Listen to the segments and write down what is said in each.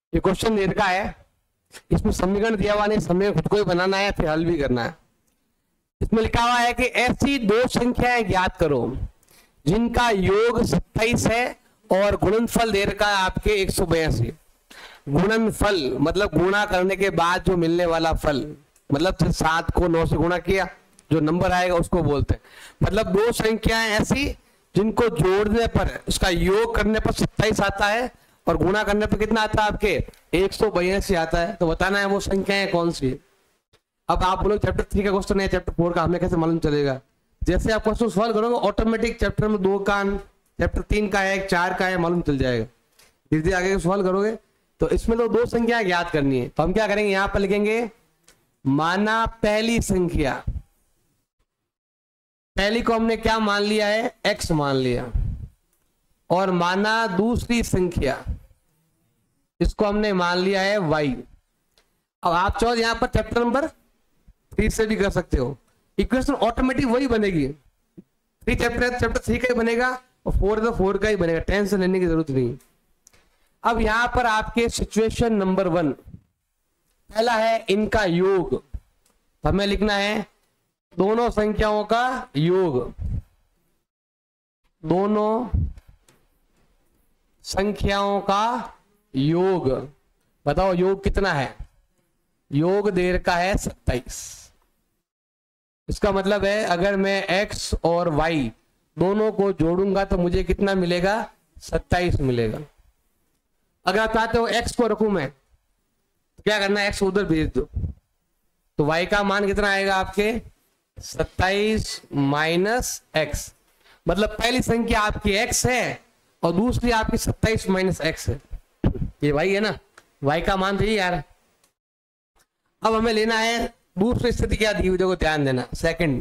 ये क्वेश्चन दे रखा है, इसमें समीकरण दिया हुआ नहीं, समीकरण खुद को ही बनाना है फिर हल भी करना है। इसमें लिखा हुआ है कि ऐसी दो संख्याएं ज्ञात करो जिनका योग 27 है और गुणनफल दे रखा है आपके 182। गुणनफल मतलब गुणा करने के बाद जो मिलने वाला फल, मतलब 7 को 9 से गुणा किया जो नंबर आएगा उसको बोलते हैं। मतलब दो संख्याएं ऐसी जिनको जोड़ने पर उसका योग करने पर 27 आता है और गुणा करने पर कितना आता है आपके 182 आता है। तो बताना है वो संख्याएं कौन सी है। अब आप बोलो चैप्टर 3 का क्वेश्चन है, चैप्टर 4 का हमें कैसे मालूम चलेगा? जैसे आप क्वेश्चन सॉल्व करोगे ऑटोमेटिक चैप्टर में 2 का, चैप्टर 3 का है, 4 का है, मालूम चल जाएगा। धीरे धीरे आगे सॉल्व करोगे तो इसमें तो दो संख्या ज्ञात करनी है। तो हम क्या करेंगे, यहां पर लिखेंगे माना पहली संख्या, पहली को हमने क्या मान लिया है, x मान लिया, और माना दूसरी संख्या, इसको हमने मान लिया है y। अब आप चाहो यहां पर चैप्टर नंबर 3 से भी कर सकते हो, इक्वेशन ऑटोमेटिक वही बनेगी। 3 चैप्टर 3 का ही बनेगा और 4 तो 4 का ही बनेगा, टेंशन लेने की जरूरत नहीं। अब यहां पर आपके सिचुएशन नंबर 1 पहला है इनका योग, हमें लिखना है दोनों संख्याओं का योग, दोनों संख्याओं का योग। बताओ योग कितना है, योग दे रखा है 27। इसका मतलब है अगर मैं x और y दोनों को जोड़ूंगा तो मुझे कितना मिलेगा, 27 मिलेगा। अगर आप चाहते हो x को रखूं मैं तो क्या करना है, x उधर भेज दो तो y का मान कितना आएगा आपके 27 माइनस x। मतलब पहली संख्या आपकी x है और दूसरी आपकी 27 माइनस x है, ये y है ना, y का मान चाहिए यार। अब हमें लेना है दूसरी स्थिति क्या दी हुई, देखो ध्यान देना। सेकंड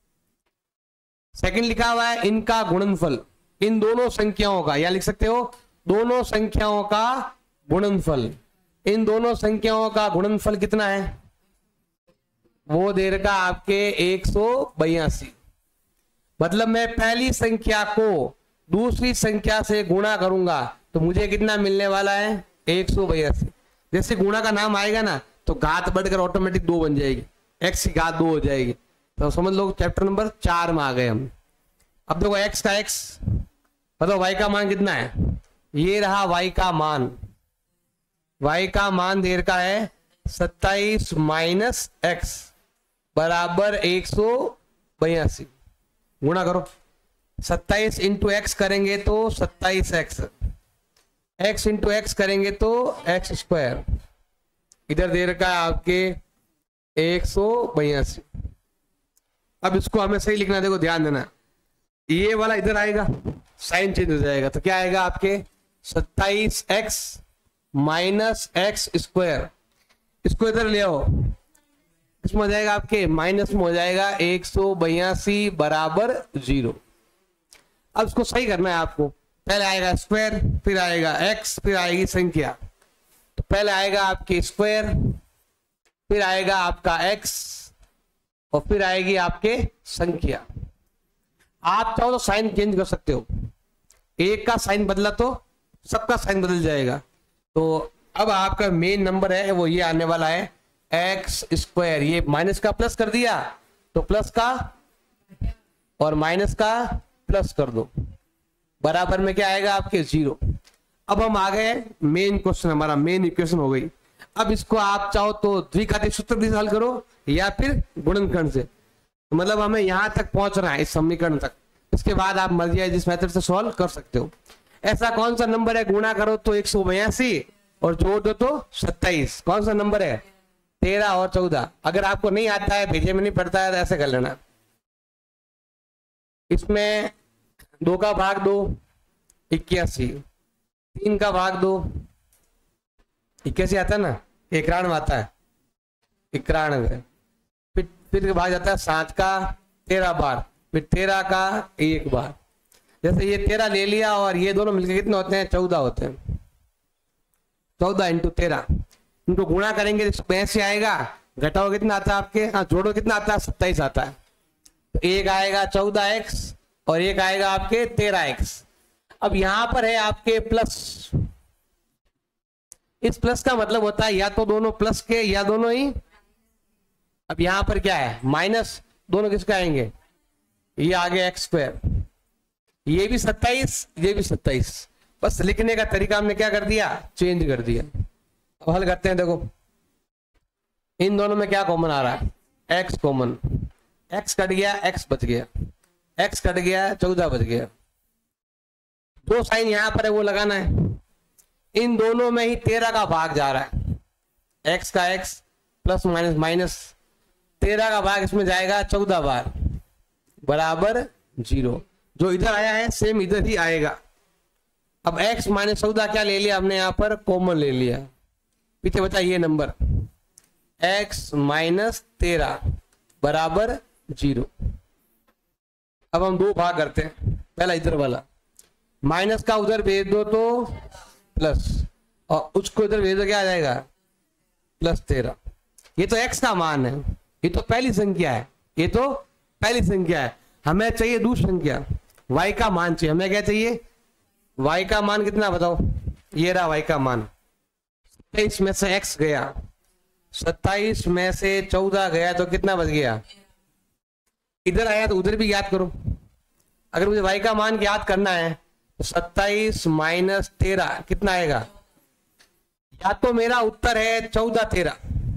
लिखा हुआ है इनका गुणनफल, इन दोनों संख्याओं का, या लिख सकते हो दोनों संख्याओं का गुणनफल। इन दोनों संख्याओं का गुणनफल कितना है, वो दे रखा आपके 182। मतलब मैं पहली संख्या को दूसरी संख्या से गुणा करूंगा तो मुझे कितना मिलने वाला है, 182। जैसे गुणा का नाम आएगा ना तो घात बढ़कर ऑटोमेटिक 2 बन जाएगी, x की घात 2 हो जाएगी। तो समझ लो चैप्टर नंबर 4 में आ गए हम। अब देखो x का x, बताओ y का मान कितना है, ये रहा y का मान। y का मान दे रखा है 27 माइनस x बराबर 182। गुणा करो, 27 इंटू एक्स करेंगे तो 27x, x इंटू एक्स करेंगे तो x स्क्वायर, इधर दे रखा है आपके 182। अब इसको हमें सही लिखना, देखो ध्यान देना, ये वाला इधर आएगा, साइन चेंज हो जाएगा तो क्या आएगा आपके 27x माइनस एक्स स्क्वायर। इसको इधर ले आओ, इसमें हो जाएगा आपके माइनस में हो जाएगा 182 बराबर 0। अब इसको सही करना है आपको, पहले आएगा स्क्वायर, फिर आएगा x, फिर आएगी संख्या। तो पहले आएगा आपके स्क्वायर, फिर आएगा आपका x और फिर आएगी आपके संख्या। आप चाहो तो साइन चेंज कर सकते हो, एक का साइन बदला तो सबका साइन बदल जाएगा। तो अब आपका मेन नंबर है वो ये आने वाला है एक्स स्क्वायर, ये माइनस का प्लस कर दिया तो प्लस का और माइनस का प्लस कर दो, बराबर में क्या आएगा आपके 0। अब हम आ गए मेन क्वेश्चन, हमारा मेन इक्वेशन हो गई। अब इसको आप चाहो तो द्विघाती सूत्र से हल करो या फिर गुणनखंड से, तो मतलब हमें यहां तक पहुंचना है इस समीकरण तक। इसके बाद आप मर्जी है जिस मेथड से सॉल्व कर सकते हो। ऐसा कौन सा नंबर है, गुणा करो तो 182 और जोड़ दो तो 27, कौन सा नंबर है 13 और 14। अगर आपको नहीं आता है, भेजे में नहीं पड़ता है तो ऐसे कर लेना, इसमें 2 का भाग 2 81, 3 का भाग 2 81 आता है ना, 91 आता है 91, फिर भाग जाता है 7 का 13 बार, फिर 13 का 1 बार। जैसे ये 13 ले लिया और ये दोनों मिलकर कितने होते हैं 14 होते हैं। 14 इंटू 13, इनको गुणा करेंगे तो ऐसे आएगा, घटाओ कितना आता है आपके, हाँ जोड़ो कितना आता है 27 आता है। तो एक आएगा 14x और एक आएगा आपके 13x। अब यहां पर है आपके प्लस, इस प्लस का मतलब होता है या तो दोनों प्लस के या दोनों ही। अब यहां पर क्या है माइनस, दोनों किसके आएंगे, ये आगे एक्स स्क्वायर, ये भी 27 ये भी 27। बस लिखने का तरीका हमने क्या कर दिया, चेंज कर दिया। अब हल करते हैं। देखो इन दोनों में क्या कॉमन आ रहा है, एक्स कॉमन, एक्स कट गया एक्स बच गया, एक्स कट गया 14 बच गया। जो साइन यहां पर है वो लगाना है। इन दोनों में ही 13 का भाग जा रहा है, एक्स का एक्स प्लस माइनस माइनस, 13 का भाग इसमें जाएगा 14 बार बराबर 0। जो इधर आया है सेम इधर ही आएगा। अब x माइनस 14 क्या ले लिया हमने यहाँ पर, कॉमन ले लिया, पीछे बचा ये नंबर x माइनस 13 बराबर 0। अब हम दो भाग करते हैं, पहला इधर वाला, माइनस का उधर भेज दो तो प्लस, और उसको इधर भेज दो क्या आ जाएगा प्लस 13। ये तो x का मान है, ये तो पहली संख्या है, ये तो पहली संख्या है। हमें चाहिए दूसरी संख्या, y का मान चाहिए। हमें क्या चाहिए, y का मान कितना बताओ, ये रहा y का मान। 27 में से x गया, 27 में से 14 गया तो कितना बच गया, इधर आया तो उधर भी याद करो। अगर मुझे y का मान याद करना है तो 27 माइनस 13 कितना आएगा, या तो मेरा उत्तर है 14 13,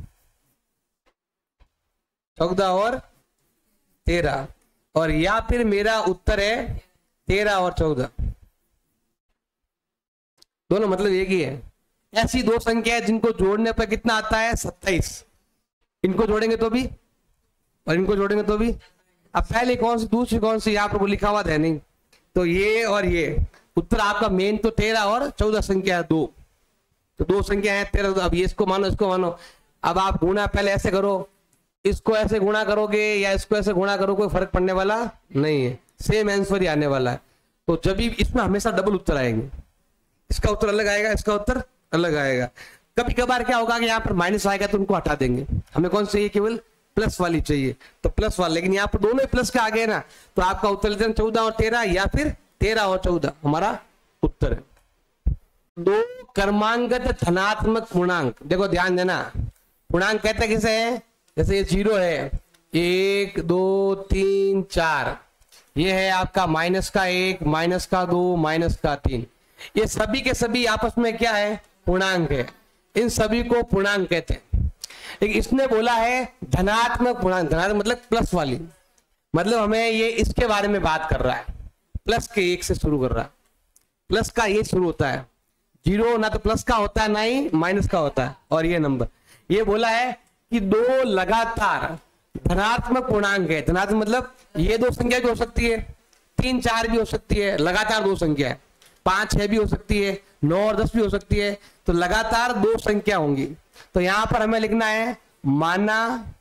14 और 13, और या फिर मेरा उत्तर है 13 और 14, दोनों मतलब एक ही है। ऐसी दो संख्या है जिनको जोड़ने पर कितना आता है 27, इनको जोड़ेंगे तो भी और इनको जोड़ेंगे तो भी। अब पहले कौन सी दूसरी कौन सी, यहाँ पर लिखा हुआ है नहीं, तो ये और ये उत्तर आपका मेन तो 13 और 14 संख्या है, दो तो दो संख्या है 13। अब ये इसको मानो इसको मानो। अब आप गुणा पहले ऐसे करो, इसको ऐसे गुणा करोगे या इसको ऐसे गुणा करो, कोई फर्क पड़ने वाला नहीं है, सेम आंसर ही आने वाला है। तो जब भी इसमें हमेशा डबल उत्तर आएंगे, इसका उत्तर अलग आएगा, इसका उत्तर अलग आएगा। कभी कभार क्या होगा कि यहाँ पर माइनस आएगा तो उनको हटा देंगे, हमें कौन चाहिए, केवल प्लस वाली चाहिए तो प्लस वाली। लेकिन यहाँ पर दोनों ही प्लस के आ गए ना, तो आपका उत्तर 14 और 13 या फिर 13 और 14 हमारा उत्तर है। दो क्रमांगत धनात्मक पूर्णांक, देखो ध्यान देना, पूर्णांक कहते किसे है, जैसे ये 0 है, 1 2 3 4, ये है आपका माइनस का 1 माइनस का 2 माइनस का 3, ये सभी के सभी आपस में क्या है, पूर्णांक है। इन सभी को पूर्णांक कहते हैं। लेकिन इसने बोला है धनात्मक पूर्णांक, धनात्मक मतलब प्लस वाली, मतलब हमें ये इसके बारे में बात कर रहा है, प्लस के 1 से शुरू कर रहा है, प्लस का ये शुरू होता है। 0 ना तो प्लस का होता है ना ही माइनस का होता है। और ये नंबर ये बोला है कि दो लगातार धनात्मक पूर्णांक है। धनात्मक मतलब ये दो संख्या भी हो सकती है, 3 4 भी हो सकती है, लगातार दो संख्या है, 5 6 भी हो सकती है, 9 और 10 भी हो सकती है, तो लगातार दो संख्या होंगी। तो यहां पर हमें लिखना है माना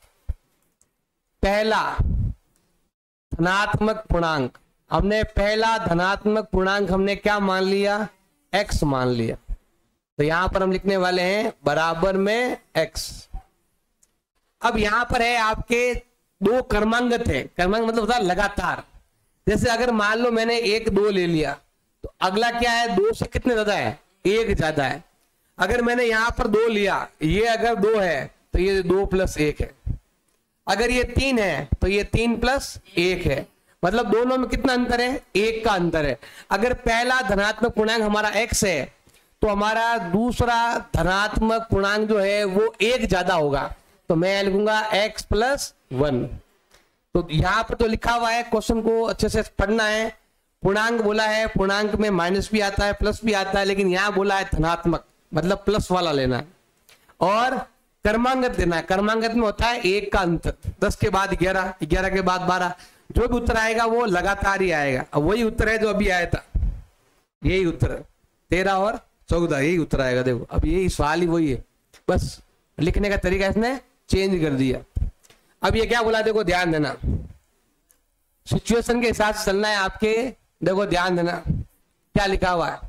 पहला धनात्मक पूर्णांक। हमने पहला धनात्मक पूर्णांक हमने क्या मान लिया, x मान लिया। तो यहां पर हम लिखने वाले हैं बराबर में x। अब यहां पर है आपके दो क्रमांगत है, क्रमांक मतलब होता है लगातार। जैसे अगर मान लो मैंने 1 2 ले लिया तो अगला क्या है, 2 से कितने ज्यादा है, 1 ज्यादा है। अगर मैंने यहां पर 2 लिया, ये अगर 2 है तो ये 2 + 1 है। अगर ये 3 है तो ये 3 + 1 है, मतलब दोनों में कितना अंतर है, 1 का अंतर है। अगर पहला धनात्मक पूर्णांक हमारा x है तो हमारा दूसरा धनात्मक पूर्णांक जो है वो 1 ज्यादा होगा, तो मैं लिखूंगा x + 1। तो यहां पर तो लिखा हुआ है, क्वेश्चन को अच्छे से पढ़ना है। पूर्णांक बोला है, पूर्णांक में माइनस भी आता है प्लस भी आता है, लेकिन यहां बोला है धनात्मक मतलब प्लस वाला लेना है। और क्रमांगत लेना है, क्रमांगत में होता है 1 का अंतर, 10 के बाद 11, 11 के बाद 12, जो भी उत्तर आएगा वो लगातार ही आएगा। अब वही उत्तर है जो अभी आया था, यही उत्तर है 13 और 14, यही उत्तर आएगा। देखो अब यही सवाल ही वही है, बस लिखने का तरीका इसने चेंज कर दिया। अब ये क्या बोला, देखो ध्यान देना, सिचुएशन के हिसाब से चलना है आपके। देखो ध्यान देना क्या लिखा हुआ है,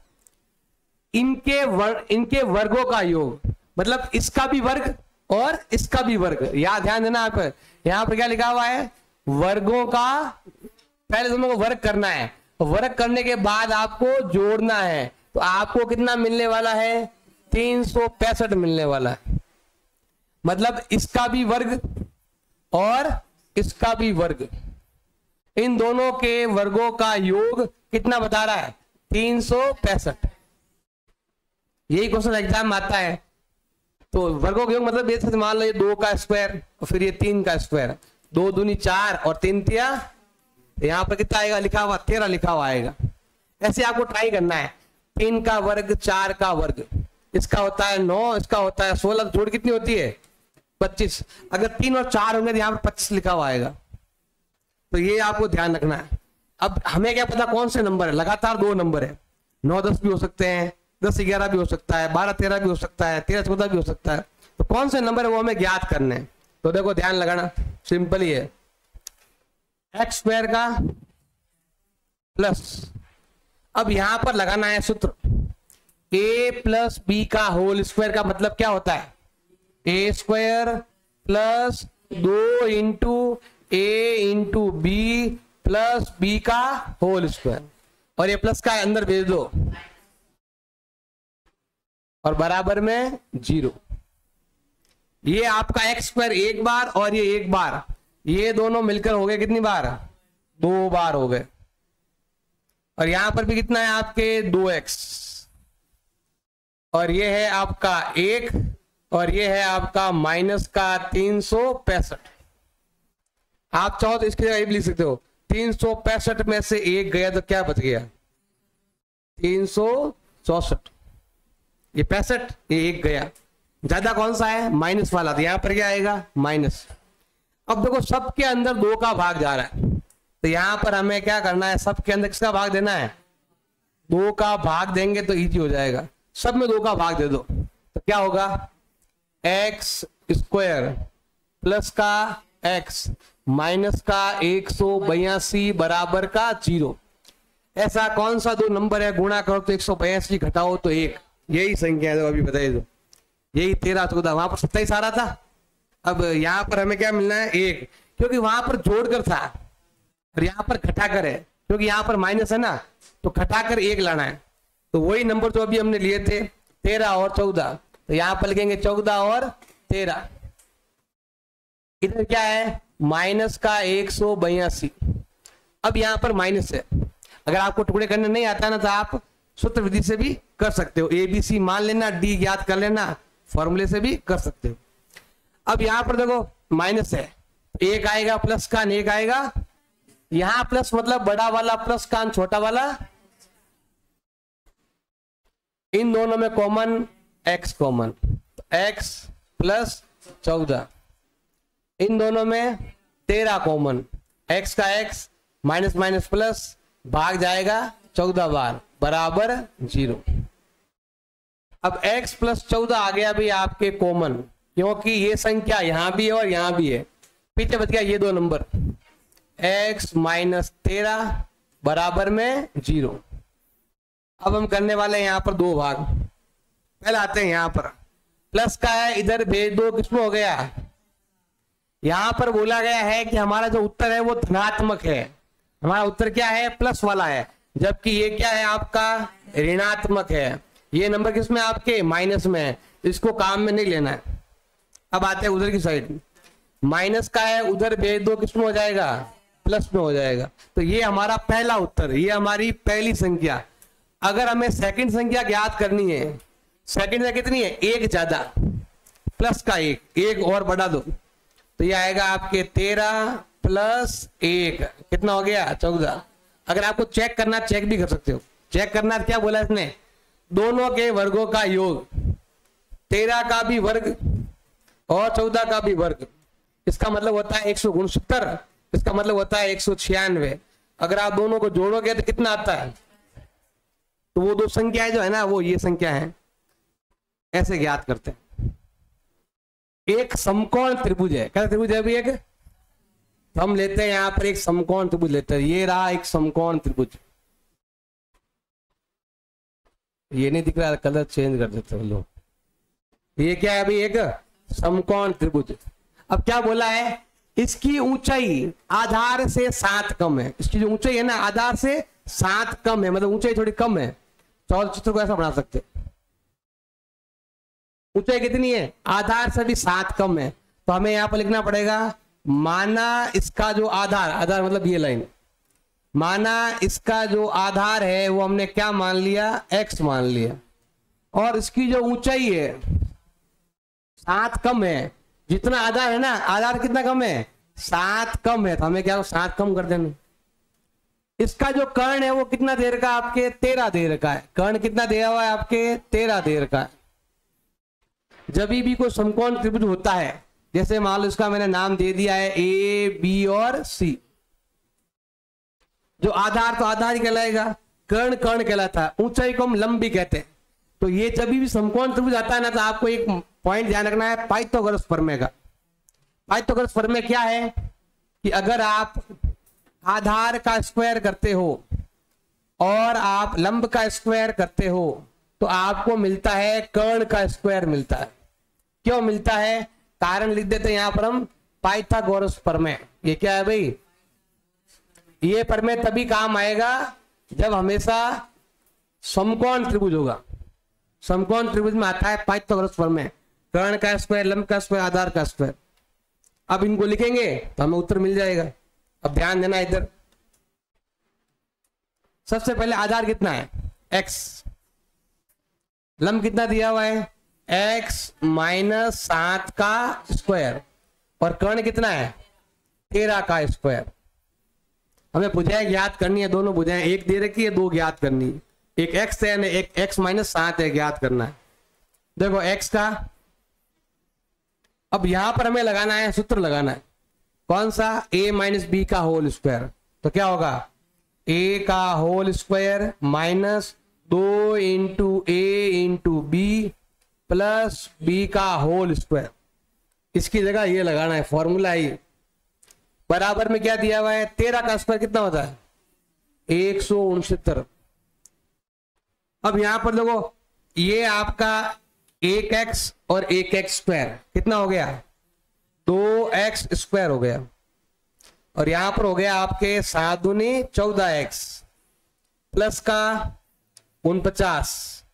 इनके वर्गों का योग, मतलब इसका भी वर्ग और इसका भी वर्ग। याद ध्यान देना आप, यहां पर क्या लिखा हुआ है, वर्गों का, पहले दोनों को वर्ग करना है, वर्ग करने के बाद आपको जोड़ना है। तो आपको कितना मिलने वाला है, 365 मिलने वाला है। मतलब इसका भी वर्ग और इसका भी वर्ग, इन दोनों के वर्गों का योग कितना बता रहा है? 365। यही क्वेश्चन एग्जाम में आता है। तो वर्गों का योग मतलब जैसे मान लो ये 2 का स्क्वायर और फिर ये 3 का स्क्वायर, 2 दूनी 4 और 3 तिया, यहाँ पर कितना आएगा लिखा हुआ? 13 लिखा हुआ आएगा। ऐसे आपको ट्राई करना है। 3 का वर्ग, 4 का वर्ग, इसका होता है 9, इसका होता है 16, जोड़ कितनी होती है? 25। अगर 3 और 4 होंगे तो यहाँ पर 25 लिखा हुआ आएगा। तो ये आपको ध्यान रखना है। अब हमें क्या पता कौन से नंबर है? लगातार 2 नंबर है, 9 10 भी हो सकते हैं, 10 11 भी हो सकता है, 12 13 भी हो सकता है, 13 14 भी हो सकता है। तो कौन से नंबर है वो हमें ज्ञात करने हैं। तो देखो ध्यान लगाना, सिंपल ही है। एक्स स्क्वायर का प्लस, अब यहां पर लगाना है सूत्र, ए प्लस बी का होल स्क्वायर का मतलब क्या होता है? A square plus 2 into A into B plus B का होल स्क्वायर, और ये प्लस का अंदर भेज दो और बराबर में 0। ये आपका एक्स स्क्वायर एक बार और ये एक बार, ये दोनों मिलकर हो गए कितनी बार? 2 बार हो गए। और यहां पर भी कितना है आपके? 2x, और ये है आपका 1, और ये है आपका माइनस का 365। आप चाहो तो इसकी जगह ये भी लिख सकते हो, 365 में से 1 गया तो क्या बच गया? 364। ये 65, ये 1 गया, ज्यादा कौन सा है? माइनस वाला। तो यहां पर क्या आएगा? माइनस। अब देखो सबके अंदर 2 का भाग जा रहा है, तो यहां पर हमें क्या करना है? सबके अंदर किसका भाग देना है? 2 का भाग देंगे तो इजी हो जाएगा। सब में 2 का भाग दे दो तो क्या होगा? एक्स स्क्वायर प्लस का एक्स माइनस का 182 बराबर का 0। ऐसा कौन सा 2 नंबर है? गुणा करो तो 182, घटाओ तो 1। यही संख्या है, अभी बताइए। तो यही 13 14, वहां पर 27 आ रहा था। अब यहां पर हमें क्या मिलना है? 1, क्योंकि वहां पर जोड़कर था और यहां पर घटाकर है, क्योंकि यहां पर माइनस है ना, तो घटाकर 1 लाना है। तो वही नंबर जो अभी हमने लिए थे 13 और 14, तो यहां पर लिखेंगे 14 और 13। इधर क्या है? माइनस का 182। अब यहां पर माइनस है। अगर आपको टुकड़े करने नहीं आता ना तो आप सूत्र विधि से भी कर सकते हो, ABC मान लेना, D ज्ञात कर लेना, फॉर्मूले से भी कर सकते हो। अब यहां पर देखो माइनस है, 1 आएगा प्लस का, 1 आएगा। यहां प्लस मतलब बड़ा वाला प्लस का, छोटा वाला। इन दोनों में कॉमन x कॉमन, तो x प्लस 14। इन दोनों में 13 कॉमन, x का x माइनस माइनस प्लस, भाग जाएगा 14 बार, बराबर 0। अब x प्लस 14 आ गया भी आपके कॉमन, क्योंकि ये संख्या यहां भी है और यहां भी है। पीछे बच गया ये 2 नंबर, x माइनस 13 बराबर में 0। अब हम करने वाले हैं यहां पर 2 भाग। पहले आते हैं यहां पर, प्लस का है, इधर भेज दो, किसमें हो गया? यहां पर बोला गया है कि हमारा जो उत्तर है वो धनात्मक है। हमारा उत्तर क्या है? प्लस वाला है, जबकि ये क्या है आपका? ऋणात्मक है। ये नंबर किसमें? आपके माइनस में है, इसको काम में नहीं लेना है। अब आते हैं उधर की साइड, माइनस का है, उधर भेज दो, किसमें हो जाएगा? प्लस में हो जाएगा। तो ये हमारा पहला उत्तर, ये हमारी पहली संख्या। अगर हमें सेकंड संख्या ज्ञात करनी है, सेकंड संख्या कितनी है? 1 ज्यादा, प्लस का 1 और बढ़ा दो, तो ये आएगा आपके 13 प्लस 1, कितना हो गया? 14। अगर आपको चेक करना, चेक भी कर सकते हो। चेक करना क्या बोला इसने? दोनों के वर्गों का योग, 13 का भी वर्ग और 14 का भी वर्ग। इसका मतलब होता है 169, इसका मतलब होता है 196। अगर आप दोनों को जोड़ोगे तो कितना आता है? तो वो 2 संख्याएं जो है ना, वो ये संख्या है। ऐसे ज्ञात करते हैं। एक समकोण त्रिभुज है, क्या त्रिभुज है अभी? एक तो हम लेते हैं यहां पर एक समकोण त्रिभुज लेते हैं। ये रहा एक समकोण त्रिभुज। ये नहीं दिख रहा, कलर चेंज कर देते हैं लोग। ये क्या है अभी? एक समकोण त्रिभुज। अब क्या बोला है? इसकी ऊंचाई आधार से 7 कम है। इसकी जो ऊंचाई है ना, आधार से 7 कम है, मतलब ऊंचाई थोड़ी कम है। तो चित्र को ऐसा बना सकते, ऊंचाई कितनी है, आधार से भी 7 कम है, तो हमें यहाँ पर लिखना पड़ेगा माना इसका जो आधार, आधार मतलब ये लाइन, माना इसका जो आधार है वो हमने क्या मान लिया, x मान लिया, और इसकी जो ऊंचाई है 7 कम है, जितना आधार है ना, आधार कितना कम है, 7 कम है, तो हमें क्या 7 कम कर देना। इसका जो कर्ण है वो कितना देर का, आपके 13 देर का है, कर्ण कितना दिया हुआ है आपके 13 देर का है। जब भी कोई समकोण त्रिभुज होता है, जैसे मान लो इसका मैंने नाम दे दिया है ए बी और सी, जो आधार तो आधार ही कहलाएगा, कर्ण कर्ण कहलाता है, ऊंचाई को हम लंबी कहते हैं। तो ये जब भी समकोण त्रिभुज आता है ना, तो आपको एक पॉइंट ध्यान रखना है पाइथागोरस प्रमेय का। पाइथागोरस प्रमेय क्या है कि अगर आप आधार का स्क्वायर करते हो और आप लंब का स्क्वायर करते हो तो आपको मिलता है कर्ण का स्क्वायर मिलता है। क्यों मिलता है, कारण लिख देते हैं यहां पर हम, पाइथागोरस प्रमेय। ये क्या है भाई, ये प्रमेय तभी काम आएगा जब हमेशा समकोण त्रिभुज होगा। समकोण त्रिभुज में आता है पाइथागोरस प्रमेय, कर्ण का स्क्वायर, लंब का स्क्वायर, आधार का स्क्वायर। अब इनको लिखेंगे तो हमें उत्तर मिल जाएगा। अब ध्यान देना इधर, सबसे पहले आधार कितना है x, लंब कितना दिया हुआ है x माइनस 7 का स्क्वायर, और कर्ण कितना है 13 का स्क्वायर। हमें भुजाएं ज्ञात करनी है, दोनों भुजाएं, एक दे रखी है, 2 ज्ञात करनी है, एक x है एक x माइनस 7 है, ज्ञात करना है। देखो x का, अब यहां पर हमें लगाना है, सूत्र लगाना है, कौन सा, a माइनस बी का होल स्क्वायर। तो क्या होगा, a का होल स्क्वायर माइनस 2 इंटू ए इंटू बी प्लस बी का होल स्क्वायर। इसकी जगह ये लगाना है, फॉर्मूला ही बराबर में क्या दिया हुआ है, 13 का स्क्वायर कितना होता है 169। अब यहां पर देखो, ये आपका 1x और 1x स्क्वायर कितना हो गया, 2x स्क्वायर हो गया, और यहां पर हो गया आपके 7 दूनी 14x प्लस का 49,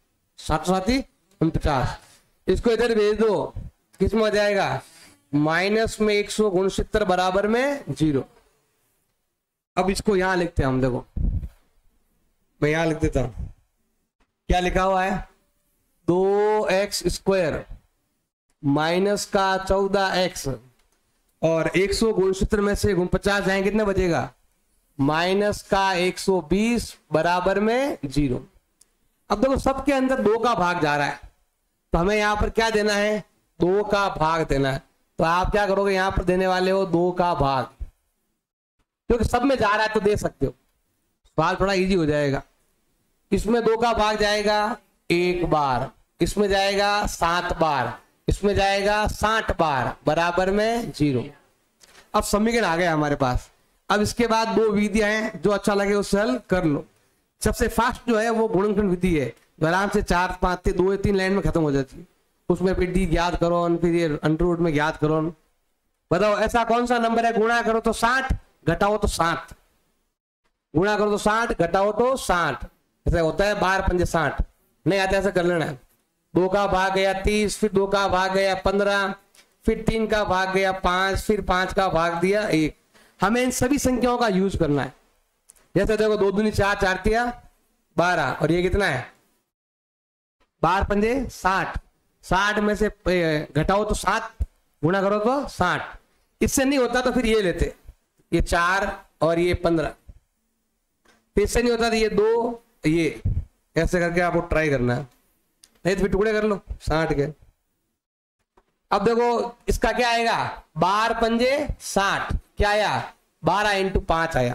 49। इसको इधर भेज दो, किस में हो जाएगा, माइनस में 169 बराबर में 0। अब इसको यहां लिखते हैं हम, देखो मैं यहां लिख देता हूं, क्या लिखा हुआ है, 2x स्क्वायर माइनस का 14x, और 169 में से 49 जाएंगे, कितना बचेगा, माइनस का 120 बराबर में 0। अब देखो सबके अंदर 2 का भाग जा रहा है, तो हमें यहां पर क्या देना है, 2 का भाग देना है। तो आप क्या करोगे, यहां पर देने वाले हो 2 का भाग, क्योंकि सब में जा रहा है तो दे सकते हो, सवाल थोड़ा इजी हो जाएगा। इसमें 2 का भाग जाएगा 1 बार, इसमें जाएगा 7 बार, इसमें जाएगा 60 बार, बराबर में 0। अब समीकरण आ गया हमारे पास। अब इसके बाद 2 विधियां हैं, जो अच्छा लगे उससे हल कर लो। सबसे फास्ट जो है वो गुणनखंड विधि है, जो आराम से 4 5 2 3 लाइन में खत्म हो जाती है। उसमें फिर डी ज्ञात करो, फिर ये अंडर रूट में ज्ञात करो। बताओ ऐसा कौन सा नंबर है, गुणा करो तो 60, घटाओ तो 7, गुणा करो तो 60, घटाओ तो 60, ऐसा होता है 12 पंजे 60। नहीं आता ऐसा कर लेना है, 2 का भाग गया 30, फिर 2 का भाग गया 15, फिर 3 का भाग गया 5, फिर 5 का भाग दिया 1। हमें इन सभी संख्याओं का यूज करना है। जैसे देखो 2 दूनी 4, 4 तिया 12, और ये कितना है 12 पंजे 60, 60 में से घटाओ तो 7, गुणा करो तो 60। इससे नहीं होता तो फिर ये लेते, ये 4 और ये 15, फिर इससे नहीं होता तो ये 2, ये ऐसे करके आपको ट्राई करना है, नहीं तो फिर टुकड़े कर लो 60 के। अब देखो इसका क्या आएगा, 12 पंजे 60, क्या आया 12 इंटू 5 आया।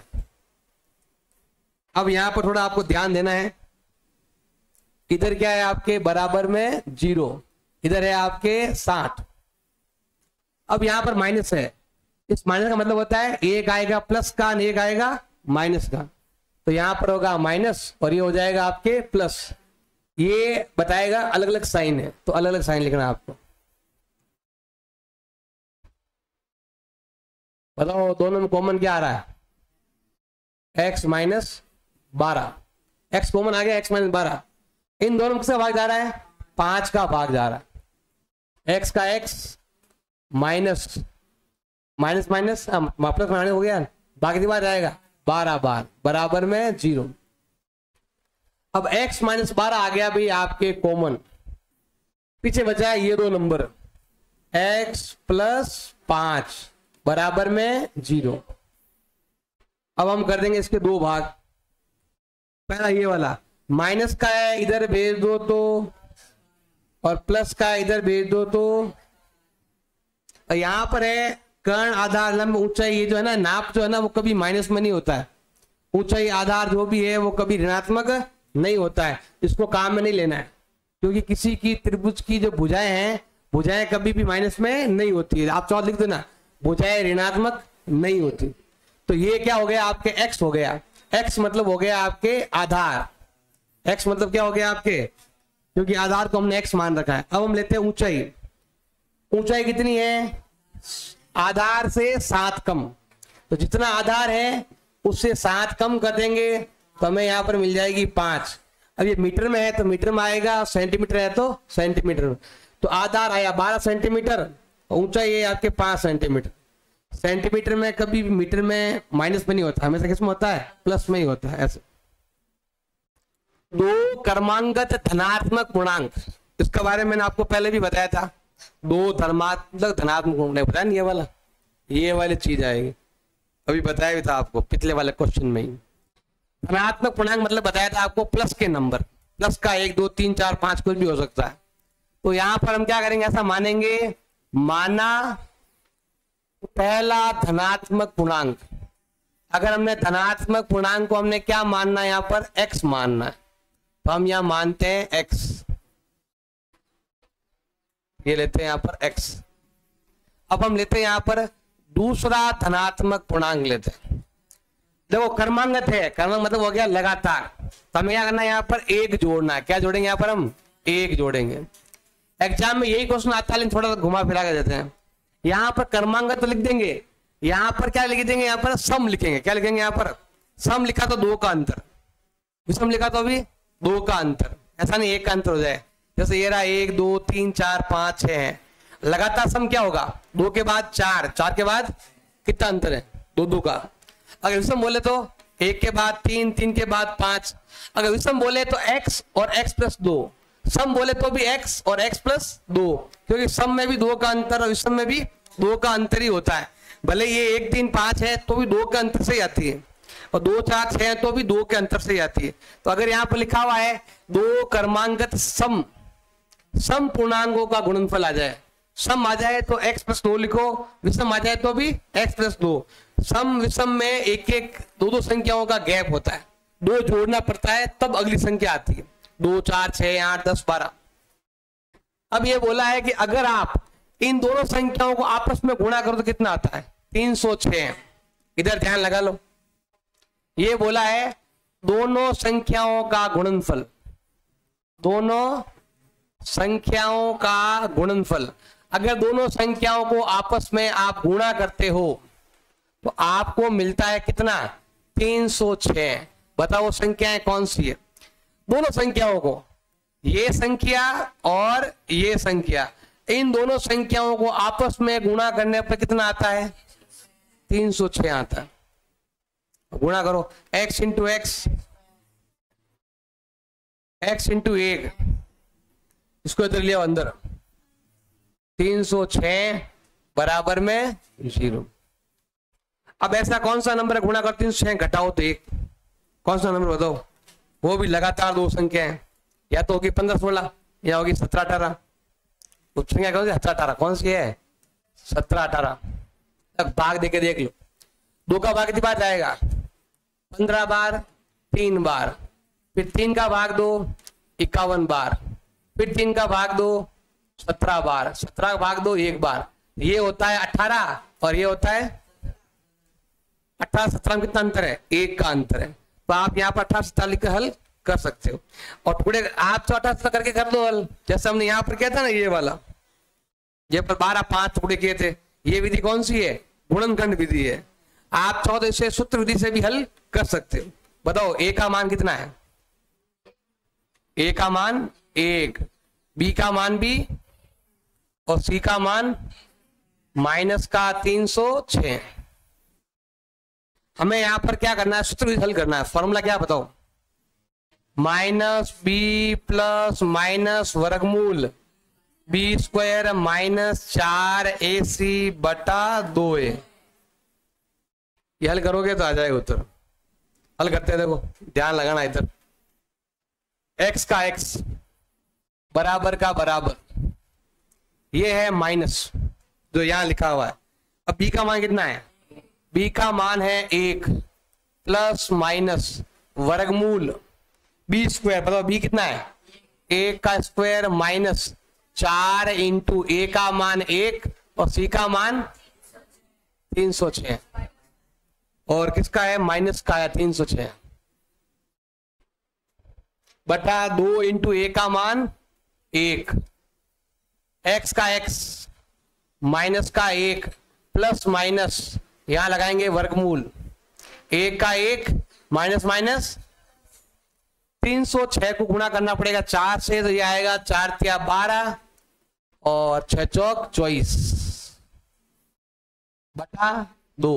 अब यहां पर थोड़ा आपको ध्यान देना है, इधर क्या है आपके बराबर में 0, इधर है आपके 60। अब यहां पर माइनस है, इस माइनस का मतलब होता है एक आएगा प्लस का, एक आएगा माइनस का, तो यहां पर होगा माइनस और ये हो जाएगा आपके प्लस। ये बताएगा अलग अलग साइन है, तो अलग अलग साइन लिखना है आपको। बताओ दोनों में कॉमन क्या आ रहा है, x माइनस 12, x कॉमन आ गया, x माइनस 12। इन दोनों में किसका भाग जा रहा है, 5 का भाग जा रहा है। एक्स का x minus minus minus plus minus हो गया, बाकी बार जाएगा 12 बार बराबर में 0। अब x माइनस 12 आ गया भाई आपके कॉमन, पीछे बचा है ये दो नंबर x प्लस 5 बराबर में 0। अब हम कर देंगे इसके दो भाग। पहला ये वाला माइनस का है इधर भेज दो तो, और प्लस का इधर भेज दो तो। यहां पर है कर्ण आधार लंब ऊंचाई, ये जो है ना नाप जो है ना वो कभी माइनस में नहीं होता है। ऊंचाई आधार जो भी है वो कभी ऋणात्मक नहीं होता है, इसको काम में नहीं लेना है, क्योंकि किसी की त्रिभुज की जो भुजाएं हैं, भुजाएं कभी भी माइनस में नहीं होती है। आप चौथ लिख दो ना, भुजाएं ऋणात्मक नहीं होती। तो ये क्या हो गया आपके x हो गया, x मतलब हो गया आपके आधार, x मतलब क्या हो गया आपके, क्योंकि आधार को हमने x मान रखा है। अब हम लेते हैं ऊंचाई। ऊंचाई कितनी है, आधार से 7 कम, तो जितना आधार है उससे 7 कम कर देंगे तो हमें यहां पर मिल जाएगी 5। अब ये मीटर में है तो मीटर में आएगा, सेंटीमीटर है तो सेंटीमीटर में। तो आधार आया 12 सेंटीमीटर, ऊंचाई है आपके 5 सेंटीमीटर। सेंटीमीटर में कभी मीटर में माइनस में नहीं होता, हमेशा किसमें होता है, प्लस में ही होता है। ऐसे दो क्रमांगत धनात्मक पूर्णांक, इसके बारे में मैंने आपको पहले भी बताया था। दो धर्मात्मक धनात्मक पूर्णांक बताया नहीं, ये वाला, ये वाली चीज आएगी, अभी बताया भी था आपको पिछले वाले क्वेश्चन में ही। धनात्मक पूर्णांक मतलब बताया था आपको प्लस के नंबर, प्लस का 1 2 3 4 5 कुछ भी हो सकता है। तो यहां पर हम क्या करेंगे, ऐसा मानेंगे, माना पहला धनात्मक पूर्णांक। अगर हमने धनात्मक पूर्णांक को हमने क्या मानना है, यहां पर x मानना है, तो हम यहां मानते हैं x, ये लेते हैं यहां पर x। अब हम लेते हैं यहां पर दूसरा धनात्मक पूर्णांक लेते हैं। देखो क्रमांगत है, क्रमांक मतलब हो गया लगातार, तो हमें क्या करना है, यहां पर 1 जोड़ना है। क्या जोड़ेंगे यहां पर हम, 1 जोड़ेंगे। एग्जाम में यही क्वेश्चन आता है, लेकिन थोड़ा सा घुमा फिरा के देते हैं। यहां पर क्रमांक तो लिख देंगे, यहां पर क्या लिख देंगे, यहां पर सम लिखेंगे। क्या लिखेंगे यहां पर, सम लिखा तो 2 का अंतर, विषम लिखा तो अभी 2 का अंतर, ऐसा नहीं 1 का अंतर हो जाए। जैसे ये रहा 1 2 3 4 5 6 है, लगातार सम क्या होगा, 2 के बाद 4, 4 के बाद कितना अंतर है, 2 2 का। अगर विषम बोले तो 1 के बाद 3, 3 के बाद 5। अगर विषम बोले तो x और x प्लस 2, सम बोले तो भी x और x प्लस 2, क्योंकि सम में भी 2 का अंतर और विषम में भी 2 का अंतर ही होता है। भले ये 1 3 5 है तो भी 2 के अंतर से ही आती है, और 2 4 6 है तो भी 2 के अंतर से ही आती है। तो अगर यहाँ पर लिखा हुआ है 2 क्रमांगत सम पूर्णांकों का गुणनफल आ जाए, सम आ जाए तो x प्लस 2 लिखो, विषम आ जाए तो भी x प्लस 2। सम विषम में 1 1 2 2 संख्याओं का गैप होता है, 2 जोड़ना पड़ता है तब अगली संख्या आती है, 2 4 6 8 10 12। अब ये बोला है कि अगर आप इन दोनों संख्याओं को आपस में गुणा करो तो कितना आता है, 306। इधर ध्यान लगा लो, ये बोला है दोनों संख्याओं का गुणनफल, दोनों संख्याओं का गुणनफल। अगर दोनों संख्याओं को आपस में आप गुणा करते हो तो आपको मिलता है कितना, 306। बताओ संख्याएं कौन सी है, दोनों संख्याओं को, ये संख्या और ये संख्या, इन दोनों संख्याओं को आपस में गुणा करने पर कितना आता है, 306 आता है। गुणा करो, x into x, x into 1, इसको इधर लिया अंदर, 306 बराबर में 0। अब ऐसा कौन सा नंबर है, गुणा कर 306 घटाओ तो 1, कौन सा नंबर बताओ, वो भी लगातार 2 संख्या है, या तो होगी 15 16 या होगी 17 18। उप संख्या कौन सी, 17 18, कौन सी है, 17 18। अब भाग देके देख लो, 2 का भाग कितनी बार जाएगा, 15 बार, 3 बार, फिर 3 का भाग 2 51 बार, फिर 3 का भाग 2 17 बार, 17 का भाग 2 1 बार। ये होता है 18 और ये होता है 18 17 में कितना अंतर है, 1 का अंतर है। तो आप यहाँ पर 18 17 लिखकर हल कर सकते हो, और टुकड़े आप 18 17 करके कर दो हल, जैसे हमने यहाँ पर किया था ना, ये वाला, ये पर 12 5 टुकड़े किए थे। ये विधि कौन सी है, गुणनखंड विधि है। आप 14 से सूत्र विधि से भी हल कर सकते हो। बताओ a का मान कितना है, a का मान 1, b का मान भी और सी का मान माइनस का 306। हमें यहां पर क्या करना है, सूत्र हल करना है। फॉर्मूला क्या बताओ, माइनस बी प्लस माइनस वर्गमूल बी स्क्वायर माइनस 4ac बटा 2a। ये हल करोगे तो आ जाएगा उत्तर। हल करते हैं, देखो ध्यान लगाना इधर। x का x बराबर का बराबर, ये है माइनस जो यहां लिखा हुआ है। अब b का मान कितना है, b का मान है 1 प्लस माइनस वर्गमूल b स्क्वायर, बताओ b कितना है, 1 का स्क्वायर माइनस 4 इंटू a का मान 1 और c का मान 306 और किसका है, माइनस का है 306 बटा 2 इंटू a का मान 1, x का x माइनस का 1 प्लस माइनस यहां लगाएंगे वर्गमूल 1 का 1 माइनस माइनस 306 को गुणा करना पड़ेगा 4 से, तो ये आएगा 4 तिया 12 और 6 चौक 24 बटा 2।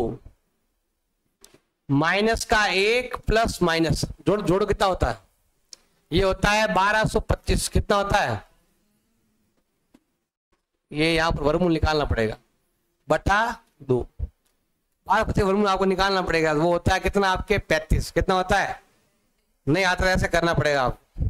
माइनस का 1 प्लस माइनस जोड़ो कितना होता है, ये होता है 1225। कितना होता है, ये यहां पर वर्गमूल निकालना पड़ेगा बटा 2। 1225 वर्गमूल आपको निकालना पड़ेगा, वो होता है कितना आपके 35। कितना होता है, नहीं आता है, ऐसे करना पड़ेगा आपको।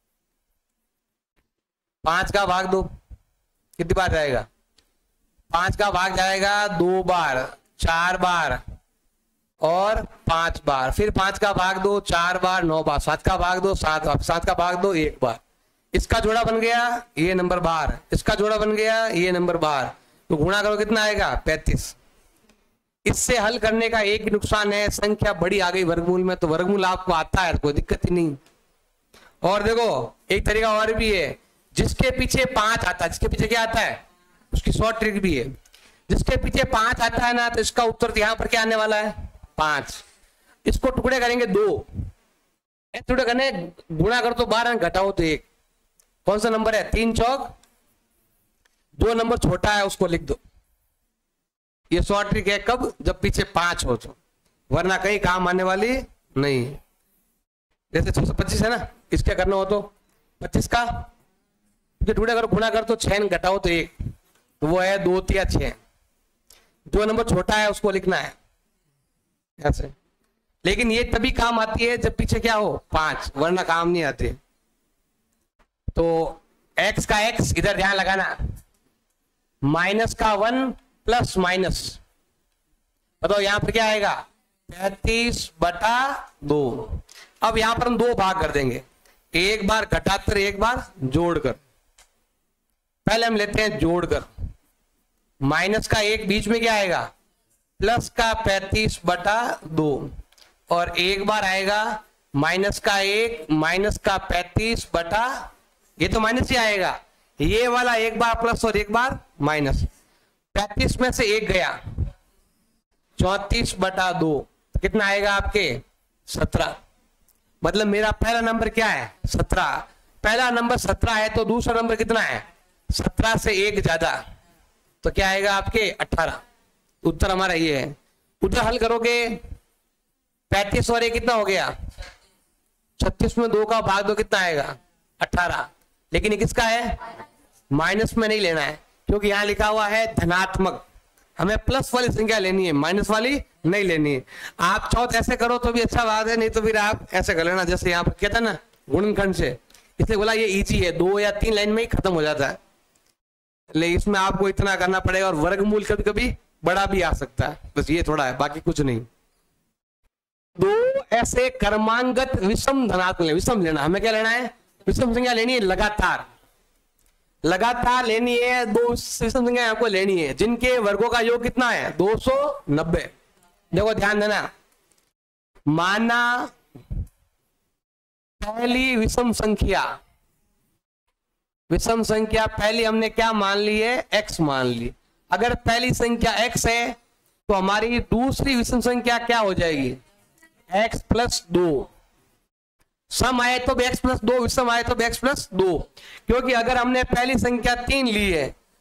5 का भाग 2 कितनी बार जाएगा, 5 का भाग जाएगा 2 बार, 4 बार और 5 बार, फिर 5 का भाग 2 4 बार 9 बार, 7 का भाग 2 7 बार, 7 का भाग 2 1 बार। इसका जोड़ा बन गया ये नंबर बार, इसका जोड़ा बन गया ये नंबर बार, तो गुणा करो कितना आएगा 35। इससे हल करने का एक नुकसान है, संख्या बड़ी आ गई वर्गमूल में, तो वर्गमूल आपको आता है, कोई दिक्कत ही नहीं। और देखो एक तरीका और भी है, जिसके पीछे 5 आता है, जिसके पीछे क्या आता है, उसकी शॉर्ट ट्रिक भी है। जिसके पीछे 5 आता है ना, तो इसका उत्तर यहां पर क्या आने वाला है 5। इसको टुकड़े करेंगे 2, टुकड़े करने गुणा कर तो 12 घटाओ तो 1। कौन सा नंबर है, 3 चौक, जो नंबर छोटा है उसको लिख दो। ये शॉर्ट ट्रिक है कब, जब पीछे 5 हो तो, वरना कहीं काम आने वाली नहीं। जैसे 625 है ना, इसके करना हो तो 25 का टुकड़े करो, गुणा कर तो 6 घटाओ तो 1, तो वो है 2 तिया 6। जो नंबर छोटा है उसको लिखना है ऐसे। लेकिन ये तभी काम आती है जब पीछे क्या हो 5, वरना काम नहीं आती। तो x का x इधर ध्यान लगाना, माइनस का 1 प्लस माइनस, बताओ यहां पर क्या आएगा 35 बटा 2। अब यहां पर हम 2 भाग कर देंगे, एक बार घटाकर एक बार जोड़कर। पहले हम लेते हैं जोड़कर, माइनस का 1 बीच में क्या आएगा प्लस का 35 बटा 2 और एक बार आएगा माइनस का 1 माइनस का 35 बटा, ये तो माइनस ही आएगा, ये वाला एक बार प्लस और एक बार माइनस। 35 में से 1 गया 34 बटा 2, तो कितना आएगा आपके 17। मतलब मेरा पहला नंबर क्या है 17, पहला नंबर 17 है, तो दूसरा नंबर कितना है 17 से 1 ज्यादा, तो क्या आएगा आपके 18। उत्तर हमारा ये है। उधर हल करोगे 35 और 1 कितना हो गया 36 में 2 का भाग 2 कितना आएगा 18। लेकिन ये किसका है, माइनस में नहीं लेना है, क्योंकि यहां लिखा हुआ है धनात्मक, हमें प्लस वाली संख्या लेनी है, माइनस वाली नहीं लेनी है। आप चाहो तो ऐसे करो तो भी अच्छा बात है, नहीं तो फिर आप ऐसे कर लेना, जैसे यहाँ पर कहता ना गुणनखंड से, इसलिए बोला ये इजी है, 2 या 3 लाइन में ही खत्म हो जाता है। लेकिन इसमें आपको इतना करना पड़ेगा, और वर्गमूल कभी कभी बड़ा भी आ सकता है, बस ये थोड़ा है, बाकी कुछ नहीं। 2 ऐसे क्रमांगत विषम धनात्मक, विषम लेना, हमें क्या लेना है विषम संख्या लेनी है, लगातार लगातार लेनी है। 2 विषम संख्या आपको लेनी है जिनके वर्गों का योग कितना है 290। देखो ध्यान देना, माना पहली विषम संख्या पहली हमने क्या मान ली है x मान ली। अगर पहली संख्या x है तो हमारी दूसरी विषम संख्या क्या हो जाएगी x प्लस 2। सम आए तो x प्लस 2, विषम आए तो x प्लस 2, क्योंकि अगर हमने पहली संख्या 3 ली है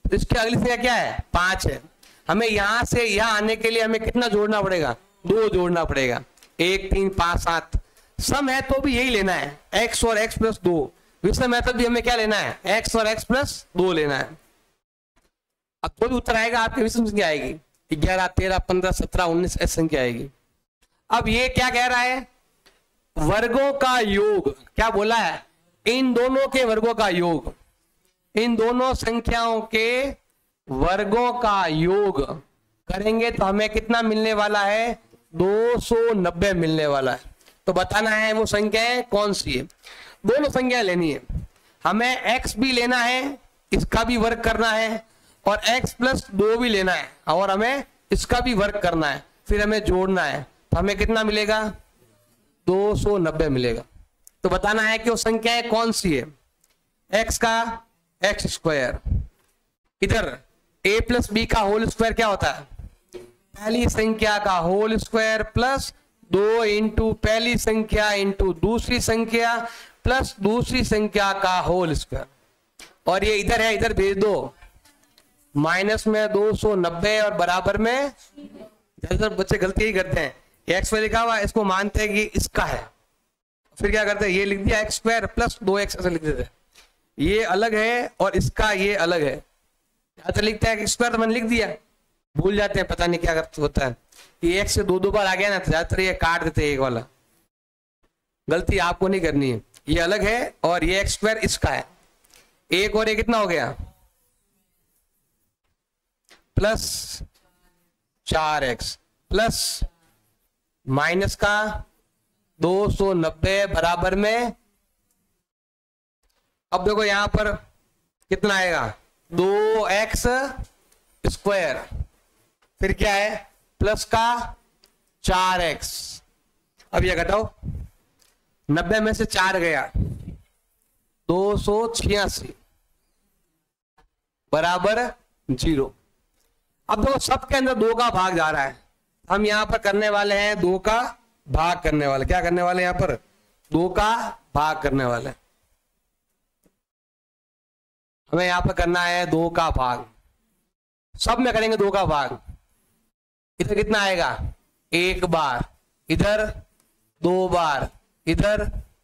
तो इसकी अगली संख्या क्या है? 5 है। हमें यहां से यहां आने के लिए हमें कितना जोड़ना पड़ेगा? 2 जोड़ना पड़ेगा। 1 3 5 7 सम है तो भी यही लेना है, x और x प्लस 2। विषम है तो भी हमें क्या लेना है? x और x प्लस 2 लेना है। अब कोई भी उत्तर आएगा आपके विषम संख्या आएगी, 11 13 15 17 19 ऐसी संख्या आएगी। अब ये क्या कह रहा है? वर्गों का योग। क्या बोला है? इन दोनों के वर्गों का योग, इन दोनों संख्याओं के वर्गों का योग करेंगे तो हमें कितना मिलने वाला है? 290 मिलने वाला है। तो बताना है वो संख्याएं कौन सी है। दोनों संख्या लेनी है हमें, x भी लेना है, इसका भी वर्ग करना है, और x प्लस 2 भी लेना है और हमें इसका भी वर्ग करना है, फिर हमें जोड़ना है। तो हमें कितना मिलेगा? 290 मिलेगा। तो बताना है कि वो संख्याएं कौन सी है। x का x स्क्वायर, इधर a प्लस बी का होल स्क्वायर क्या होता है? पहली संख्या का होल स्क्वायर प्लस 2 इंटू पहली संख्या इंटू दूसरी संख्या प्लस दूसरी संख्या का होल स्क्वायर। और ये इधर है, इधर भेज दो, माइनस में 290 और बराबर में, जैसे बच्चे गलती ही करते हैं, एक्स में लिखा हुआ इसको मानते हैं कि इसका है, फिर क्या करते हैं? ये लिख दिया x स्क्वायर प्लस 2x ऐसे लिख देते हैं। ये अलग है और इसका ये अलग है। तो लिखते हैं स्क्वायर तो मैंने लिख दिया, भूल जाते हैं, पता नहीं क्या होता है। ये x से 2 बार आ गया ना तो ज्यादातर ये काट देते हैं एक वाला। गलती आपको नहीं करनी है, ये अलग है और ये x स्क्वायर इसका है। एक और ये कितना हो गया? प्लस 4x प्लस माइनस का 290 बराबर में, अब देखो यहां पर कितना आएगा? 2x स्क्वायर, फिर क्या है? प्लस का 4x। अब ये घटाओ, 90 में से 4 गया, 286 बराबर 0। अब देखो सबके अंदर 2 का भाग जा रहा है, हम यहां पर करने वाले हैं 2 का भाग करने वाले। क्या करने वाले? यहां पर 2 का भाग करने वाले। हमें यहां पर करना है 2 का भाग, सब में करेंगे 2 का भाग। इधर कितना आएगा? 1 बार, इधर 2 बार, इधर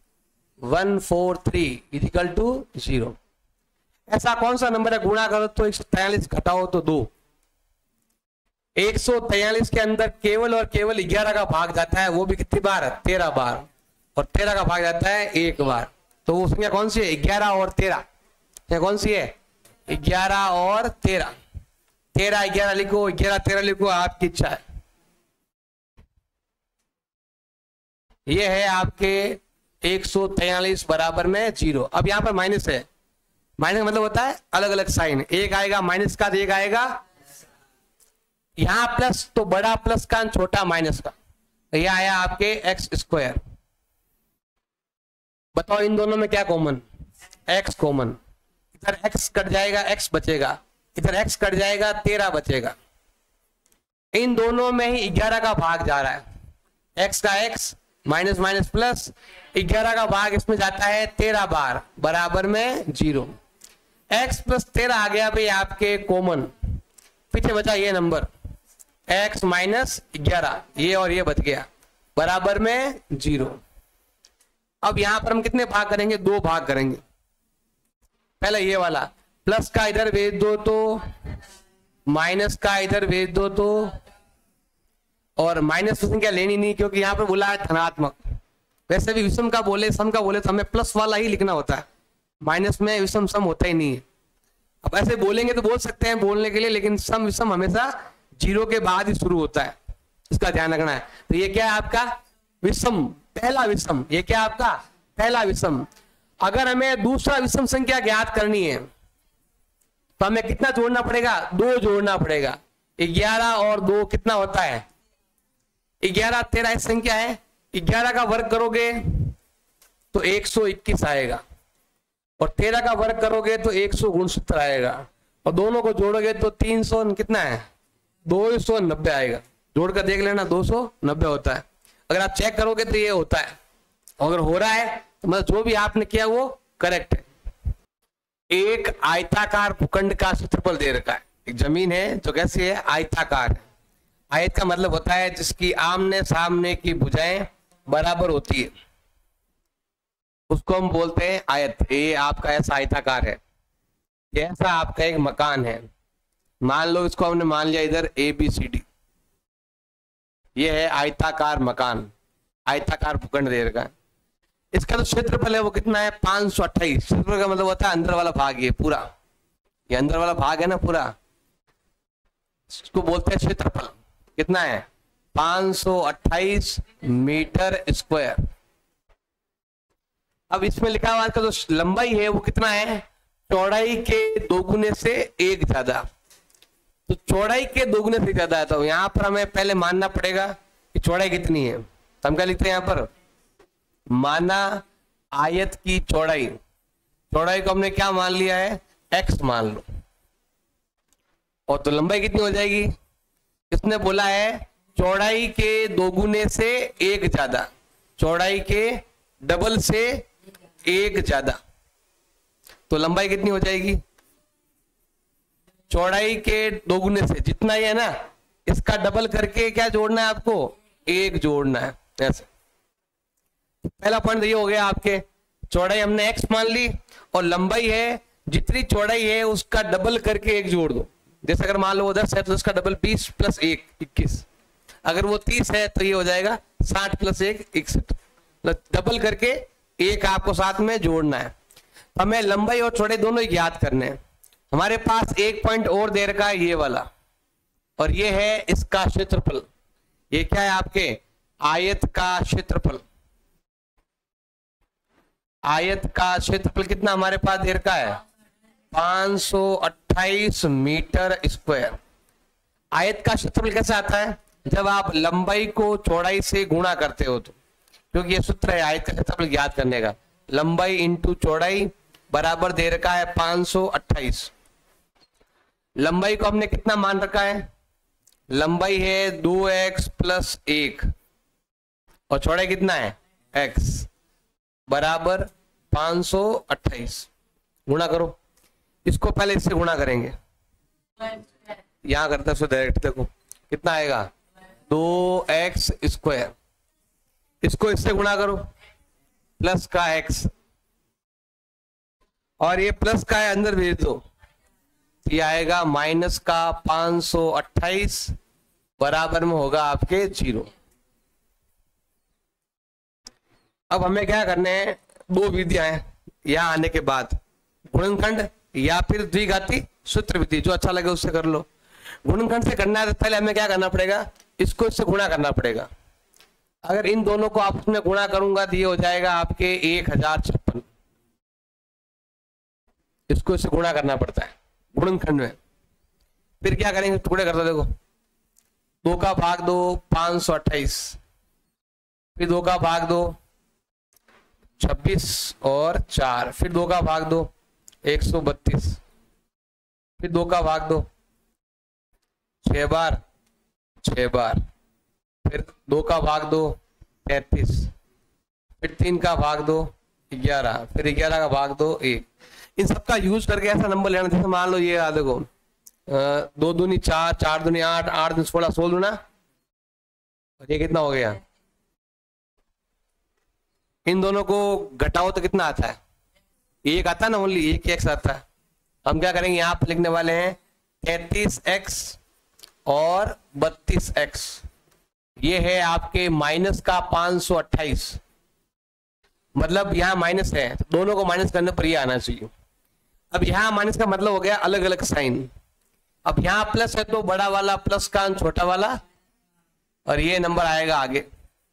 143 इक्वल टू 0। ऐसा कौन सा नंबर है? गुणा करो तो 143 घटाओ तो 2। 143 के अंदर केवल और केवल 11 का भाग जाता है, वो भी कितनी बार? 13 बार, और 13 का भाग जाता है 1 बार। तो वो संख्या कौन सी है? 11 और 13। क्या कौन सी है? 11 और 13। 13 11 लिखो, 11 13 लिखो, आपकी इच्छा है। ये है आपके 143 बराबर में 0। अब यहां पर माइनस है, माइनस का मतलब होता है अलग अलग साइन। एक आएगा माइनस का, एक आएगा यहां प्लस, तो बड़ा प्लस का छोटा माइनस का। तो यह आया आपके एक्स स्क्वायर। बताओ इन दोनों में क्या कॉमन? x common. इधर x कट जाएगा, x बचेगा, इधर x कट जाएगा, 13 बचेगा। इन दोनों में ही 11 का भाग जा रहा है, x का x माइनस माइनस प्लस, 11 का भाग इसमें जाता है 13 बार, बराबर में 0। x प्लस 13 आ गया भाई आपके कॉमन। पीछे बचा ये नंबर x माइनस 11, ये और ये बच गया, बराबर में 0। अब यहां पर हम कितने भाग करेंगे? 2 भाग करेंगे। पहले ये वाला प्लस का इधर भेज दो तो, माइनस का इधर भेज दो तो, और माइनस की संख्या लेनी नहीं क्योंकि यहां पर बोला है धनात्मक। वैसे भी विषम का बोले, सम का बोले तो हमें प्लस वाला ही लिखना होता है, माइनस में विषम सम होता ही नहीं है। अब ऐसे बोलेंगे तो बोल सकते हैं बोलने के लिए, लेकिन सम विषम हमेशा 0 के बाद ही शुरू होता है, इसका ध्यान रखना है। तो ये क्या है आपका? विषम, पहला विषम। ये क्या आपका? पहला विषम। अगर हमें दूसरा विषम संख्या ज्ञात करनी है तो हमें कितना जोड़ना पड़ेगा? 2 जोड़ना पड़ेगा। 11 और 2 कितना होता है? 11 13 संख्या है, 11 का वर्ग करोगे तो 121 आएगा, और 13 का वर्ग करोगे तो 169 आएगा, और दोनों को जोड़ोगे तो 300 कितना है? 290 आएगा। जोड़कर देख लेना, 290 होता है। अगर आप चेक करोगे तो ये होता है, अगर हो रहा है तो मतलब जो भी आपने किया वो करेक्ट है। एक आयताकार भूखंड का क्षेत्रफल दे रखा है। एक जमीन है जो कैसी है, आयताकार है। आयत का मतलब होता है जिसकी आमने सामने की भुजाएं बराबर होती है, उसको हम बोलते हैं आयत। ये आपका ऐसा आयताकार है, ऐसा आपका एक मकान है। मान लो इसको हमने मान लिया इधर ABCD, ये है आयताकार मकान, आयताकार भूखंड दे रखा है। इसका जो क्षेत्रफल है वो कितना है, 528। क्षेत्रफल का मतलब होता है अंदर वाला भाग, ये पूरा, ये अंदर वाला भाग है ना पूरा, इसको बोलते हैं क्षेत्रफल। कितना है, 528 मीटर स्क्वायर। अब इसमें लिखा हुआ है जो लंबाई है वो कितना है, चौड़ाई के दोगुने से एक ज्यादा। तो चौड़ाई के दोगुने से ज्यादा है, तो यहां पर हमें पहले मानना पड़ेगा कि चौड़ाई कितनी है। तो हम क्या लिखते हैं यहां पर, माना आयत की चौड़ाई, चौड़ाई को हमने क्या मान लिया है, x मान लो। और तो लंबाई कितनी हो जाएगी, इसने बोला है चौड़ाई के दोगुने से एक ज्यादा, चौड़ाई के डबल से एक ज्यादा। तो लंबाई कितनी हो जाएगी, चौड़ाई के दोगुने से, जितना ही है ना इसका डबल करके क्या जोड़ना है आपको, एक जोड़ना है। ऐसे पहला पॉइंट ये हो गया आपके, चौड़ाई हमने x मान ली और लंबाई है जितनी चौड़ाई है उसका डबल करके एक जोड़ दो। जैसे अगर मान लो वो 10 है तो उसका डबल 20 प्लस 1 21, अगर वो 30 है तो ये हो जाएगा 60 प्लस 1 61, डबल करके एक आपको साथ में जोड़ना है। हमें लंबाई और चौड़ाई दोनों ज्ञात करने हैं। हमारे पास एक पॉइंट और दे रखा है ये वाला, और ये है इसका क्षेत्रफल। ये क्या है आपके, आयत का क्षेत्रफल। आयत का क्षेत्रफल कितना हमारे पास दे रखा है, 528 मीटर स्क्वायर। आयत का क्षेत्रफल कैसे आता है, जब आप लंबाई को चौड़ाई से गुणा करते हो, तो क्योंकि ये सूत्र है आयत का क्षेत्रफल ज्ञात करने का, लंबाई इंटू चौड़ाई बराबर दे रखा है 528। लंबाई को हमने कितना मान रखा है, लंबाई है 2x प्लस 1 और चौड़ाई कितना है x, बराबर 528। गुणा करो, इसको पहले इससे गुणा करेंगे, यहां करते हैं डायरेक्ट, देखो कितना आएगा 2x स्क्वायर। इसको इससे गुणा करो, प्लस का x, और ये प्लस का है अंदर भेज दो, ये आएगा माइनस का 528 बराबर में होगा आपके 0। अब हमें क्या करने हैं, दो विधियां हैं यहां आने के बाद, गुणनखंड या फिर द्विघाती सूत्र विधि, जो अच्छा लगे उससे कर लो। गुणनखंड से करना है तो पहले हमें क्या करना पड़ेगा, इसको इससे गुणा करना पड़ेगा। अगर इन दोनों को आप उसमें गुणा करूंगा तो ये हो जाएगा आपके 1056। इसको इससे गुणा करना पड़ता है गुणनखंड में। फिर क्या करेंगे, टुकड़े करते, देखो 2 का भाग दो 528, फिर 2 का भाग दो 26 और 4, फिर 2 का भाग दो 132, फिर 2 का भाग दो 6 बार 6 बार, फिर 2 का भाग दो 33, फिर 3 का भाग दो 11, फिर 11 का भाग दो 1। इन सबका यूज करके ऐसा नंबर लेना, जैसे मान लो ये देखो 2 दूनी 4, 4 दूनी 8, 8 दूनी 16, 16 दूना, और ये कितना हो गया। इन दोनों को घटाओ तो कितना आता है, एक आता है ना, ओनली एक x आता है। हम क्या करेंगे, यहाँ पर लिखने वाले हैं 33x और 32x। ये है आपके माइनस का 528, मतलब यहाँ माइनस है तो दोनों को माइनस करने पर ये आना चाहिए। अब यहाँ माइनस का मतलब हो गया अलग अलग साइन। अब यहाँ प्लस है तो बड़ा वाला प्लस का छोटा वाला, और ये नंबर आएगा आगे।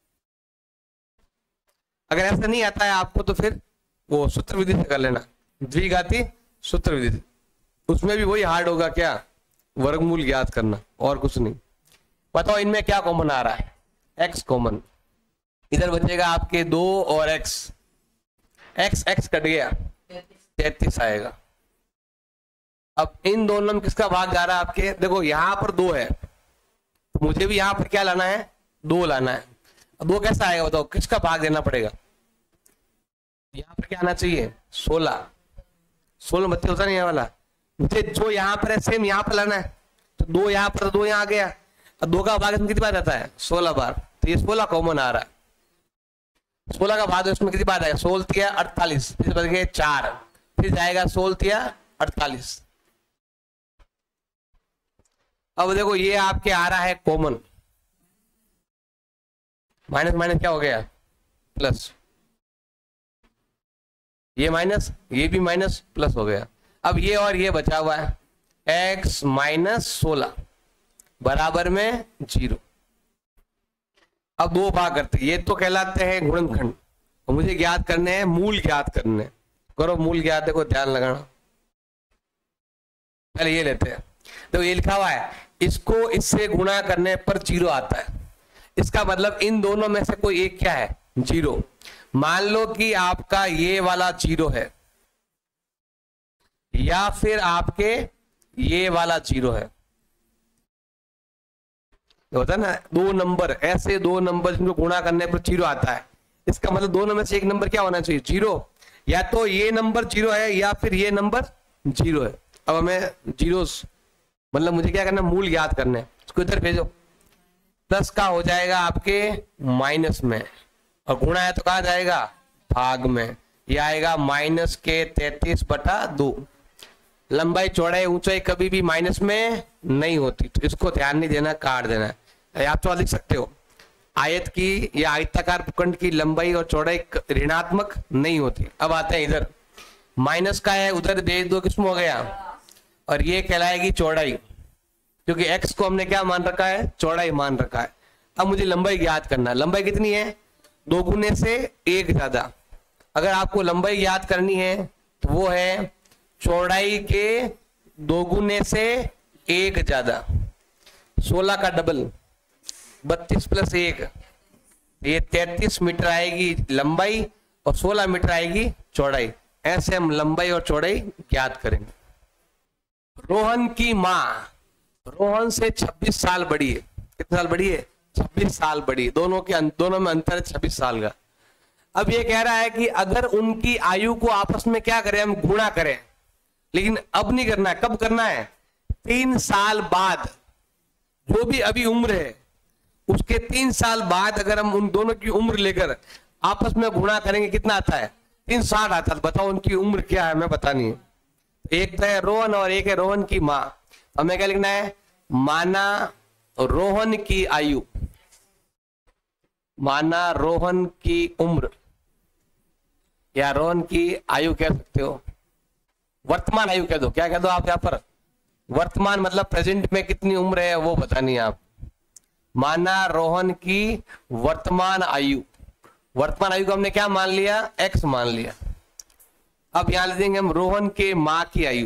अगर ऐसा नहीं आता है आपको तो फिर वो सूत्र विधि से कर लेना, द्विघाती सूत्र विधि। उसमें भी वही हार्ड होगा, क्या, वर्गमूल ज्ञात करना, और कुछ नहीं। बताओ इनमें क्या कॉमन आ रहा है, x कॉमन। इधर बचेगा आपके 2 और x, x कट गया 33 आएगा। अब इन दोनों में किसका भाग जा रहा है आपके, देखो यहां पर 2 है तो मुझे भी यहां पर क्या लाना है, 2 लाना है। अब 2 कैसा आएगा बताओ, किसका भाग देना पड़ेगा, यहां पर क्या आना चाहिए 16, 16 32 होता नहीं ये वाला। मुझे जो यहाँ पर है सेम यहाँ पर लाना है, तो 2 यहाँ पर, 2 यहाँ आ गया, और 2 का भाग इसमें कितनी बार आता है 16 बार, तो ये 16 कॉमन आ रहा है। 16 का भाग इसमें कितनी बार आएगा 16 तिया 48, फिर बच गए 4, फिर जाएगा 16 तिया 48। अब देखो ये आपके आ रहा है कॉमन, माइनस माइनस क्या हो गया प्लस, ये माइनस, ये भी माइनस, प्लस हो गया। अब ये और ये बचा हुआ है x माइनस 16 बराबर में 0। अब 2 भाग करते, ये तो कहलाते हैं गुणनखंड, और मुझे ज्ञात करने हैं मूल ज्ञात करने। करो मूल ज्ञात, देखो ध्यान लगाना। पहले ये लेते हैं, तो ये लिखा हुआ है इसको इससे गुणा करने पर 0 आता है, इसका मतलब इन दोनों में से कोई एक क्या है 0। मान लो कि आपका ये वाला 0 है या फिर आपके ये वाला 0 है, होता है ना 2 नंबर, ऐसे 2 नंबर जिनको गुणा करने पर 0 आता है, इसका मतलब दोनों में से एक नंबर क्या होना चाहिए 0, या तो ये नंबर 0 है या फिर ये नंबर 0 है। अब हमें जीरोस मतलब मुझे क्या करना, मूल याद करना है, इसको इधर भेजो। प्लस का हो जाएगा आपके माइनस में, और गुणा है तो कहा जाएगा भाग में, ये आएगा माइनस के 33/2। लंबाई चौड़ाई ऊंचाई कभी भी माइनस में नहीं होती, तो इसको ध्यान नहीं देना, काट देना है। आप तो लिख सकते हो आयत की या आयताकार भूखंड की लंबाई और चौड़ाई ऋणात्मक नहीं होती। अब आते हैं इधर, माइनस का है उधर भेज दो, किसमें हो गया, और ये कहलाएगी चौड़ाई, क्योंकि x को हमने क्या मान रखा है चौड़ाई मान रखा है। अब मुझे लंबाई ज्ञात करना है, लंबाई कितनी है 2 गुने से 1 ज्यादा। अगर आपको लंबाई याद करनी है तो वो है चौड़ाई के 2 गुने से 1 ज्यादा। 16 का डबल 32 + 1, ये 33 मीटर आएगी लंबाई और 16 मीटर आएगी चौड़ाई। ऐसे हम लंबाई और चौड़ाई ज्ञात करेंगे। रोहन की माँ रोहन से 26 साल बड़ी है। कितने साल बड़ी है 26 साल बड़ी, दोनों में अंतर है 26 साल का। अब ये कह रहा है कि अगर उनकी आयु को आपस में क्या करें, हम गुणा करें, लेकिन अब नहीं करना है, कब करना है 3 साल बाद, जो भी अभी उम्र है उसके 3 साल बाद अगर हम उन दोनों की उम्र लेकर आपस में गुणा करेंगे, कितना आता है 360 आता है। बताओ उनकी उम्र क्या है, मैं पता नहीं है। एक तो है रोहन और एक है रोहन की माँ। हमें क्या लिखना है, माना रोहन की आयु, माना रोहन की उम्र, या रोहन की आयु कह सकते हो, वर्तमान आयु कह दो। क्या कह दो आप यहाँ पर, वर्तमान मतलब प्रेजेंट में कितनी उम्र है वो बतानी है आप। माना रोहन की वर्तमान आयु, वर्तमान आयु को हमने क्या मान लिया x मान लिया। अब यहां ले देंगे हम रोहन के माँ की आयु,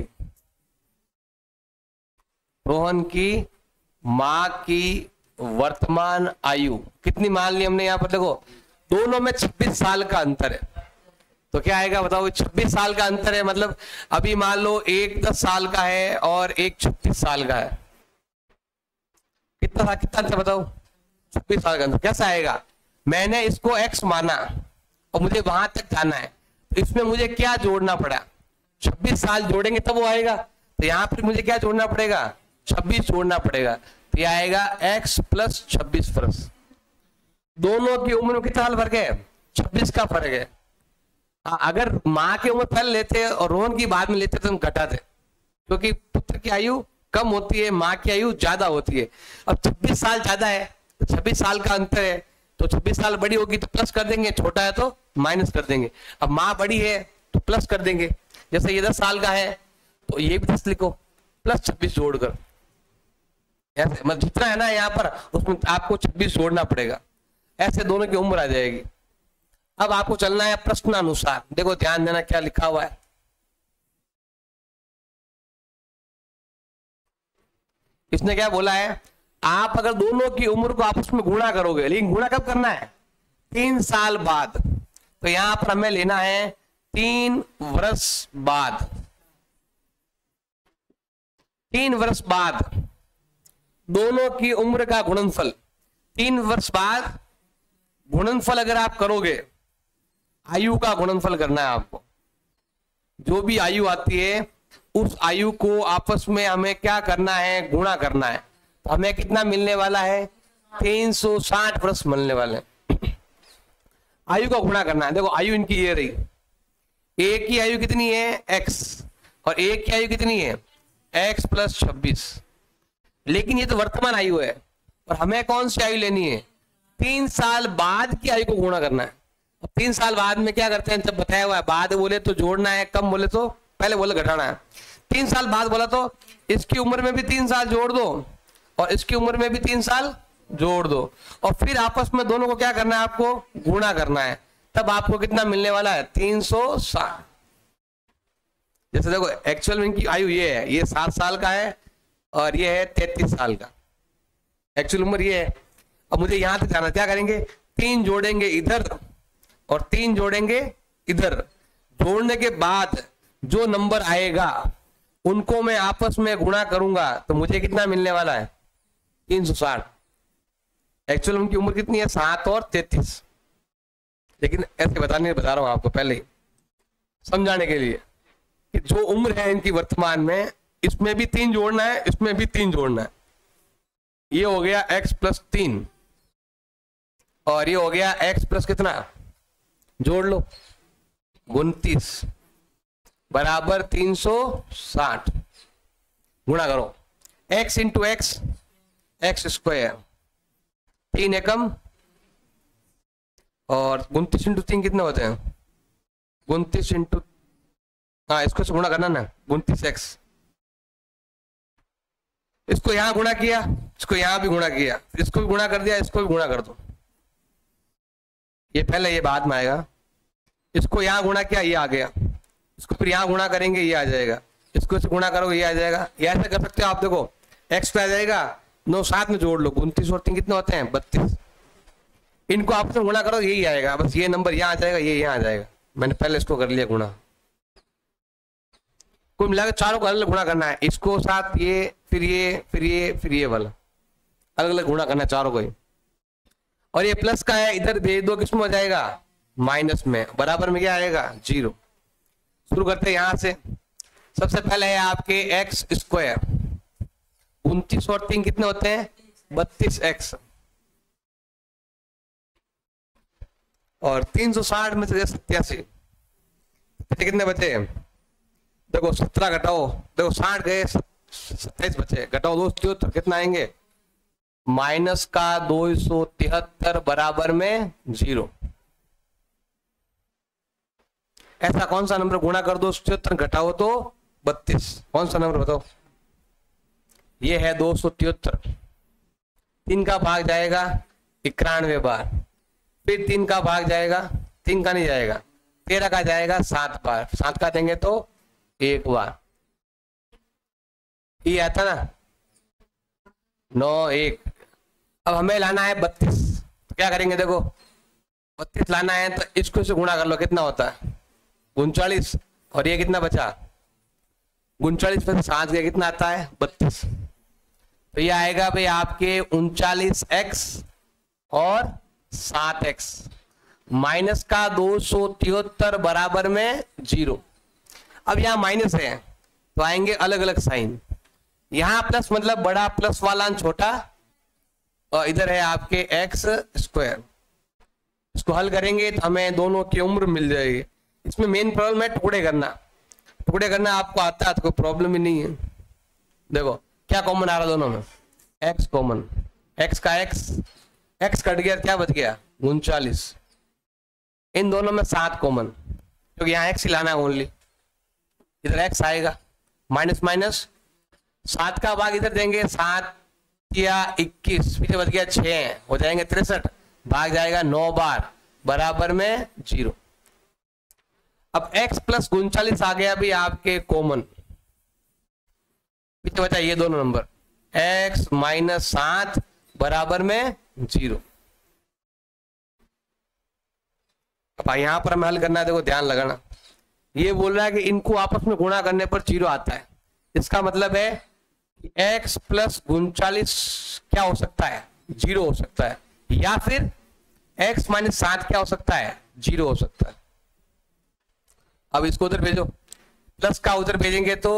रोहन की माँ की वर्तमान आयु कितनी मान ली हमने यहाँ पर, देखो दोनों में 26 साल का अंतर है, तो क्या आएगा बताओ 26 साल का अंतर है, मतलब अभी मान लो एक 10 साल का है और एक 36 साल का है। कितना अंतर बताओ 26 साल का अंतर। कैसा आएगा, मैंने इसको x माना और मुझे वहां तक जाना है, तो इसमें मुझे क्या जोड़ना पड़ा, 26 साल जोड़ेंगे तब वो आएगा। तो यहाँ पर मुझे क्या जोड़ना पड़ेगा 26 जोड़ना पड़ेगा, तो यह आएगा x + 26 प्लस। दोनों की उम्र में कितना साल फर्क है 26 का फर्क है। अगर माँ की उम्र पहले लेते और रोहन की बाद में लेते तो हम घटाते, क्योंकि पुत्र की आयु कम होती है, माँ की आयु ज्यादा होती है। अब 26 साल ज्यादा है तो 26 साल का अंतर है, तो 26 साल बड़ी होगी तो प्लस कर देंगे, छोटा है तो माइनस कर देंगे। अब माँ बड़ी है तो प्लस कर देंगे, जैसे ये 10 साल का है तो ये भी 10 लिखो प्लस 26 जोड़कर, ऐसे मतलब जितना है ना यहाँ पर उसमें आपको 26 जोड़ना पड़ेगा, ऐसे दोनों की उम्र आ जाएगी। अब आपको चलना है प्रश्नानुसार, देखो ध्यान देना क्या लिखा हुआ है। इसने क्या बोला है, आप अगर दोनों की उम्र को आपस में गुणा करोगे, लेकिन गुणा कब करना है 3 साल बाद, तो यहां पर हमें लेना है 3 वर्ष बाद। 3 वर्ष बाद दोनों की उम्र का गुणनफल, 3 वर्ष बाद गुणनफल अगर आप करोगे, आयु का गुणनफल करना है आपको। जो भी आयु आती है उस आयु को आपस में हमें क्या करना है, गुणा करना है। तो हमें कितना मिलने वाला है, 360 वर्ष मिलने वाले हैं। आयु का गुणा करना है। देखो आयु इनकी ये रही, एक की आयु कितनी है x, और एक की आयु कितनी है x प्लस 26। लेकिन ये तो वर्तमान आयु है, और हमें कौन सी आयु लेनी है, 3 साल बाद की आयु को गुणा करना है। 3 साल बाद में क्या करते हैं, जब बताया हुआ है बाद बोले तो जोड़ना है, कम बोले तो पहले बोले घटाना है। 3 साल बाद बोला तो इसकी उम्र में भी 3 साल जोड़ दो और इसकी उम्र में भी 3 साल जोड़ दो, और फिर आपस में दोनों को क्या करना है, आपको गुणा करना है। तब आपको कितना मिलने वाला है, 360। जैसे देखो एक्चुअल में इनकी आयु ये है, ये 7 साल का है और ये है 33 साल का, एक्चुअल उम्र ये है। अब मुझे यहां तक जाना, क्या करेंगे, 3 जोड़ेंगे इधर और 3 जोड़ेंगे इधर। जोड़ने के बाद जो नंबर आएगा उनको मैं आपस में गुणा करूंगा, तो मुझे कितना मिलने वाला है, 360। एक्चुअल उनकी उम्र कितनी है, 7 और 33। लेकिन ऐसे बता रहा हूं आपको पहले ही समझाने के लिए कि जो उम्र है इनकी वर्तमान में, इसमें भी 3 जोड़ना है, इसमें भी 3 जोड़ना है। ये हो गया x प्लस 3 और ये हो गया x प्लस कितना, जोड़ लो 29 बराबर 360। गुणा करो x into x, x square, 3 एकम, और 29 इंटू 3 कितने होते हैं, 29 इंटू, हाँ इसको से गुणा करना ना, 29x। इसको यहां गुणा किया, इसको यहां भी गुणा किया, इसको भी गुणा कर दिया, इसको भी गुणा कर दो। ये पहले, ये बाद में आएगा। इसको यहां गुणा किया, ये आ गया। इसको फिर यहां गुणा करेंगे, ये आ जाएगा। इसको से गुणा करोगे, ये आ जाएगा। ये ऐसे कर सकते हो आप, देखो x पे आ जाएगा, 9 साथ में जोड़ लो, 29 और 3 कितने होते हैं, 32। इनको आपस में गुणा करो, यही आएगा। बस ये नंबर यहाँ आ जाएगा, ये यहाँ आ जाएगा। मैंने पहले इसको कर लिया गुणा। कुल मिलाकर चारों को अलग अलग गुणा करना है, इसको साथ ये, फिर ये, फिर ये, फिर ये वाला, अलग अलग गुणा करना है चारों को ही। और ये प्लस का है, इधर दे दो, किसमें हो जाएगा, माइनस में। बराबर में क्या आएगा, 0। शुरू करते हैं यहां से। सबसे पहले है आपके एक्स स्क्वायर, 29 और 3 कितने होते हैं, 32x, और 360 में से 87 कितने बचे, देखो 17 घटाओ, देखो 60 गए, 27 बचे, घटाओ 273 कितना आएंगे, माइनस का 273 बराबर में 0। ऐसा कौन सा नंबर गुणा कर दो, 77 घटाओ तो 32, कौन सा नंबर बताओ, ये है 273। 3 का भाग जाएगा 91 बार, फिर 3 का भाग जाएगा, 3 का नहीं जाएगा, 13 का जाएगा 7 बार, 7 का देंगे तो 1 बार। ये आता ना 9 1। अब हमें लाना है 32, तो क्या करेंगे, देखो 32 लाना है तो इसको से गुणा कर लो, कितना होता है 39, और ये कितना बचा 39 में से 7 गया, कितना आता है 32। तो ये आएगा भाई आपके 39x और 7x, माइनस का 273 बराबर में 0। अब यहाँ माइनस है तो आएंगे अलग अलग साइन, यहाँ प्लस मतलब बड़ा प्लस वाला छोटा, और इधर है आपके एक्स स्क्वायर। इसको हल करेंगे तो हमें दोनों की उम्र मिल जाएगी। इसमें मेन प्रॉब्लम है टुकड़े करना। टुकड़े करना आपको आता है तो कोई प्रॉब्लम ही नहीं है। देखो क्या कॉमन आ रहा दोनों में, x कॉमन, x का x कट गया, क्या बच गया 39। इन दोनों में 7 कॉमन, क्योंकि यहाँ x लाना है ओनली, इधर x आएगा, माइनस माइनस 7 का भाग इधर देंगे, 7 या 21, पीछे बच गया 6, हो जाएंगे 63, भाग जाएगा 9 बार, बराबर में 0। अब x प्लस 39 आ गया भी आपके कॉमन, पीछे बचा ये दोनों नंबर, x माइनस 7 बराबर में 0। अब यहां पर हमें हल करना है, देखो ध्यान लगाना, ये बोल रहा है कि इनको आपस में गुणा करने पर 0 आता है। इसका मतलब है कि x प्लस 39 क्या हो सकता है, 0 हो सकता है, या फिर x माइनस 7 क्या हो सकता है, 0 हो सकता है। अब इसको उधर भेजो, प्लस का उधर भेजेंगे तो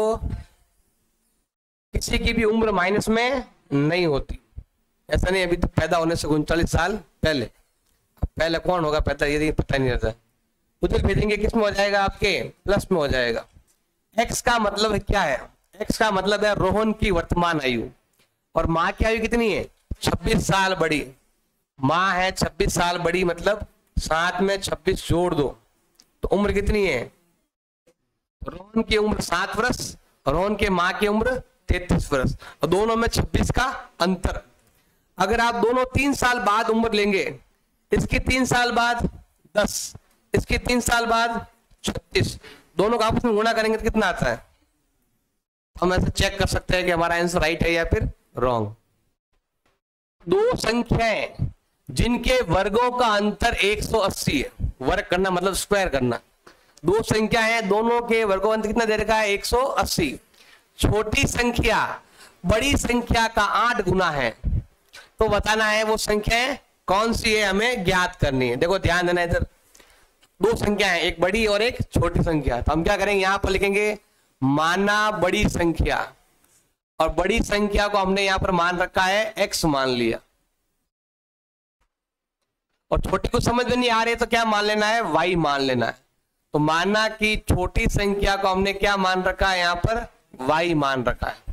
किसी की भी उम्र माइनस में नहीं होती। ऐसा नहीं अभी तो पैदा होने से 39 साल पहले कौन होगा पैदा ये पता नहीं रहता। उधर भेजेंगे किस में हो जाएगा, आपके प्लस में हो जाएगा। एक्स का मतलब है क्या है, एक्स का मतलब है रोहन की वर्तमान आयु, और माँ की आयु कितनी है 26 साल बड़ी। माँ है 26 साल बड़ी, मतलब 7 में 26 जोड़ दो तो उम्र कितनी है, रोहन की उम्र 7 वर्ष और रोहन के माँ की उम्र 33 वर्ष, और दोनों में 26 का अंतर। अगर आप दोनों 3 साल बाद उम्र लेंगे, इसकी 3 साल बाद 10, इसकी 3 साल बाद 36, दोनों का आपस में गुणा करेंगे तो कितना आता है। हम ऐसे चेक कर सकते हैं कि हमारा आंसर राइट है या फिर रॉन्ग। दो संख्याएं जिनके वर्गों का अंतर 180 है, वर्ग करना मतलब स्क्वायर करना। दो संख्या है, दोनों के वर्गों का अंतर कितना दे रखा है 180। छोटी संख्या बड़ी संख्या का 8 गुना है, तो बताना है वो संख्याएं कौन सी है, हमें ज्ञात करनी है। देखो ध्यान देना, इधर दो संख्या है, एक बड़ी और एक छोटी संख्या। तो हम क्या करेंगे, यहां पर लिखेंगे माना बड़ी संख्या, और बड़ी संख्या को हमने यहां पर मान रखा है x मान लिया, और छोटी को समझ में नहीं आ रही तो क्या मान लेना है, y मान लेना है। तो माना कि छोटी संख्या को हमने क्या मान रखा है, यहां पर y मान रखा है।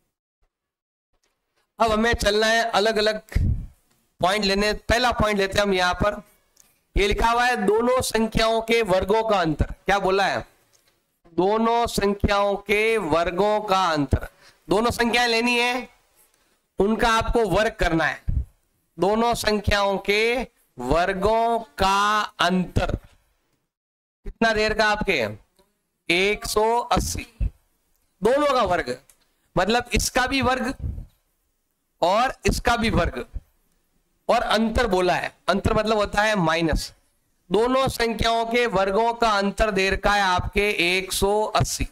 अब हमें चलना है अलग अलग पॉइंट लेने। पहला पॉइंट लेते हैं हम, यहां पर ये लिखा हुआ है दोनों संख्याओं के वर्गों का अंतर। क्या बोला है, दोनों संख्याओं के वर्गों का अंतर। दोनों संख्याएं लेनी है, उनका आपको वर्ग करना है। दोनों संख्याओं के वर्गों का अंतर कितना देर का, आपके 180। दोनों का वर्ग मतलब इसका भी वर्ग और इसका भी वर्ग, और अंतर बोला है, अंतर मतलब होता है माइनस। दोनों संख्याओं के वर्गों का अंतर दे रखा है आपके 180।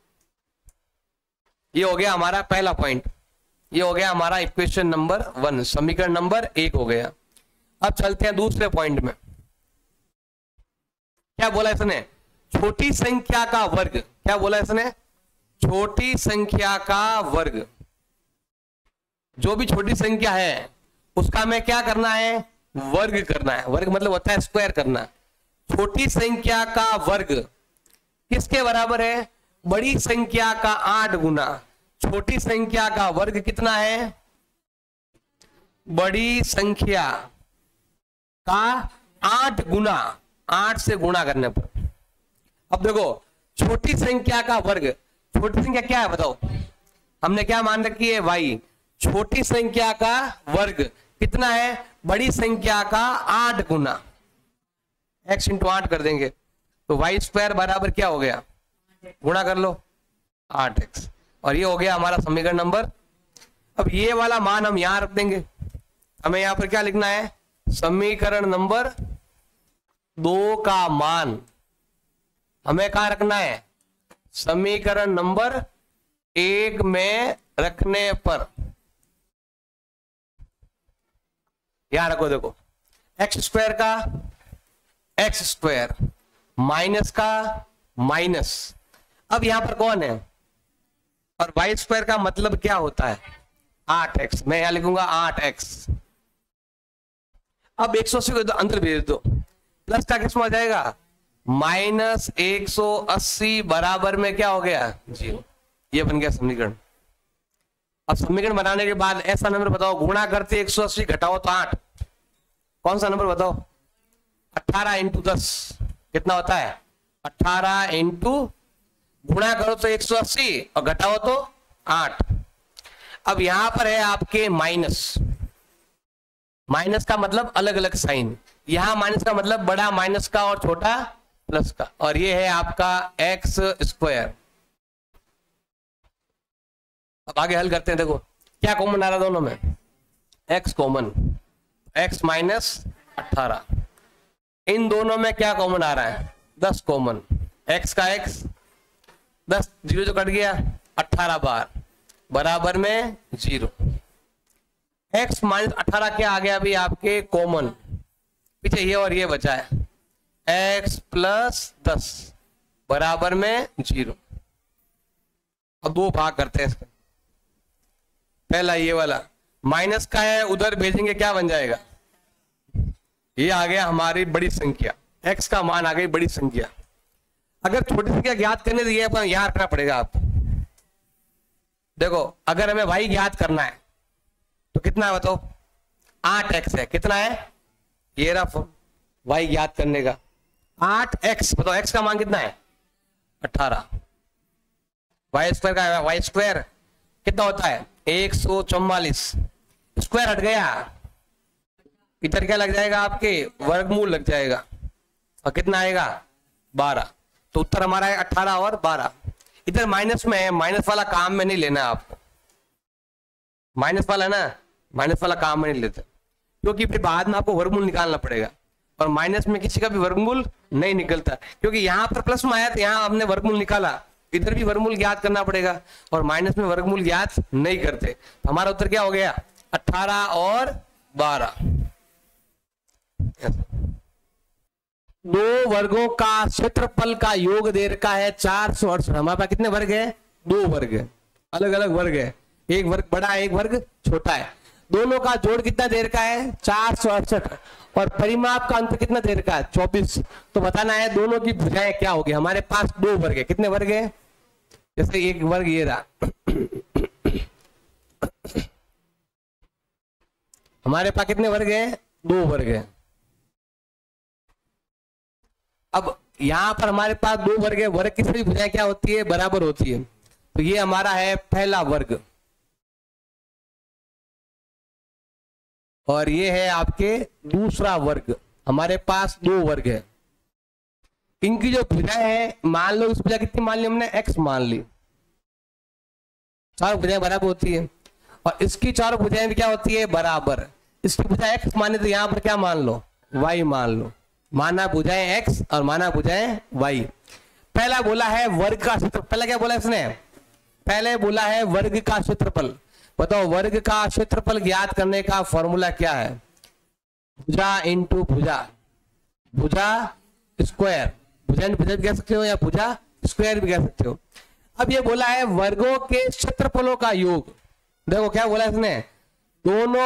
ये हो गया हमारा पहला पॉइंट, ये हो गया हमारा इक्वेशन नंबर 1, समीकरण नंबर 1 हो गया। अब चलते हैं दूसरे पॉइंट में। क्या बोला इसने, छोटी संख्या का वर्ग। क्या बोला इसने, छोटी संख्या का वर्ग। जो भी छोटी संख्या है उसका हमें क्या करना है, वर्ग करना है। वर्ग मतलब होता है स्क्वायर करना। छोटी संख्या का वर्ग किसके बराबर है, बड़ी संख्या का 8 गुना। छोटी संख्या का वर्ग कितना है, बड़ी संख्या का 8 गुना, 8 से गुणा करने पर। अब देखो छोटी संख्या का वर्ग, छोटी संख्या क्या है बताओ, हमने क्या मान रखी है y। छोटी संख्या का वर्ग कितना है, बड़ी संख्या का 8 गुना, x इंटू 8 कर देंगे तो y स्क्वायर बराबर क्या हो गया, गुणा कर लो 8x, और ये हो गया हमारा समीकरण नंबर। अब ये वाला मान हम यहां रख देंगे। हमें यहां पर क्या लिखना है, समीकरण नंबर 2 का मान हमें कहां रखना है, समीकरण नंबर 1 में रखने पर। यहां रखो, देखो एक्स स्क्वायर का एक्स स्क्वायर माइनस का माइनस। अब यहां पर कौन है, और वाई स्क्वायर का मतलब क्या होता है 8x। मैं यहां लिखूंगा 8x। अब 180 को अंदर भेज दो, प्लस का किस में आ जाएगा, -180 बराबर में क्या हो गया 0। ये बन गया समीकरण। अब समीकरण बनाने के बाद ऐसा नंबर बताओ, गुणा करते 180 घटाओ तो 8, कौन सा नंबर बताओ, 18 इंटू 10 कितना होता है 18 इंटू, गुणा करो तो 180 और घटाओ तो 8। अब यहां पर है आपके माइनस, माइनस का मतलब अलग अलग साइन। यहां माइनस का मतलब बड़ा माइनस का और छोटा प्लस का, और ये है आपका एक्स स्क्वायर। अब आगे हल करते हैं। देखो क्या कॉमन आ रहा है दोनों में, x कॉमन, x माइनस 18। इन दोनों में क्या कॉमन आ रहा है 10 कॉमन, x का x 10, 0 जो कट गया 18 बार बराबर में 0। x माइनस 18 क्या आ गया अभी आपके कॉमन, पीछे ये और ये बचा है, x प्लस 10 बराबर में 0। अब दो भाग करते हैं इसका। पहला ये वाला माइनस का है, उधर भेजेंगे क्या बन जाएगा, ये आ गया हमारी बड़ी संख्या, x का मान आ गई बड़ी संख्या। अगर छोटी संख्या ज्ञात करने तो ये अपन यहां रखना पड़ेगा आपको। देखो अगर हमें y ज्ञात करना है तो कितना है बताओ, 8x है, कितना है, ये रहा y ज्ञात करने का 8x, बताओ x का मान कितना है 18, वाई स्क्वायर का वाई स्क्वायर कितना होता है 144, स्क्वायर हट गया, इधर क्या लग जाएगा आपके वर्गमूल लग जाएगा, और कितना आएगा 12, तो उत्तर हमारा है 18 और 12। इधर माइनस में है, माइनस वाला काम में नहीं लेना आपको, माइनस वाला है ना, माइनस वाला काम में नहीं लेते, क्योंकि फिर बाद में आपको वर्गमूल निकालना पड़ेगा, और माइनस में किसी का भी वर्गमूल नहीं निकलता, क्योंकि यहां पर प्लस में आया तो यहां हमने वर्गमूल निकाला, इधर भी वर्गमूल ज्ञात करना पड़ेगा, और माइनस में वर्गमूल ज्ञात नहीं करते, तो हमारा उत्तर क्या हो गया 18 और 12। दो वर्गों का क्षेत्रफल का योग दे रखा है 468। हमारे पास कितने वर्ग है, दो वर्ग है, अलग अलग वर्ग है, एक वर्ग बड़ा है एक वर्ग छोटा है, दोनों का जोड़ कितना दे रखा है 468, और परिमाप का अंतर कितना दे रखा है 24। तो बताना है दोनों की भुजाएं क्या होगी। हमारे पास दो वर्ग है, कितने वर्ग है, जैसे एक वर्ग ये रहा हमारे पास कितने वर्ग है, दो वर्ग है। अब यहां पर हमारे पास दो वर्ग है, वर्ग की सभी भुजाएं क्या होती है, बराबर होती है, तो ये हमारा है पहला वर्ग, और ये है आपके दूसरा वर्ग। हमारे पास दो वर्ग है, इनकी जो भुजाएं है, मान लो इस भुजा कितनी मान ली हमने, x मान ली, चार भुजाएं बराबर होती है, और इसकी चारों भुजाएं भी क्या होती है, बराबर। इसकी भुजा x माने तो यहां पर क्या मान लो, y मान लो, माना भुजाएं x और माना भुजाएं y। पहला बोला है वर्ग का क्षेत्रफल, पहला क्या बोला इसने, पहले बोला है वर्ग का क्षेत्रफल। बताओ वर्ग का क्षेत्रफल ज्ञात करने का फॉर्मूला क्या है, भुजा इंटू भुजा, भुजा स्क्वायर, भुजा भुजा भी कह सकते हो या भुजा स्क्वायर भी कह सकते हो। अब ये बोला है वर्गों के क्षेत्रफलों का योग। देखो क्या बोला इसने, दोनों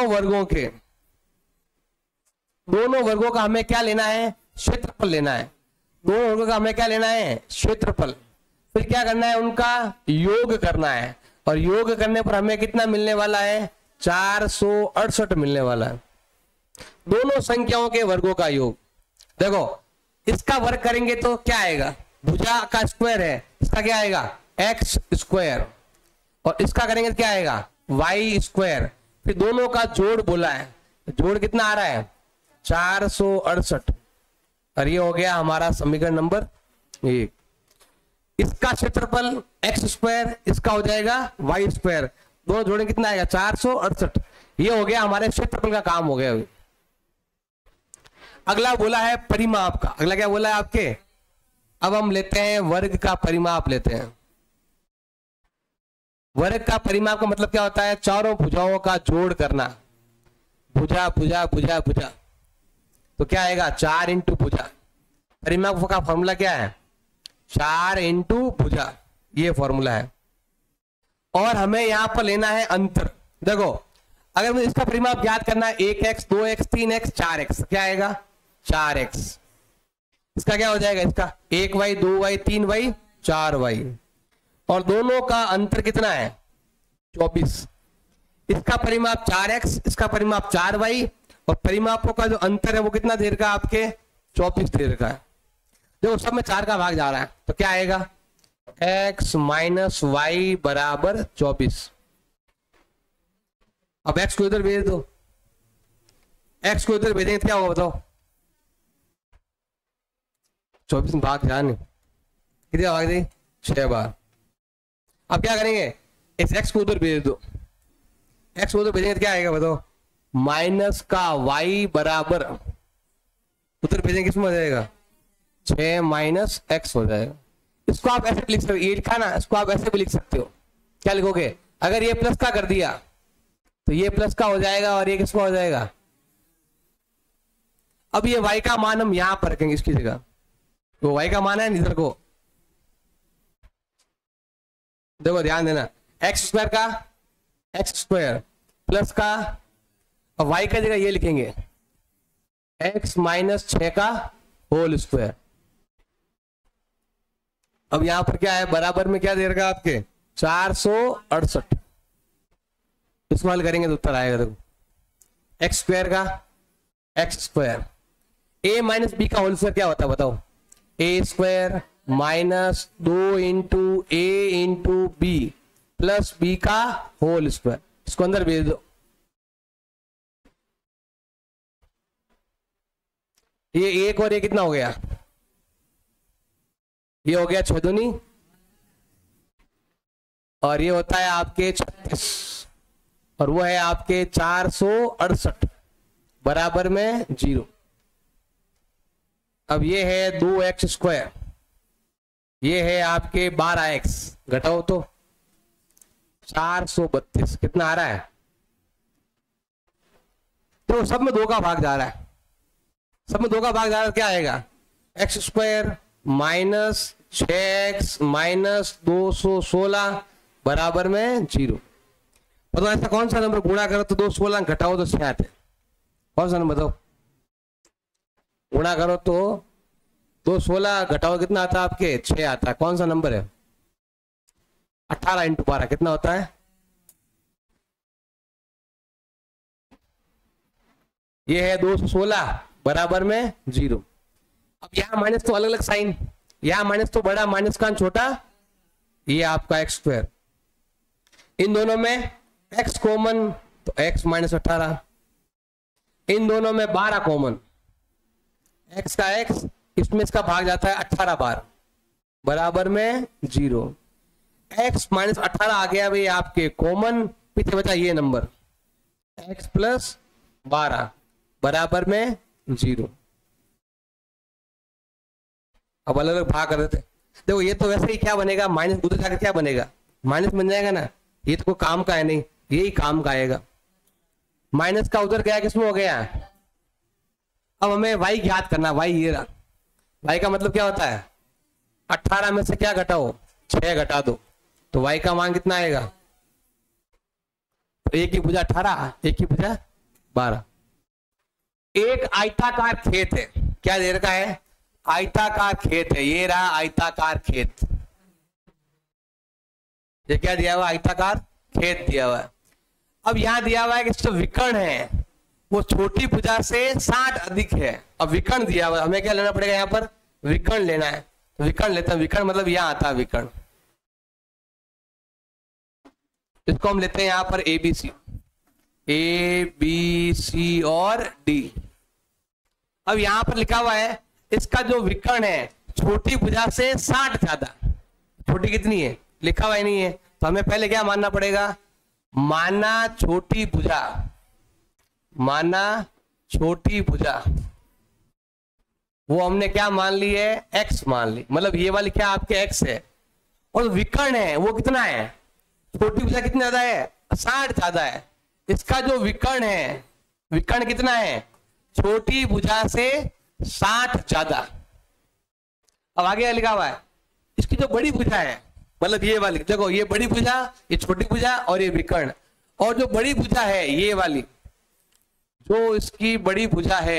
वर्गों का हमें क्या लेना है, क्षेत्रफल लेना है, दोनों वर्गों का हमें क्या लेना है, क्षेत्रफल। फिर क्या करना है, उनका योग करना है, और योग करने पर हमें कितना मिलने वाला है, 468 मिलने वाला है। दोनों संख्याओं के वर्गों का योग। देखो इसका वर्ग करेंगे तो क्या आएगा, भुजा का स्क्वायर है, इसका क्या आएगा एक्स स्क्वायर, और इसका करेंगे तो क्या आएगा वाई स्क्वायर। फिर दोनों का जोड़ बोला है, जोड़ कितना आ रहा है 468, और ये हो गया हमारा समीकरण नंबर 1। इसका क्षेत्रफल एक्स स्क्वायर, इसका हो जाएगा वाई स्क्वायर, दोनों जोड़े कितना आएगा 468। ये हो गया हमारे क्षेत्रफल का काम हो गया। अभी अगला बोला है परिमाप का, अगला क्या बोला है आपके, अब हम लेते हैं वर्ग का परिमाप लेते हैं। वर्ग का परिमाप का मतलब क्या होता है, चारों भुजाओं का जोड़ करना, भुजा भुजा भुजा भुजा, तो क्या आएगा 4 इंटू भुजा। परिमाप का फॉर्मूला क्या है 4 इंटू भुजा, ये फॉर्मूला है। और हमें यहां पर लेना है अंतर। देखो अगर मुझे इसका परिमाप ज्ञात करना है 1x 2x 3x 4x, क्या आएगा 4x। इसका क्या हो जाएगा, इसका 1y 2y 3y 4y, और दोनों का अंतर कितना है 24। इसका परिमाप 4x, इसका परिमाप 4y, और परिमापों का जो अंतर है वो कितना देर का आपके 24 देर का है। देखो सब में 4 का भाग जा रहा है, तो क्या आएगा x माइनस वाई बराबर 24। अब x को इधर भेज दो, x को इधर भेजेंगे क्या होगा बताओ, 24 में भाग जाने कितने भाग देंगे 6 बार। अब क्या करेंगे, इस x को उधर भेज दो, x को उधर भेजेंगे तो क्या आएगा बताओ, माइनस का y बराबर, उधर भेजेंगे किसमें हो जाएगा 6 माइनस x हो जाएगा। इसको आप ऐसे लिख सकते हो, ये लिखा ना, इसको आप ऐसे भी लिख सकते हो। क्या लिखोगे, अगर ये प्लस का कर दिया तो ये प्लस का हो जाएगा, और ये किसका हो जाएगा। अब ये y का मान हम यहां पर रखेंगे इसकी जगह, तो y का मान है इधर को देखो ध्यान देना, एक्स स्क्वायर का एक्स स्क्वायर प्लस का, और वाई का जगह ये लिखेंगे एक्स माइनस 6 का होल स्क्वायर। अब यहां पर क्या है, बराबर में क्या दे रखा आपके 468। इसको हल करेंगे तो उत्तर आएगा। देखो एक्स स्क्वायर का x square, a minus B का होल स्क्वायर क्या होता है बताओ, a square minus 2 into A into B plus B का होल स्क्वायर। इसको अंदर भेज दो, ये एक और ये कितना हो गया, ये हो गया 6 दूनी, और ये होता है आपके 36, और वो है आपके 468 बराबर में 0। अब ये है 2x स्क्वायर, ये है आपके 12x, घटाओ तो 432 कितना आ रहा है, तो सब में 2 का भाग जा रहा है, सब में 2 का भाग जा रहा है, क्या आएगा x square minus 6x minus 216 बराबर में 0। बताओ ऐसा कौन सा नंबर गुणा करो तो 216 घटाओ तो 6 आते, कौन सा नंबर बताओ, गुणा करो तो 216 घटाओ कितना आता है आपके 6 आता है, कौन सा नंबर है 18 इंटू 12 कितना होता है, ये है 216 बराबर में 0। अब यहां माइनस तो अलग अलग साइन, यहां माइनस तो बड़ा माइनस का छोटा, ये आपका एक्स स्क्वायर, इन दोनों में x कॉमन तो x माइनस 18, इन दोनों में 12 कॉमन, x का x, इसमें इसका भाग जाता है 18 बार बराबर में 0। x माइनस 18 आ गया भाई आपके कॉमन, पीछे बचा ये नंबर x प्लस 12 बराबर में 0। अब अलग अलग भाग कर देते, देखो ये तो वैसे ही क्या बनेगा, माइनस उधर जाकर क्या बनेगा माइनस बन जाएगा ना, ये तो कोई काम का है नहीं, यही काम का आएगा, माइनस का उधर गया किसमें हो गया। अब हमें y ज्ञात करना, y ये रहा, y का मतलब क्या होता है 18 में से क्या घटाओ 6 घटा दो, तो y का मान कितना आएगा, तो एक की भुजा 18 एक की भुजा 12। एक आयताकार खेत है, क्या दे रखा है आयताकार खेत है, ये रहा आयताकार खेत, ये क्या दिया हुआ आयताकार खेत दिया हुआ है। अब यहां दिया हुआ है कि जो विकर्ण है वो छोटी भुजा से 60 अधिक है। अब विकर्ण दिया हुआ है, हमें क्या लेना पड़ेगा, यहाँ पर विकर्ण लेना है, तो विकर्ण लेते हैं, विकर्ण मतलब यहां आता है विकर्ण, इसको हम लेते हैं यहां पर ए बी सी और डी। अब यहां पर लिखा हुआ है इसका जो विकर्ण है छोटी भुजा से 60 ज्यादा, छोटी कितनी है लिखा हुआ ही नहीं है, तो हमें पहले क्या मानना पड़ेगा, माना छोटी भुजा, माना छोटी भुजा, वो हमने क्या मान ली है x मान ली, मतलब ये वाली क्या आपके x है, और विकर्ण है वो कितना है, छोटी भुजा कितनी ज्यादा है 60 ज्यादा है, इसका जो विकर्ण है विकर्ण कितना है छोटी भुजा से 60 ज्यादा। अब आगे लिखा हुआ है इसकी जो बड़ी भुजा है, मतलब ये वाली, देखो ये बड़ी भुजा ये छोटी भुजा और ये विकर्ण, और जो बड़ी भुजा है ये वाली, जो इसकी बड़ी भुजा है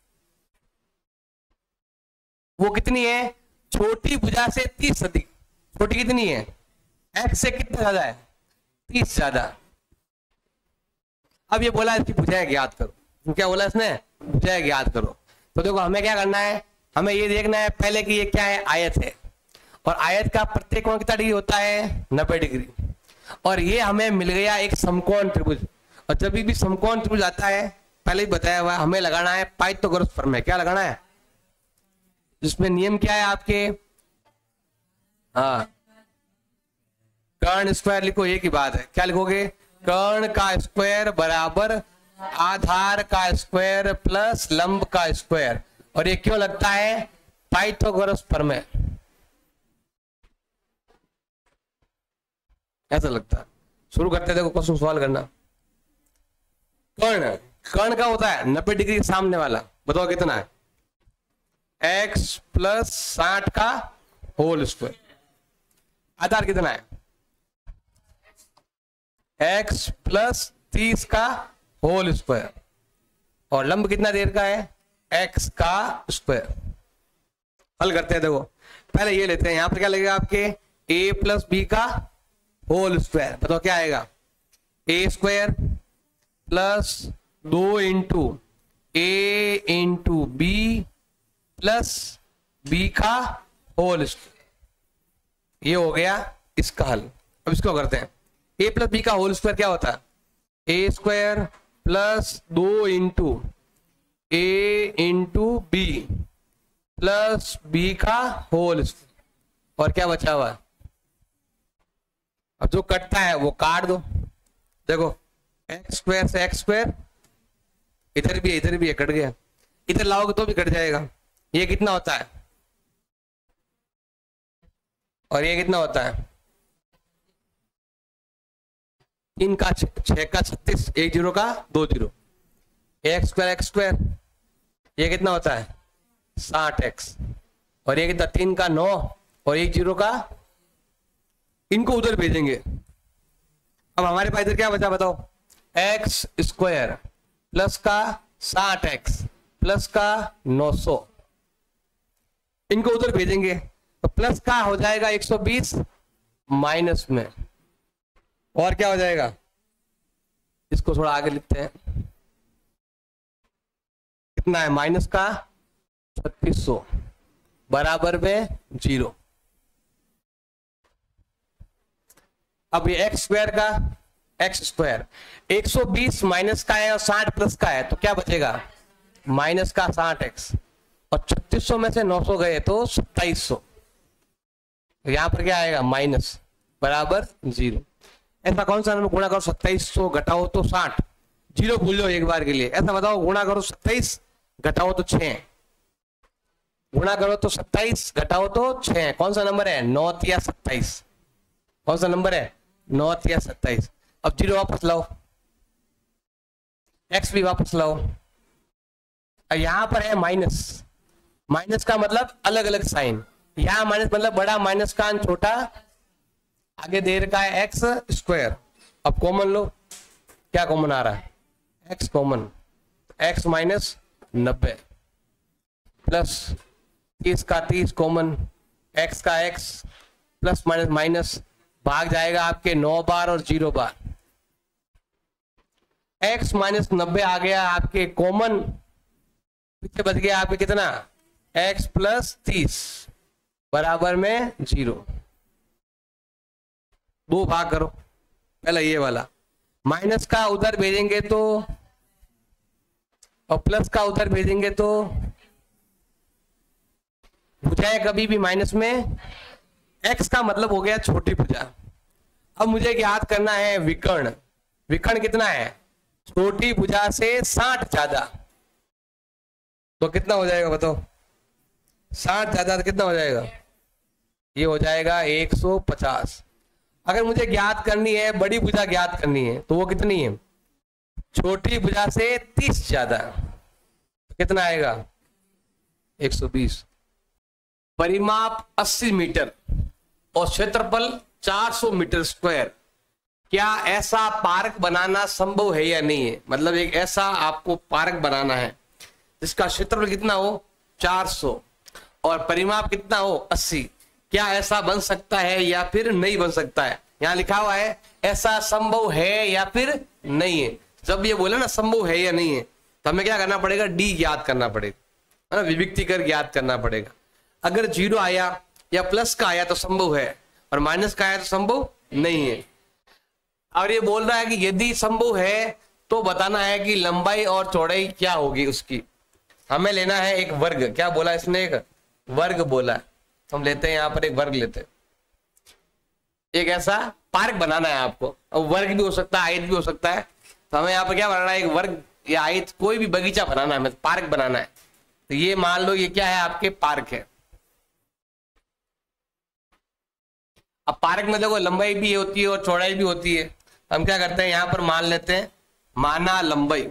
वो कितनी है छोटी भुजा से 30 अधिक, छोटी कितनी है x से कितना ज्यादा है 30 ज्यादा। अब ये बोला इसकी भुजाएं ज्ञात करो, क्या बोला इसने भुजाएं ज्ञात करो, तो देखो हमें क्या करना है, हमें ये देखना है पहले कि ये क्या है आयत है, और आयत का प्रत्येक कोण कितना डिग्री होता है 90 डिग्री, और ये हमें मिल गया एक समकोण त्रिभुज। और जब भी समकोण त्रिभुज आता है पहले ही बताया हुआ हमें लगाना है पाइथागोरस प्रमेय, क्या लगाना है, जिसमें नियम क्या है आपके, हाँ कर्ण स्क्वायर लिखो, एक ही बात है, क्या लिखोगे कर्ण का स्क्वायर बराबर आधार का स्क्वायर प्लस लंब का स्क्वायर, और ये क्यों लगता है पाइथागोरस प्रमेय, ऐसा लगता है। शुरू करते देखो क्वेश्चन सॉल्व करना। कर्ण, कर्ण का होता है 90 डिग्री के सामने वाला, बताओ कितना है x प्लस 60 का होल स्क्वायर, आधार कितना है x प्लस 30 का होल स्क्वायर, और लंब कितना देर का है, x का स्क्वायर। हल करते हैं, देखो पहले ये लेते हैं, यहां पर क्या लगेगा आपके a प्लस बी का होल स्क्वायर, बताओ क्या आएगा, a square plus 2 into a into B plus b का होल स्क्वायर। ये हो गया इसका हल। अब इसको करते हैं, a प्लस बी का होल स्क्वायर क्या होता है, a square plus 2 into a into B plus B का होल स्क्वायर, और क्या बचा हुआ है, अब जो कटता है वो काट दो। देखो एक्स स्क्वायर से एक्स स्क्वायर, इधर भी है, कट गया, इधर लाओगे तो भी कट जाएगा। ये कितना होता है, और ये कितना होता है, 3 का 6 का 36, 1 0 का 2 0, एक्स स्क्वायर, ये कितना होता है 60x, और ये कितना 3 का 9 और 1 0 का, इनको उधर भेजेंगे। अब हमारे पास इधर क्या बचा बताओ, एक्स स्क्वायर प्लस का 60x प्लस का 900, इनको उधर भेजेंगे तो प्लस का हो जाएगा 120 माइनस में, और क्या हो जाएगा, इसको थोड़ा आगे लिखते हैं, कितना है माइनस का 3600 बराबर में 0। अब ये एक्स स्क्वायर का एक्स स्क्वायर 120 माइनस का है और 60 प्लस का है, तो क्या बचेगा माइनस का 60x, और 3600 में से 900 गए तो 2700, यहां पर क्या आएगा माइनस बराबर 0। ऐसा कौन सा नंबर गुणा करो 2700 घटाओ तो 60, 0 भूल लो एक बार के लिए, ऐसा बताओ गुणा करो 27 घटाओ तो 6, गुणा करो तो 27 घटाओ तो 6, कौन सा नंबर है 9 या 27, कौन सा नंबर है 9 या 27। अब 0 वापस लाओ, x भी वापस लाओ, यहां पर है माइनस, माइनस का मतलब अलग अलग साइन, यहां माइनस मतलब बड़ा माइनस का छोटा, आगे देर का है एक्स स्क्वायर। अब कॉमन लो, क्या कॉमन आ रहा है x common, x minus 90 plus 30 का 30 कॉमन, x का x प्लस माइनस माइनस, भाग जाएगा आपके 9 बार और 0 बार, x माइनस 90 आ गया आपके कॉमन, पीछे बच गया आपके कितना x प्लस 30 बराबर में 0। 2 भाग करो, पहले ये वाला माइनस का उधर भेजेंगे तो, और प्लस का उधर भेजेंगे तो भुजाएं कभी भी माइनस में, x का मतलब हो गया छोटी भुजा। अब मुझे याद करना है विकर्ण, विकर्ण कितना है छोटी भुजा से 60 ज्यादा, तो कितना हो जाएगा बताओ, 60 ज्यादा तो कितना हो जाएगा, ये हो जाएगा 150। अगर मुझे ज्ञात करनी है बड़ी भुजा ज्ञात करनी है तो वो कितनी है, छोटी भुजा से 30 ज्यादा, तो कितना आएगा 120। परिमाप 80 मीटर और क्षेत्रफल 400 मीटर स्क्वायर, क्या ऐसा पार्क बनाना संभव है या नहीं है, मतलब एक ऐसा आपको पार्क बनाना है जिसका क्षेत्रफल कितना हो 400 और परिमाप कितना हो 80, क्या ऐसा बन सकता है या फिर नहीं बन सकता है। यहाँ लिखा हुआ है ऐसा संभव है या फिर नहीं है। जब ये बोले ना संभव है या नहीं है तो हमें क्या करना पड़ेगा, डी ज्ञात करना पड़ेगा, है ना, विभक्ति कर ज्ञात करना पड़ेगा। अगर 0 आया या प्लस का आया तो संभव है, और माइनस का आया तो संभव नहीं है। और ये बोल रहा है कि यदि संभव है तो बताना है कि लंबाई और चौड़ाई क्या होगी उसकी। हमें लेना है एक वर्ग, क्या बोला इसने, एक वर्ग बोला, हम लेते हैं यहाँ पर एक वर्ग लेते हैं। एक ऐसा पार्क बनाना है आपको, और वर्ग भी हो सकता है आयत भी हो सकता है, तो हमें यहाँ पर क्या बनाना है, एक वर्ग या आयत कोई भी बगीचा बनाना है, हमें पार्क बनाना है। तो ये मान लो ये क्या है आपके पार्क है। अब पार्क में देखो लंबाई भी होती है और चौड़ाई भी होती है, हम क्या करते हैं यहां पर मान लेते हैं, माना लंबाई,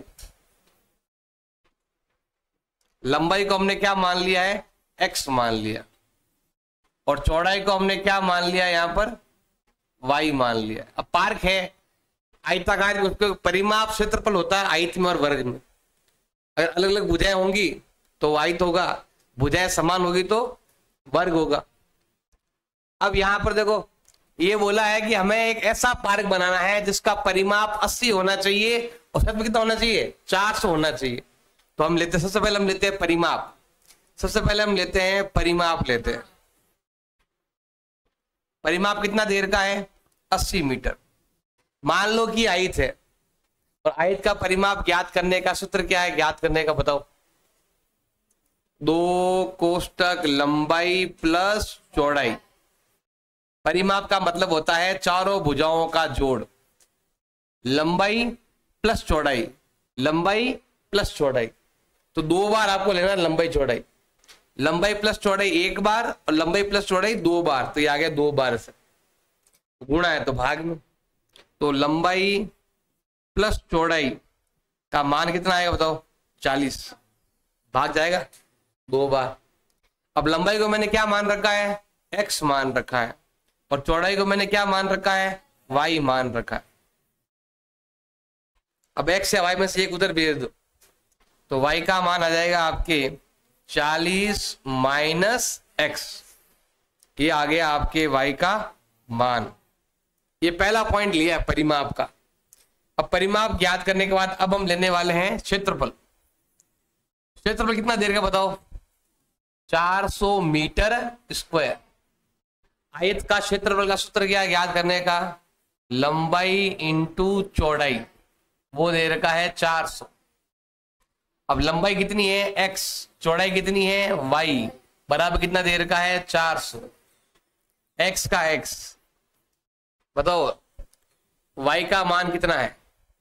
लंबाई को हमने क्या मान लिया है x मान लिया, और चौड़ाई को हमने क्या मान लिया यहां पर y मान लिया। अब पार्क है आयताकार उसके परिमाप क्षेत्रफल होता है आयत में और वर्ग में। अगर अलग अलग भुजाएं होंगी तो आयत होगा, भुजाएं समान होगी तो वर्ग होगा। अब यहां पर देखो ये बोला है कि हमें एक ऐसा पार्क बनाना है जिसका परिमाप 80 होना चाहिए और क्षेत्रफल कितना होना चाहिए, 400 होना चाहिए। तो हम लेते हैं, सबसे पहले हम लेते हैं परिमाप। सबसे पहले हम लेते हैं परिमाप, लेते हैं परिमाप कितना देर का है, 80 मीटर। मान लो कि आयत है और आयत का परिमाप ज्ञात करने का सूत्र क्या है, ज्ञात करने का बताओ। 2 कोष्टक लंबाई प्लस चौड़ाई। परिमाप का मतलब होता है चारों भुजाओं का जोड़, लंबाई प्लस चौड़ाई, लंबाई प्लस चौड़ाई। तो 2 बार आपको लेना लंबाई चौड़ाई, लंबाई प्लस चौड़ाई 1 बार और लंबाई प्लस चौड़ाई 2 बार। तो ये आ गया 2 बार से, गुणा है तो भाग में। तो लंबाई प्लस चौड़ाई का मान कितना आएगा बताओ, 40, भाग जाएगा 2 बार। अब लंबाई को मैंने क्या मान रखा है, x मान रखा है, और चौड़ाई को मैंने क्या मान रखा है, y मान रखा है। अब x या y में से एक उधर भेज दो तो y का मान आ जाएगा आपके 40 माइनस x। ये आ गया आपके y का मान। ये पहला पॉइंट लिया है परिमाप का। अब परिमाप ज्ञात करने के बाद अब हम लेने वाले हैं क्षेत्रफल। क्षेत्रफल कितना देर का बताओ, 400 मीटर स्क्वायर। आयत का क्षेत्रफल का सूत्र क्या है ज्ञात करने का, लंबाई इंटू चौड़ाई, वो दे रखा है 400। अब लंबाई कितनी है x, चौड़ाई कितनी है y, बराबर कितना दे रखा है 400। x का x बताओ, y का मान कितना है,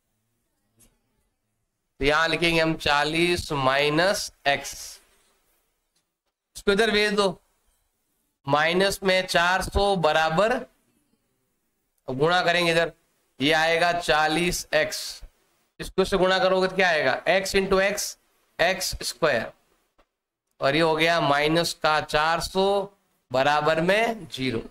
तो यहां लिखेंगे हम 40 माइनस x। इसको इधर भेज दो, माइनस में 400 बराबर, गुणा करेंगे इधर, ये आएगा 40x। इसको से गुणा करोगे तो क्या आएगा, x into x, x square, और ये हो गया माइनस का 400 बराबर में 0।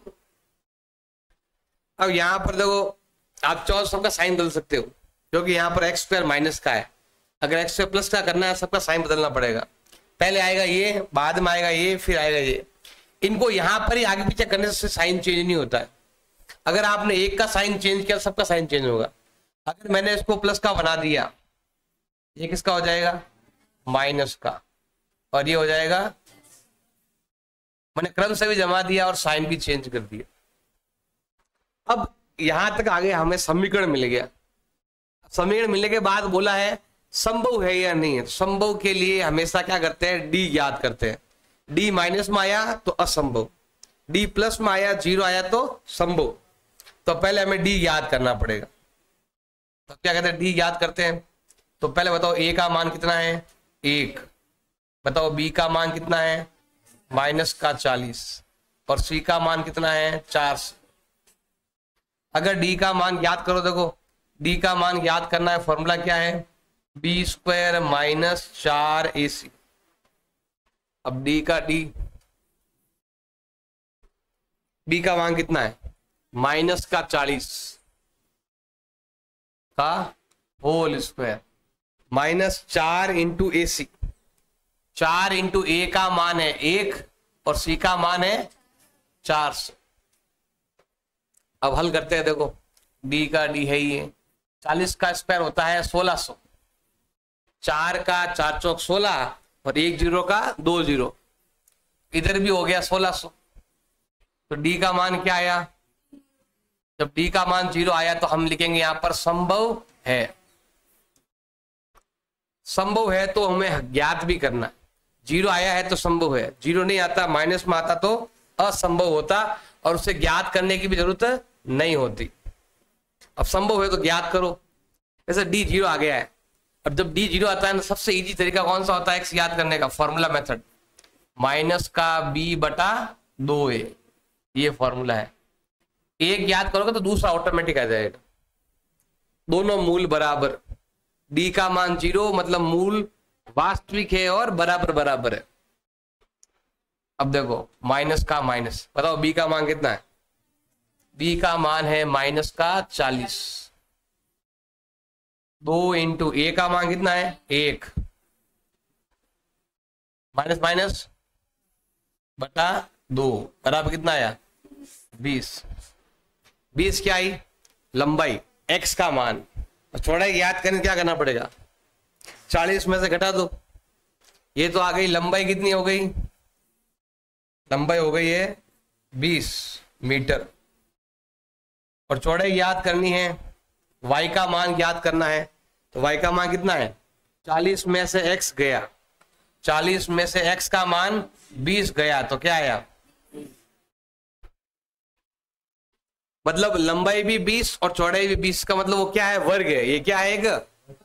अब यहां पर देखो आप चाहो सबका साइन बदल सकते हो, क्योंकि यहां पर एक्स स्क्वायर माइनस का है। अगर एक्स स्क्वायर प्लस का करना है सबका साइन बदलना पड़ेगा। पहले आएगा ये, बाद में आएगा ये, फिर आएगा ये। इनको यहां पर ही आगे पीछे करने से साइन चेंज नहीं होता है। अगर आपने एक का साइन चेंज किया सबका साइन चेंज होगा। अगर मैंने इसको प्लस का बना दिया, ये किसका हो जाएगा, माइनस का, और ये हो जाएगा, मैंने क्रम से भी जमा दिया और साइन भी चेंज कर दिया। अब यहां तक आगे हमें समीकरण मिल गया। समीकरण मिलने के बाद बोला है संभव है या नहीं है। संभव के लिए हमेशा क्या करते हैं, डी ज्ञात करते हैं। डी माइनस में आया तो असंभव, डी प्लस में आया 0 आया तो संभव। तो पहले हमें डी याद करना पड़ेगा। तो क्या कहते हैं, डी याद करते हैं। तो पहले बताओ ए का मान कितना है, 1। बताओ बी का मान कितना है, माइनस का 40, और सी का मान कितना है, 400। अगर डी का मान याद करो, देखो डी का मान याद करना है, फॉर्मूला क्या है, बी स्क्वायर माइनस 4ac। अब डी का मान कितना है, माइनस का 40 का whole square, minus 4 into AC। 4 into a का मान है 1 और सी का मान है 400। अब हल करते हैं, देखो डी का डी है ये, 40 का स्क्वायर होता है 1600, 4 का 4 चौक 16 और 1 0 का 2 0, इधर भी हो गया 1600। तो डी का मान क्या आया, जब डी का मान 0 आया तो हम लिखेंगे यहां पर संभव है। संभव है तो हमें ज्ञात भी करना। 0 आया है तो संभव है, 0 नहीं आता, माइनस में आता तो असंभव होता, और उसे ज्ञात करने की भी जरूरत नहीं होती। अब संभव है तो ज्ञात करो। जैसे डी 0 आ गया है, अब जब डी 0 आता है ना, सबसे इजी तरीका कौन सा होता है एक्स याद करने का, फॉर्मूला मेथड, माइनस का b बटा 2a, ये फॉर्मूला है। एक याद करोगे तो दूसरा ऑटोमेटिक आ जाएगा। दोनों मूल बराबर, डी का मान 0 मतलब मूल वास्तविक है और बराबर बराबर है। अब देखो माइनस का माइनस, बताओ बी का मान कितना है, बी का मान है माइनस का 40, 2 इंटू ए का मान कितना है 1 माइनस माइनस बटा 2 बराबर कितना आया 20। 20 क्या आई लंबाई x का मान। चौड़ाई याद करने क्या करना पड़ेगा 40 में से घटा दो। ये तो आ गई लंबाई कितनी हो गई लंबाई हो गई है 20 मीटर और चौड़ाई याद करनी है y का मान याद करना है तो y का मान कितना है 40 में से x गया 40 में से x का मान 20 गया तो क्या आया मतलब लंबाई भी 20 और चौड़ाई भी 20 का मतलब वो क्या है वर्ग है। ये क्या है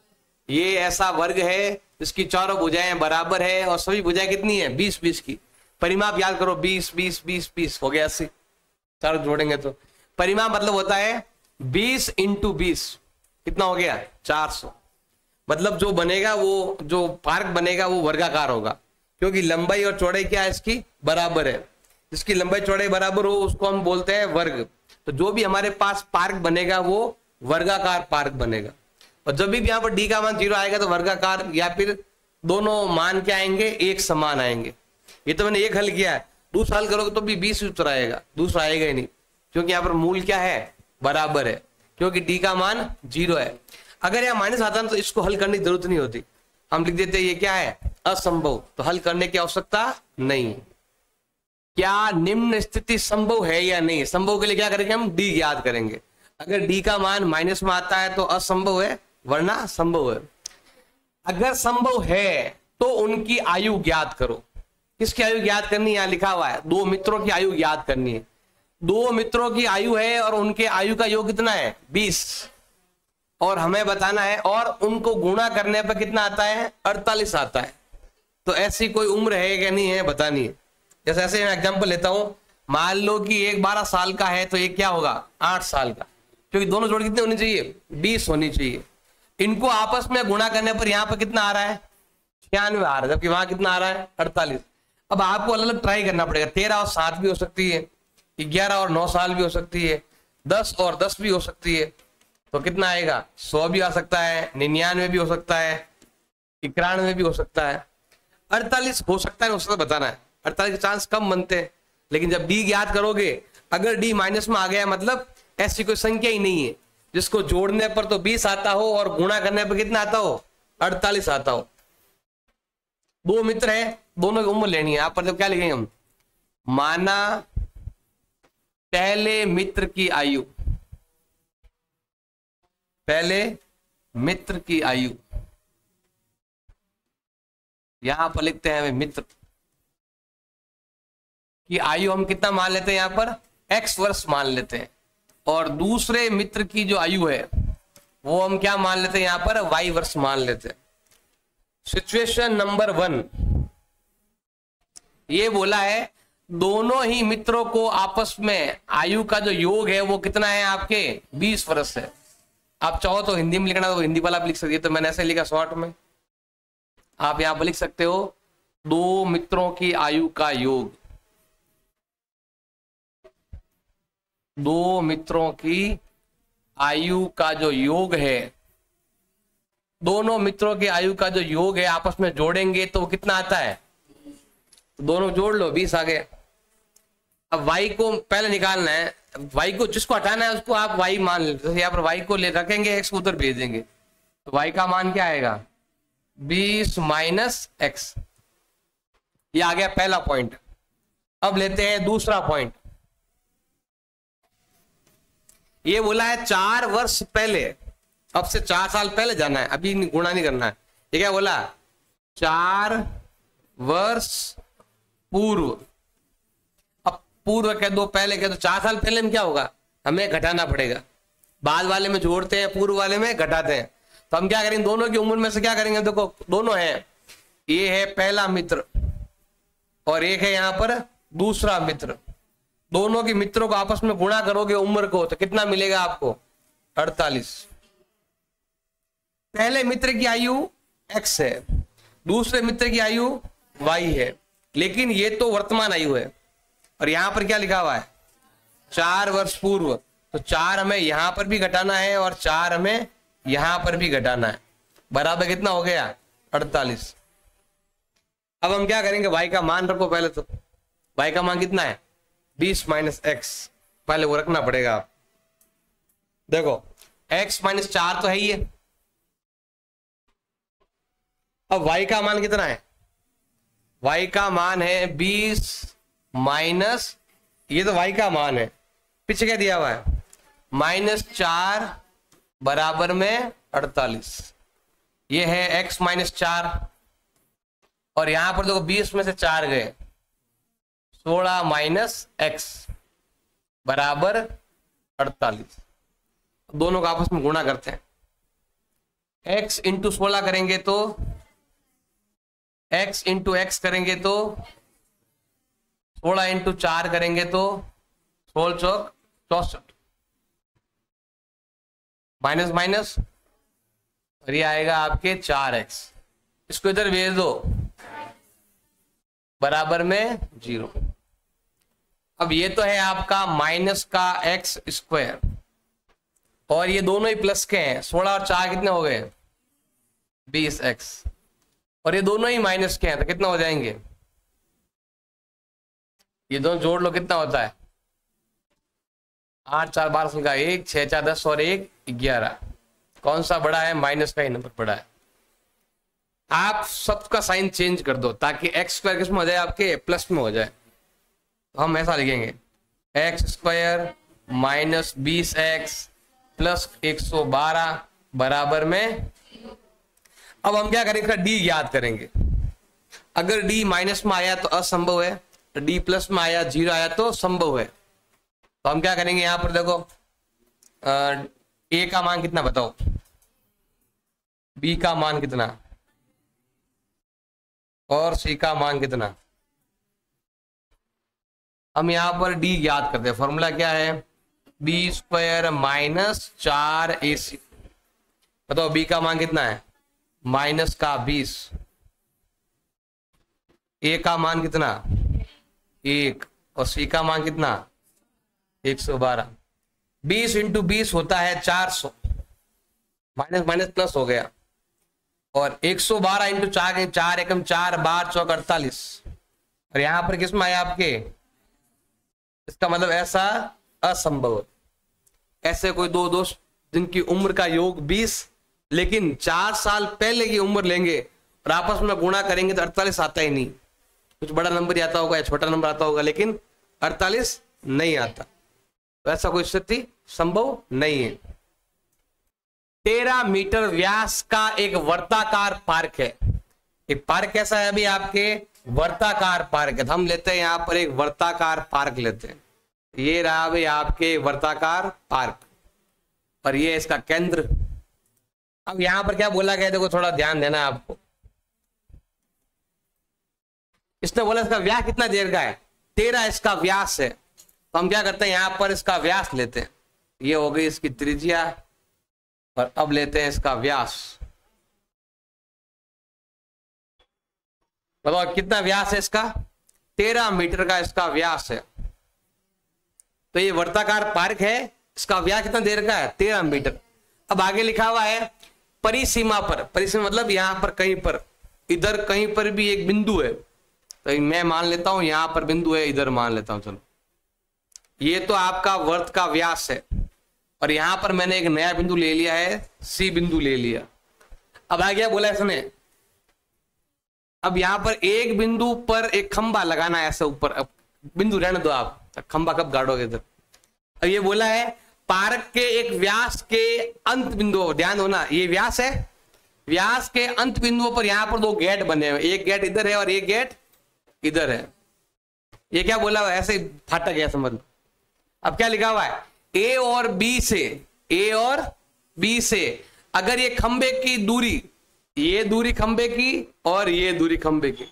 ये ऐसा वर्ग है जिसकी चारों भुजाएं बराबर है और सभी भुजाएं कितनी है 20 20 की। परिमाप याद करो 20 20 20 20 हो गया 80 चारों जोड़ेंगे तो परिमाप मतलब होता है 20 इंटू 20 कितना हो गया 400। मतलब जो बनेगा वो जो पार्क बनेगा वो वर्गाकार होगा क्योंकि लंबाई और चौड़ाई क्या है इसकी बराबर है। जिसकी लंबाई चौड़ाई बराबर हो उसको हम बोलते हैं वर्ग। तो जो भी हमारे पास पार्क बनेगा वो वर्गाकार पार्क बनेगा और जब भी यहाँ पर डी का मान 0 आएगा तो वर्गाकार या फिर दोनों मान क्या आएंगे एक समान आएंगे। ये तो मैंने एक हल किया है दूसरा हल करोगे तो भी 20 उत्तर आएगा दूसरा आएगा ही नहीं क्योंकि यहाँ पर मूल क्या है बराबर है क्योंकि डी का मान 0 है। अगर यहाँ माइनस आता ना तो इसको हल करने की जरूरत नहीं होती हम लिख देते ये क्या है असंभव तो हल करने की आवश्यकता नहीं। क्या निम्न स्थिति संभव है या नहीं संभव के लिए क्या करेंगे हम डी याद करेंगे। अगर डी का मान माइनस में आता है तो असंभव है वरना संभव है। अगर संभव है तो उनकी आयु ज्ञात करो। किसकी आयु ज्ञात करनी है यहाँ लिखा हुआ है 2 मित्रों की आयु ज्ञात करनी है। 2 मित्रों की आयु है और उनके आयु का योग कितना है 20 और हमें बताना है और उनको गुणा करने पर कितना आता है 48 आता है। तो ऐसी कोई उम्र है क्या नहीं है बतानी है। जैसे ऐसे मैं एग्जांपल लेता हूं मान लो कि एक 12 साल का है तो एक क्या होगा 8 साल का क्योंकि दोनों जोड़ कितने होनी चाहिए 20 होनी चाहिए। इनको आपस में गुणा करने पर यहाँ पर कितना आ रहा है 96 आ रहा है जबकि वहां कितना आ रहा है 48। अब आपको अलग अलग ट्राई करना पड़ेगा 13 और 7 भी हो सकती है 11 और 9 साल भी हो सकती है 10 और 10 भी हो सकती है तो कितना आएगा 100 भी आ सकता है 99 भी हो सकता है 91 भी हो सकता है 48 हो सकता है उसका बताना है। 48 के चांस कम बनते हैं लेकिन जब डी याद करोगे अगर डी माइनस में आ गया मतलब ऐसी कोई संख्या ही नहीं है जिसको जोड़ने पर तो 20 आता हो और गुणा करने पर कितना आता हो 48 आता हो। 2 मित्र है दोनों की उम्र लेनी है आप पर जब क्या लिखेंगे हम माना पहले मित्र की आयु पहले मित्र की आयु यहां पर लिखते हैं मित्र की आयु हम कितना मान लेते हैं यहां पर x वर्ष मान लेते हैं और दूसरे मित्र की जो आयु है वो हम क्या मान लेते हैं यहां पर y वर्ष मान लेते हैं। सिचुएशन नंबर 1 ये बोला है दोनों ही मित्रों को आपस में आयु का जो योग है वो कितना है आपके 20 वर्ष है। आप चाहो तो हिंदी में लिखना तो हिंदी वाला भी लिख सकते तो मैंने ऐसे लिखा शॉर्ट में आप यहां पर लिख सकते हो 2 मित्रों की आयु का योग 2 मित्रों की आयु का जो योग है दोनों मित्रों की आयु का जो योग है आपस में जोड़ेंगे तो वो कितना आता है दोनों जोड़ लो 20 आ गया। अब y को पहले निकालना है y को जिसको हटाना है उसको आप y मान लेते हैं। यहाँ पर y को ले रखेंगे x को उधर भेज देंगे तो y का मान क्या आएगा 20 माइनस x। ये आ गया पहला पॉइंट। अब लेते हैं दूसरा पॉइंट। ये बोला है 4 वर्ष पहले अब से 4 साल पहले जाना है अभी गुणा नहीं करना है। ये क्या बोला 4 वर्ष पूर्व। अब पूर्व कह दो पहले कह दो 4 साल पहले में क्या होगा हमें घटाना पड़ेगा। बाद वाले में जोड़ते हैं पूर्व वाले में घटाते हैं तो हम क्या करेंगे दोनों की उम्र में से क्या करेंगे देखो दोनों है ये है पहला मित्र और एक है यहां पर दूसरा मित्र। दोनों के मित्रों को आपस में गुणा करोगे उम्र को तो कितना मिलेगा आपको 48। पहले मित्र की आयु x है दूसरे मित्र की आयु y है लेकिन ये तो वर्तमान आयु है और यहां पर क्या लिखा हुआ है 4 वर्ष पूर्व तो 4 हमें यहां पर भी घटाना है और 4 हमें यहां पर भी घटाना है, बराबर कितना हो गया 48। अब हम क्या करेंगे, y का मान रखो पहले, तो y का मान कितना है 20 माइनस एक्स, पहले वो रखना पड़ेगा। आप देखो x माइनस 4 तो है ही है। अब y का मान कितना है, y का मान है 20 माइनस, ये तो y का मान है, पीछे क्या दिया हुआ है -4 बराबर में 48। ये है x माइनस 4, और यहां पर देखो 20 में से 4 गए, 16 माइनस एक्स बराबर 48। दोनों का आपस में गुणा करते हैं, x इंटू 16 करेंगे तो x इंटू एक्स करेंगे तो 16 इंटू 4 करेंगे तो 16 चौक 64, माइनस माइनस, और ये आएगा आपके 4x। इसको इधर भेज दो, बराबर में 0। अब ये तो है आपका माइनस का एक्स स्क्वायर, और ये दोनों ही प्लस के हैं, 16 और 4 कितने हो गए 20x, और ये दोनों ही माइनस के हैं, तो कितना हो जाएंगे, ये दोनों जोड़ लो कितना होता है 8 4 12 का 1, 6 4 10 और 1 11। कौन सा बड़ा है, माइनस का ही नंबर बड़ा है। आप सबका साइन चेंज कर दो ताकि एक्स स्क्वायर किस में हो जाए, आपके प्लस में हो जाए। तो हम ऐसा लिखेंगे x square minus 20x plus 112 बराबर में, अब हम क्या करेंगे, डी याद करेंगे। अगर डी माइनस में आया तो असंभव है, डी प्लस में आया 0 आया तो संभव है। तो हम क्या करेंगे, यहां पर देखो ए का मान कितना बताओ, बी का मान कितना, और सी का मान कितना। हम यहां पर डी याद करते हैं, फॉर्मूला क्या है बी स्क्वायर माइनस 4ac। बताओ बी का मान कितना है माइनस का 20, ए का मान कितना 1, और सी का मान कितना 112। 20 इंटू 20 होता है 400, माइनस माइनस प्लस हो गया, और 112 इंटू 4 4 एकम 4 12 चौक 48, और यहां पर किसमें आया आपके, इसका मतलब ऐसा असंभव है। ऐसे कोई दो दोस्त जिनकी उम्र का योग 20 लेकिन 4 साल पहले की उम्र लेंगे और आपस में गुणा करेंगे तो 48 आता ही नहीं। कुछ बड़ा नंबर आता होगा या छोटा नंबर आता होगा, लेकिन 48 नहीं आता। तो ऐसा कोई स्थिति संभव नहीं है। 13 मीटर व्यास का एक वर्ताकार पार्क है। एक पार्क कैसा है अभी आपके, वर्ताकार पार्क है। हम लेते हैं यहां पर एक वर्ताकार पार्क लेते हैं। ये रहा भाई आपके वर्ताकार पार्क, और ये इसका केंद्र। अब यहां पर क्या बोला गया, देखो थोड़ा ध्यान देना है आपको। इसने बोला इसका व्यास कितना देर का है, 13 इसका व्यास है। तो हम क्या करते हैं, यहां पर इसका व्यास लेते हैं। ये हो गई इसकी त्रिज्या, और अब लेते हैं इसका व्यास। बताओ कितना व्यास है इसका, 13 मीटर का इसका व्यास है। तो ये वर्ताकार पार्क है, इसका व्यास कितना देर का है 13 मीटर। अब आगे लिखा हुआ है परिसीमा पर, परिसीमा मतलब यहां पर कहीं पर, इधर कहीं पर भी एक बिंदु है। तो मैं मान लेता हूं यहां पर बिंदु है, इधर मान लेता हूं। चलो ये तो आपका वर्त का व्यास है, और यहां पर मैंने एक नया बिंदु ले लिया है, सी बिंदु ले लिया। अब आ गया बोला इसने, अब यहां पर एक बिंदु पर एक खंबा लगाना है ऐसे ऊपर। अब बिंदु रहने दो आप, खंबा कब गाड़ोगे इधर। अब ये बोला है पार्क के एक व्यास के अंत बिंदु, ध्यान दो ना, ये व्यास है, व्यास के अंत बिंदुओं पर यहां पर 2 गेट बने हुए, एक गेट इधर है और एक गेट इधर है। ये क्या बोला हुआ है, ऐसे फाटक है समझ लो। अब क्या लिखा हुआ है, ए और बी से, ए और बी से अगर ये खंबे की दूरी, ये दूरी खंबे की और ये दूरी खंबे की,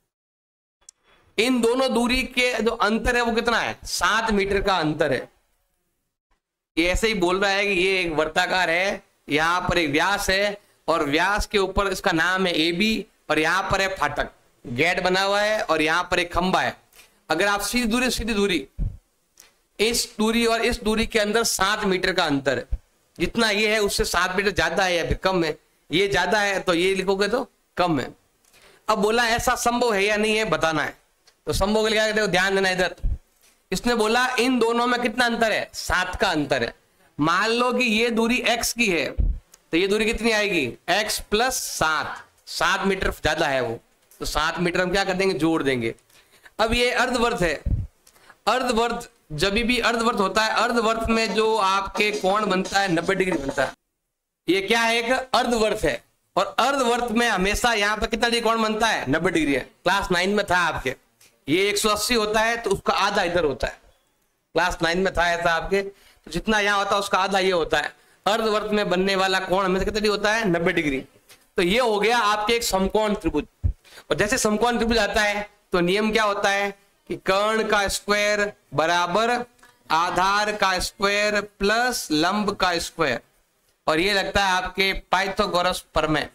इन दोनों दूरी के जो अंतर है वो कितना है 7 मीटर का अंतर है। ये ऐसे ही बोल रहा है कि ये एक वर्ताकार है, यहां पर एक व्यास है, और व्यास के ऊपर इसका नाम है ए बी, और यहां पर है फाटक, गेट बना हुआ है, और यहां पर एक खंबा है। अगर आप सीधी दूरी, इस दूरी और इस दूरी के अंदर 7 मीटर का अंतर है। जितना ये है उससे 7 मीटर ज्यादा है या फिर कम है, ये ज्यादा है तो ये लिखोगे तो कम है। अब बोला ऐसा संभव है या नहीं है बताना है, तो संभव के लिए क्या, देखो ध्यान देना इधर। इसने बोला इन दोनों में कितना अंतर है, 7 का अंतर है। मान लो कि ये दूरी x की है तो ये दूरी कितनी आएगी, x प्लस 7 मीटर ज्यादा है वो, तो 7 मीटर हम क्या कर देंगे, जोड़ देंगे। अब ये अर्धवर्त है, अर्धवर्त जब भी अर्धवर्त होता है, अर्धवर्त में जो आपके कोण बनता है 90 डिग्री बनता है। ये क्या है, एक अर्धवर्त है, और अर्धवर्त में हमेशा यहाँ पे कितना डिग्री कोण बनता है, 90 डिग्री है। क्लास 9 में था आपके, ये 180 होता है तो उसका आधा इधर होता है, क्लास 9 में था ऐसा आपके, तो जितना यहाँ होता है उसका आधा ये होता है। अर्धवर्त में बनने वाला कोण हमेशा कितना डिग्री होता है, 90 डिग्री। तो ये हो गया आपके एक समकोण त्रिभुज। और जैसे समकोण त्रिभुज आता है तो नियम क्या होता है कि कर्ण का स्क्वायर बराबर आधार का स्क्वायर प्लस लंब का स्क्वायर, और ये लगता है आपके पाइथागोरस प्रमेय।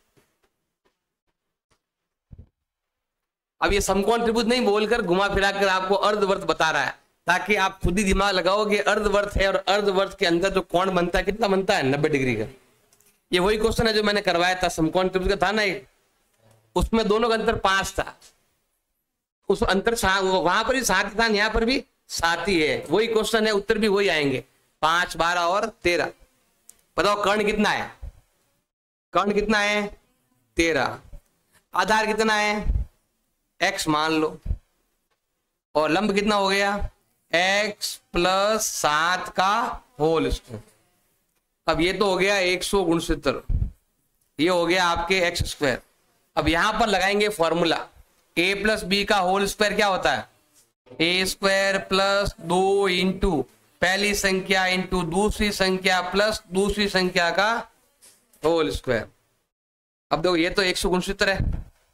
अब ये समकोण त्रिभुज नहीं बोलकर घुमा फिरा कर आपको अर्धवर्त बता रहा है, ताकि आप खुद ही दिमाग लगाओ कि अर्धवर्त है और अर्धवर्त के अंदर जो कोण बनता है कितना बनता है, 90 डिग्री का। ये वही क्वेश्चन है जो मैंने करवाया था समकोण त्रिभुज का, था ना एक, उसमें दोनों का अंतर 5 था, उस अंतर वहां पर भी 7 था, यहाँ पर भी 7 ही है। वही क्वेश्चन है, उत्तर भी वही आएंगे, 5, 12 और 13। बताओ कर्ण कितना है, कर्ण कितना है 13, आधार कितना है x मान लो, और लंब कितना हो गया x प्लस 7 का होल स्क्वायर। अब ये तो हो गया 169, ये हो गया आपके x स्क्वायर। अब यहां पर लगाएंगे फॉर्मूला, a प्लस बी का होल स्क्वायर क्या होता है, a स्क्वायर प्लस 2 इंटू पहली संख्या इंटू दूसरी संख्या प्लस दूसरी संख्या का होल स्क्वायर। अब देखो ये तो 169 है,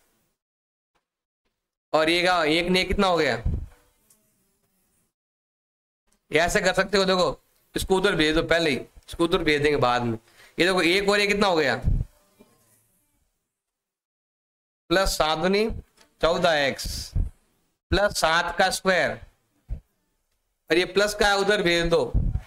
और ये का एक ने कितना हो गया, ये ऐसे कर सकते हो, देखो इसको उधर भेज दो, पहले ही इसको उधर भेज देंगे बाद में। ये देखो एक और ये कितना हो गया, प्लस 7 दूनी 14x प्लस 7 का स्क्वायर, और ये प्लस का उधर भेज दो,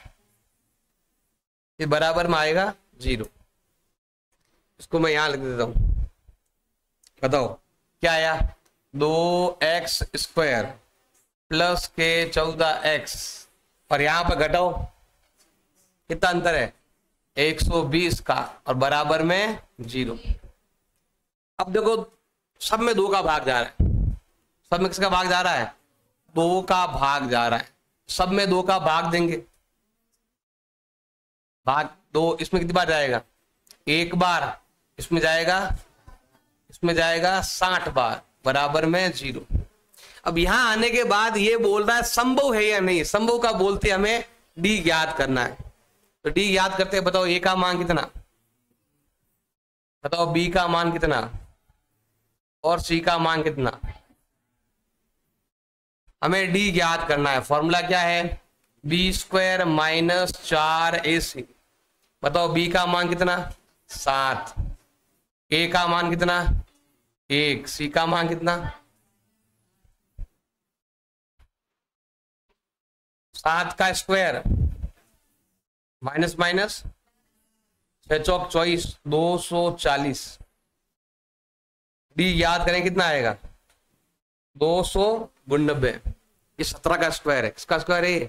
ये बराबर में आएगा 0। इसको मैं यहां लिख देता हूं, बताओ क्या आया, 2x स्क्वायर प्लस के 14x, और यहां पर घटाओ कितना अंतर है 120 का, और बराबर में 0। अब देखो सब में 2 का भाग जा रहा है, सब में किसका भाग जा रहा है, 2 का भाग जा रहा है, सब में 2 का भाग देंगे, भाग 2 इसमें कितनी बार जाएगा, 1 बार, इसमें जाएगा 60 बार, बराबर में 0। अब यहां आने के बाद ये बोल रहा है संभव है या नहीं, संभव का बोलते हमें डी ज्ञात करना है। तो डी याद करते हैं, बताओ ए का मान कितना, बताओ बी का मान कितना, और सी का मान कितना। हमें डी ज्ञात करना है, फॉर्मूला क्या है, बी स्क्वायर माइनस 4ac। बताओ बी का मान कितना 7, ए का मान कितना 1, सी का मान कितना 7 का स्क्वायर माइनस माइनस 6 चौक 24, 240। डी याद करें कितना आएगा 292। ये 17 का स्क्वायर है, इसका स्क्वायर है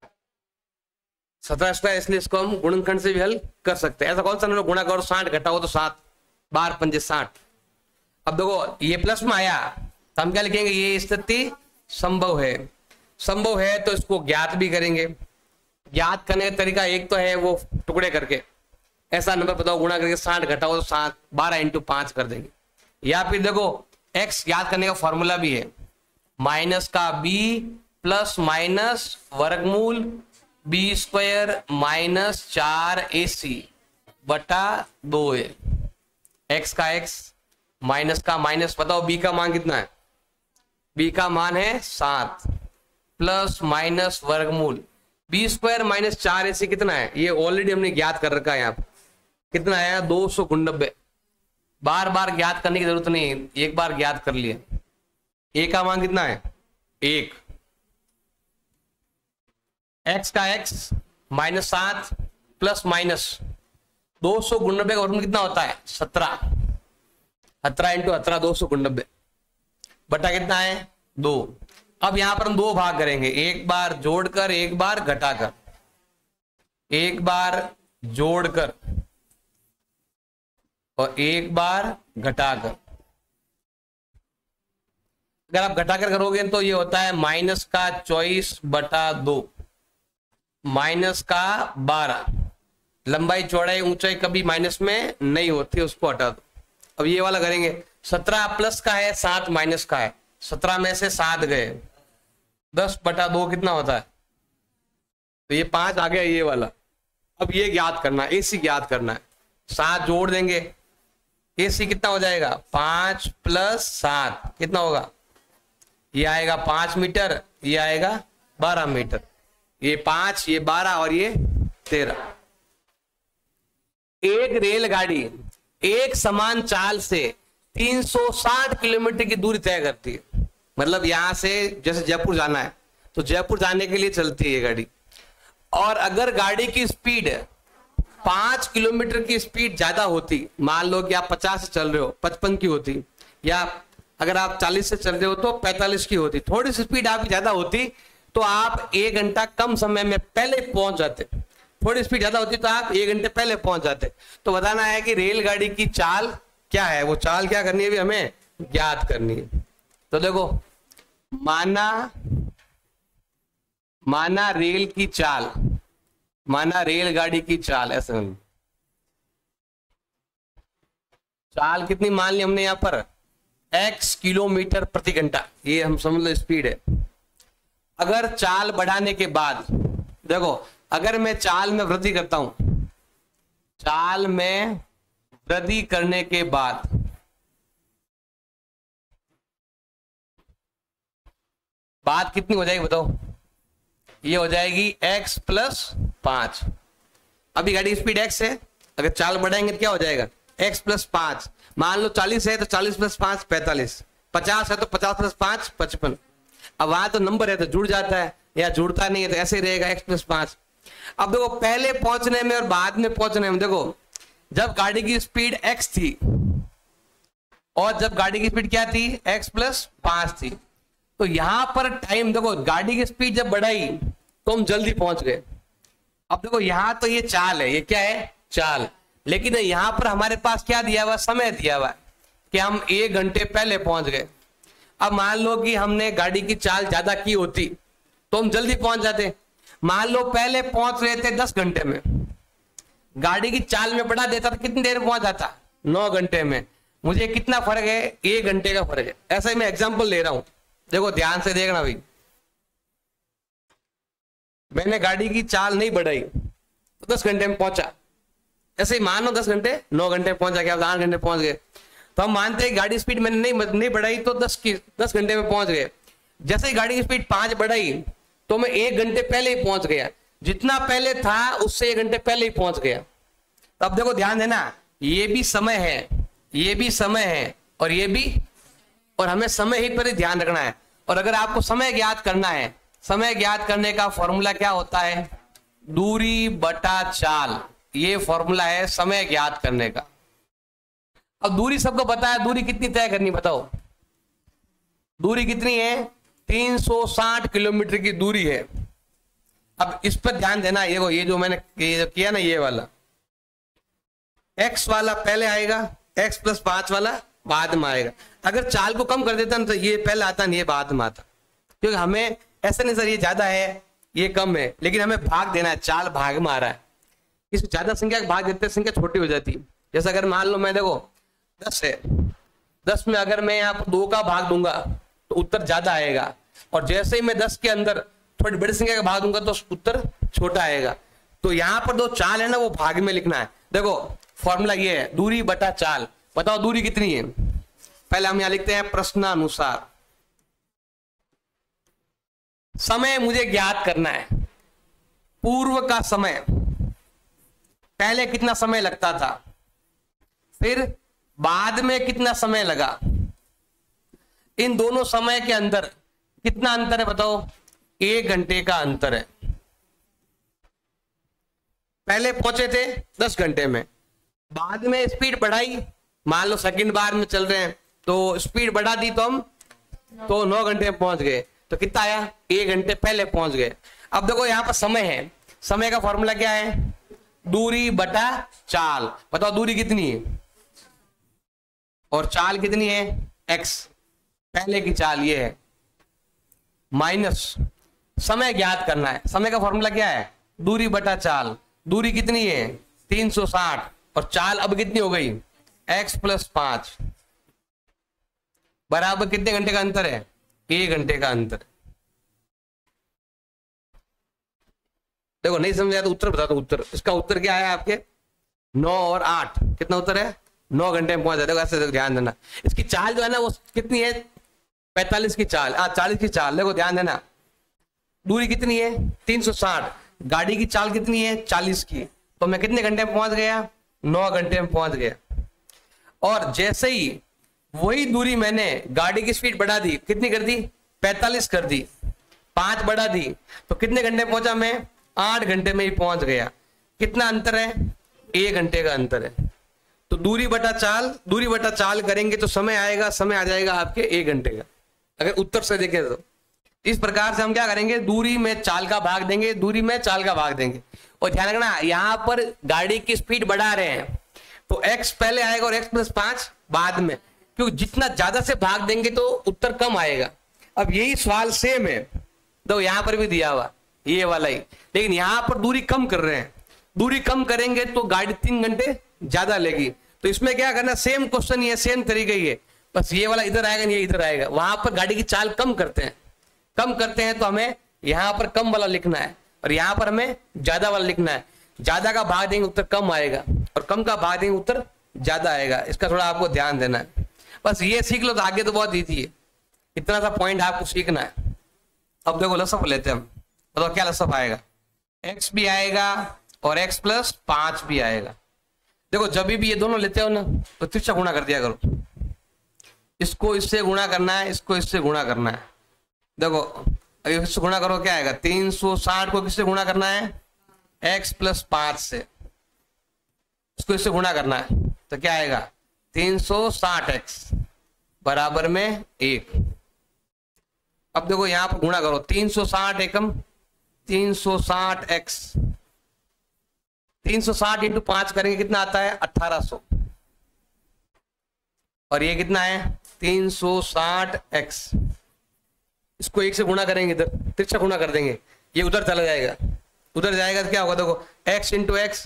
17 स्क्वायर, इसलिए इसको हम गुणनखंड से भी हल कर सकते हैं। ऐसा कौन सा नंबर गुणा करो 60 घटाओ तो 7, 12 पंजे 60। अब देखो ये प्लस में आया तो हम क्या लिखेंगे, ये स्थिति संभव है। संभव है तो इसको ज्ञात भी करेंगे। ज्ञात करने का तरीका एक तो है वो टुकड़े करके, ऐसा नंबर बताओ गुणा करके 60 घटाओ तो 7, 12 इंटू 5 कर देंगे। या फिर देखो x ज्ञात करने का फॉर्मूला भी है, माइनस का b प्लस माइनस वर्गमूल बी स्क्वायर माइनस 4ac बटा 2a। x का x माइनस का माइनस, बताओ b का मान कितना है, b का मान है 7 प्लस माइनस वर्गमूल बी स्क्वायर माइनस 4ac कितना है, ये ऑलरेडी हमने ज्ञात कर रखा है। यहाँ कितना आया 299। बार बार ज्ञात करने की जरूरत नहीं, एक बार ज्ञात कर लिए। ए का मान कितना है 1, x का x माइनस 7 प्लस माइनस 200 गुण 90 का वर्गमूल कितना होता है 17, 17 इंटू 17 200 गुण 90 बटा कितना है 2। अब यहां पर हम दो भाग करेंगे, एक बार जोड़कर एक बार घटाकर, एक बार जोड़कर और एक बार घटाकर। अगर आप घटाकर करोगे तो ये होता है माइनस का 24 बटा 2 माइनस का 12। लंबाई चौड़ाई ऊंचाई कभी माइनस में नहीं होती, उसको हटा दो। अब ये वाला करेंगे, 17 प्लस का है 7 माइनस का है, 17 में से 7 गए, 10 बटा 2 कितना होता है, तो ये 5 आ गया ये वाला। अब ये ज्ञात करना है, एसी ज्ञात करना है, 7 जोड़ देंगे, एसी कितना हो जाएगा 5 प्लस 7 कितना होगा, ये आएगा 5 मीटर, ये आएगा 12 मीटर, ये 5 ये 12 और ये 13। एक रेलगाड़ी एक समान चाल से 360 किलोमीटर की दूरी तय करती है। मतलब यहां से जैसे जयपुर जाना है तो जयपुर जाने के लिए चलती है ये गाड़ी, और अगर गाड़ी की स्पीड 5 किलोमीटर की स्पीड ज्यादा होती, मान लो कि आप 50 से चल रहे हो 55 की होती, या अगर आप 40 से चल रहे हो तो 45 की होती, थोड़ी सी स्पीड आपकी ज्यादा होती तो आप 1 घंटा कम समय में पहले पहुंच जाते। थोड़ी स्पीड ज्यादा होती तो आप 1 घंटे पहले पहुंच जाते। तो बताना है कि रेलगाड़ी की चाल क्या है, वो चाल क्या करनी है भी हमें ज्ञात करनी है। तो देखो माना रेल की चाल, माना रेलगाड़ी की चाल, ऐसे चाल कितनी मान ली हमने यहां पर x किलोमीटर प्रति घंटा, ये हम समझ लो स्पीड है। अगर चाल बढ़ाने के बाद, देखो अगर मैं चाल में वृद्धि करता हूं, चाल में वृद्धि करने के बाद बात कितनी हो जाएगी बताओ, ये हो जाएगी x प्लस 5। अभी गाड़ी स्पीड x है, अगर चाल बढ़ाएंगे तो क्या हो जाएगा x प्लस 5। मान लो 40 है तो 40 प्लस 5 45, 50 है तो 50 प्लस 5 55। अब वहां तो नंबर है तो जुड़ जाता है, या जुड़ता नहीं है तो ऐसे ही रहेगा x प्लस 5। अब देखो पहले पहुंचने में और बाद में पहुंचने में, देखो जब गाड़ी की स्पीड x थी और जब गाड़ी की स्पीड क्या थी x प्लस 5 थी, तो यहां पर टाइम देखो गाड़ी की स्पीड जब बढ़ाई तो हम जल्दी पहुंच गए। अब देखो यहां तो ये चाल है, ये क्या है चाल, लेकिन यहां पर हमारे पास क्या दिया हुआ, समय दिया हुआ कि हम 1 घंटे पहले पहुंच गए। अब मान लो कि हमने गाड़ी की चाल ज्यादा की होती तो हम जल्दी पहुंच जाते। मान लो पहले पहुंच रहे थे 10 घंटे में, गाड़ी की चाल में बढ़ा देता तो कितनी देर में पहुंच जाता 9 घंटे में। मुझे कितना फर्क है 1 घंटे का फर्क है। ऐसा ही मैं एग्जांपल ले रहा हूं, देखो ध्यान से देखना भाई। मैंने गाड़ी की चाल नहीं बढ़ाई तो 10 घंटे में पहुंचा, ऐसे ही मानो 10 घंटे 9 घंटे पहुंचा, क्या 8 घंटे पहुंच गए। तो हम मानते हैं गाड़ी स्पीड मैंने नहीं बढ़ाई तो 10 घंटे में पहुंच गए। जैसे ही गाड़ी की स्पीड 5 बढ़ाई तो मैं 1 घंटे पहले ही पहुंच गया, जितना पहले था उससे 1 घंटे पहले ही पहुंच गया। तो अब देखो ध्यान देना, ये भी समय है, ये भी समय है और ये भी, और हमें समय ही पर ही ध्यान रखना है। और अगर आपको समय ज्ञात करना है, समय ज्ञात करने का फॉर्मूला क्या होता है, दूरी बटा चाल, ये फॉर्मूला है समय ज्ञात करने का। अब दूरी सबको पता है, दूरी कितनी तय करनी बताओ, दूरी कितनी है 360 किलोमीटर की दूरी है। अब इस पर ध्यान देना, ये जो मैंने किया ना, ये वाला x वाला पहले आएगा, x प्लस 5 वाला बाद में आएगा। अगर चाल को कम कर देता ना तो ये पहले आता नहीं, ये बाद में आता, क्योंकि हमें ऐसा नहीं सर ये ज्यादा है ये कम है, लेकिन हमें भाग देना है, चाल भाग में आ रहा है, इसमें ज्यादा संख्या भाग देते हैं संख्या छोटी हो जाती है। जैसे अगर मान लो मैं देखो 10 है, 10 में अगर मैं यहाँ पर 2 का भाग दूंगा तो उत्तर ज्यादा आएगा, और जैसे ही मैं 10 के अंदर थोड़ी बड़ी संख्या का भाग दूंगा तो उत्तर छोटा आएगा। तो यहाँ पर जो चाल है ना वो भाग में लिखना है। देखो फॉर्मूला ये है दूरी बटा चाल। बताओ दूरी कितनी है, पहले हम यहाँ लिखते हैं प्रश्नानुसार। समय मुझे ज्ञात करना है, पूर्व का समय, पहले कितना समय लगता था, फिर बाद में कितना समय लगा, इन दोनों समय के अंदर कितना अंतर है बताओ, 1 घंटे का अंतर है। पहले पहुंचे थे 10 घंटे में, बाद में स्पीड बढ़ाई, मान लो सेकंड बार में चल रहे हैं तो स्पीड बढ़ा दी तो हम तो 9 घंटे में पहुंच गए, तो कितना आया, 1 घंटे पहले पहुंच गए। अब देखो यहाँ पर समय है, समय का फॉर्मूला क्या है, दूरी बटा चाल। बताओ दूरी कितनी है और चाल कितनी है, x, पहले की चाल ये है, माइनस समय ज्ञात करना है। समय का फॉर्मूला क्या है, दूरी बटा चाल। दूरी कितनी है 360 और चाल अब कितनी हो गई, x + 5 बराबर कितने घंटे का अंतर है, 1 घंटे का अंतर। देखो नहीं समझा तो उत्तर बता दो। उत्तर, इसका उत्तर क्या है आपके 9 और 8, कितना उत्तर है, 9 घंटे में पहुंच जाते। देखो ऐसे ध्यान देना, इसकी चाल जो है ना वो कितनी है, 45 की चाल, 40 की चाल। देखो ध्यान देना, दूरी कितनी है 360, गाड़ी की चाल कितनी है 40 की, तो मैं कितने घंटे में पहुंच गया, 9 घंटे में पहुंच गया। और जैसे ही वही दूरी मैंने गाड़ी की स्पीड बढ़ा दी, कितनी कर दी, 45 कर दी, 5 बढ़ा दी, तो कितने घंटे पहुंचा मैं, 8 घंटे में ही पहुंच गया। कितना अंतर है, 1 घंटे का अंतर है। तो दूरी बटा चाल करेंगे तो समय आएगा, समय आ जाएगा आपके 1 घंटे का, अगर उत्तर से देखें तो। इस प्रकार से हम क्या करेंगे, दूरी में चाल का भाग देंगे, दूरी में चाल का भाग देंगे। और ध्यान रखना यहां पर गाड़ी की स्पीड बढ़ा रहे हैं तो x पहले आएगा और x + 5 बाद में, क्योंकि जितना ज्यादा से भाग देंगे तो उत्तर कम आएगा। अब यही सवाल सेम है, तो यहां पर भी दिया हुआ ये वाला ही, लेकिन यहां पर दूरी कम कर रहे हैं। दूरी कम करेंगे तो गाड़ी 3 घंटे ज्यादा लेगी। तो इसमें क्या करना, सेम क्वेश्चन ही है, सेम तरीका ही है, बस ये वाला इधर आएगा, ये इधर आएगा। वहां पर गाड़ी की चाल कम करते हैं तो हमें यहां पर कम वाला लिखना है और यहां पर हमें ज्यादा वाला लिखना है। ज्यादा का भाग देंगे उत्तर कम आएगा और कम का भाग देंगे उत्तर ज्यादा आएगा। इसका थोड़ा आपको ध्यान देना है। बस ये सीख लो तो आगे तो बहुत ईजी है, इतना सा पॉइंट आपको सीखना है। अब देखो लसअप लेते हैं हम, बताओ क्या लसअप आएगा, x भी आएगा और x + 5 भी आएगा। देखो जब भी ये दोनों लेते हो ना तो तिरछा गुणा कर दिया करो, इसको इससे गुणा करना है, इसको इससे गुणा करना है। देखो इससे गुणा करो क्या आएगा, 360 को किससे गुणा करना है, x + 5 से, इसको इससे गुणा करना है तो क्या आएगा, 360x बराबर में 1। अब देखो यहां पर गुणा करो, 360 एकम 360x, 360 × 5 करेंगे कितना आता है 1800, और ये कितना है 360x। इसको 1 से गुणा करेंगे, इधर तिरछा गुणा कर देंगे, ये उधर चला जाएगा, उधर जाएगा तो क्या होगा, देखो x × x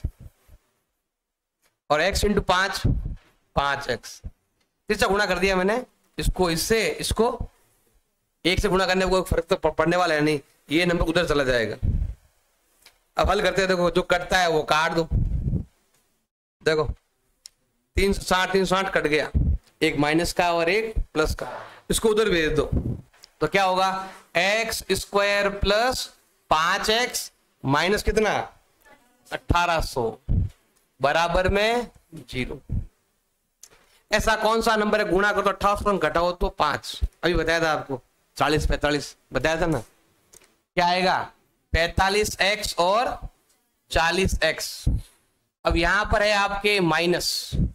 और x × 5 5x, तिरछा गुणा कर दिया मैंने। इसको इससे, इसको 1 से गुणा करने को फर्क तो पड़ने वाला है नहीं, ये नंबर उधर चला जाएगा। अब हल करते हैं, देखो जो कटता है वो काट दो। देखो 360 कट गया, एक माइनस का और एक प्लस का, इसको उधर भेज दो तो क्या होगा, x² + 5x माइनस कितना 1800 बराबर में 0। ऐसा कौन सा नंबर है, गुणा करो तो 1800 घटाओ तो 5। अभी बताया था आपको 40 45 बताया था ना, क्या आएगा 45x और 40x। अब यहां पर है आपके माइनस,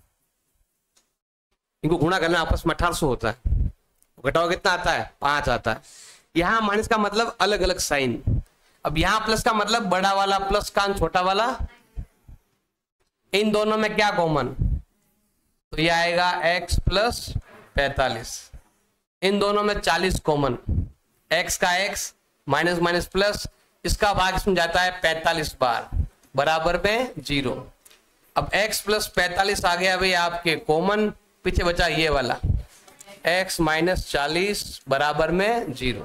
इनको गुणा करना आपस में 1800 होता है, घटाओ कितना आता है 5 आता है। यहां माइनस का मतलब अलग अलग साइन, अब यहां प्लस का मतलब बड़ा वाला प्लस का छोटा वाला, इन दोनों में क्या कॉमन, तो ये आएगा x + 45, इन दोनों में 40 कॉमन, x का x माइनस माइनस प्लस, इसका भाग इसमें जाता है 45 बार बराबर में 0। अब x + 45 आ गया भाई आपके कॉमन, पीछे बचा ये वाला x - 40 बराबर में 0।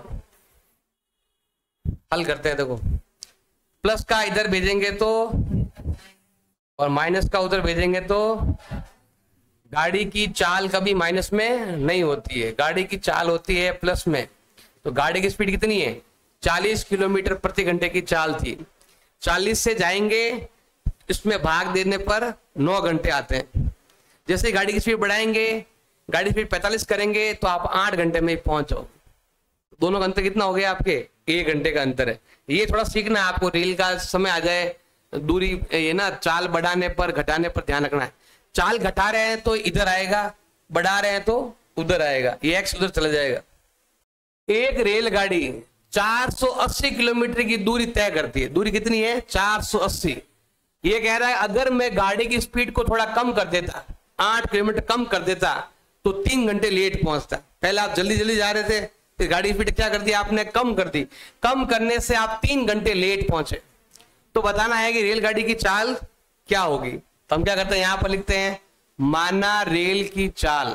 हल करते हैं, देखो प्लस का इधर भेजेंगे तो और माइनस का उधर भेजेंगे तो गाड़ी की चाल कभी माइनस में नहीं होती है, गाड़ी की चाल होती है प्लस में। तो गाड़ी की स्पीड कितनी है 40 किलोमीटर प्रति घंटे की चाल थी, 40 से जाएंगे, इसमें भाग देने पर 9 घंटे आते हैं। जैसे गाड़ी की स्पीड बढ़ाएंगे, गाड़ी स्पीड 45 करेंगे तो आप 8 घंटे में पहुंच जाओ। दोनों का अंतर कितना हो गया आपके 1 घंटे का अंतर है। ये थोड़ा सीखना है आपको, रील का समय आ जाए दूरी ये ना चाल बढ़ाने पर घटाने पर ध्यान रखना है। चाल घटा रहे हैं तो इधर आएगा, बढ़ा रहे हैं तो उधर आएगा, ये एक्स उधर चला जाएगा। एक रेलगाड़ी 480 किलोमीटर की दूरी तय करती है। दूरी कितनी है? 480। ये कह रहा है अगर मैं गाड़ी की स्पीड को थोड़ा कम कर देता, 8 किलोमीटर कम कर देता, तो 3 घंटे लेट पहुंचता। पहले आप जल्दी जल्दी जा रहे थे, फिर गाड़ी की स्पीड क्या कर दी आपने? कम कर दी। कम करने से आप 3 घंटे लेट पहुंचे। तो बताना है कि रेलगाड़ी की चाल क्या होगी। तो हम क्या करते हैं, यहां पर लिखते हैं माना रेल की चाल।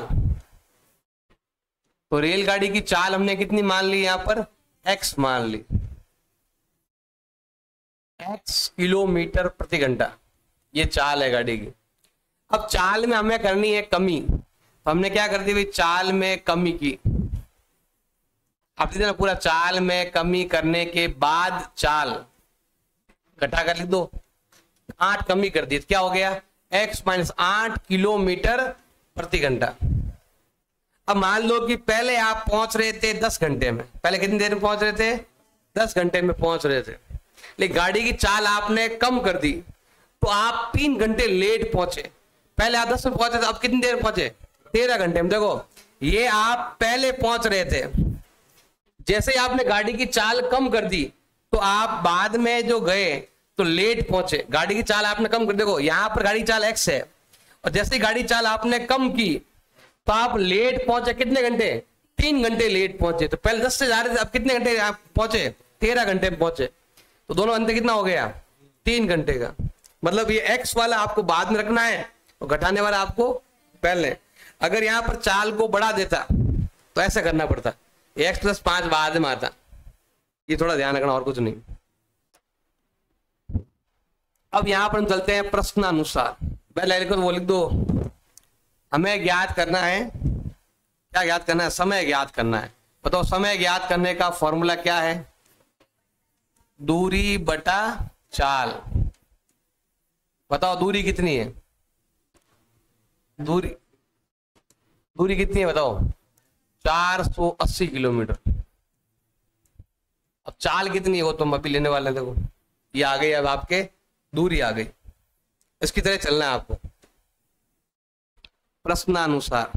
तो रेलगाड़ी की चाल हमने कितनी मान ली? यहां पर x मान ली, x किलोमीटर प्रति घंटा, ये चाल है गाड़ी की। अब चाल में हमें करनी है कमी, तो हमने क्या कर दी भाई? चाल में कमी की। अब ना पूरा चाल में कमी करने के बाद चाल घटा कर लिख दो, 8 कमी कर दी, क्या हो गया? x माइनस 8 किलोमीटर प्रति घंटा। अब मान लो कि पहले आप पहुंच रहे थे 10 घंटे में, पहले कितनी देर में पहुंच रहे थे? 10 घंटे में पहुंच रहे थे, लेकिन गाड़ी की चाल आपने कम कर दी तो आप 3 घंटे लेट पहुंचे। पहले आप 10 में पहुंचे थे, अब कितनी देर पहुंचे? 13 घंटे में। देखो ये आप पहले पहुंच रहे थे, जैसे ही आपने गाड़ी की चाल कम कर दी तो आप बाद में जो गए तो लेट पहुंचे। गाड़ी की चाल आपने कम कर, देखो यहां पर गाड़ी चाल x है, और जैसे ही गाड़ी चाल आपने कम की तो आप लेट पहुंचे। कितने घंटे? 3 घंटे लेट पहुंचे। तो पहले 10 से जा रहे थे, अब कितने घंटे आप पहुंचे? 13 घंटे में पहुंचे। तो दोनों अंतर कितना हो गया? 3 घंटे का। मतलब ये x वाला आपको बाद में रखना है और घटाने वाला आपको पहले। अगर यहां पर चाल को बढ़ा देता तो ऐसा करना पड़ता, x + 5 बाद में आता। ये थोड़ा ध्यान रखना, और कुछ नहीं। अब यहां पर हम चलते हैं प्रश्नानुसार। पहले लिखो तो वो लिख दो, हमें ज्ञात करना है, क्या ज्ञात करना है? समय ज्ञात करना है। बताओ समय ज्ञात करने का फॉर्मूला क्या है? दूरी बटा चाल। बताओ दूरी कितनी है? दूरी कितनी है बताओ? 480 किलोमीटर। अब चाल कितनी है वो तो हम अभी लेने वाले हैं। देखो ये आ गई, अब आपके दूरी आ गई। इसकी तरह चलना है आपको प्रश्नानुसार।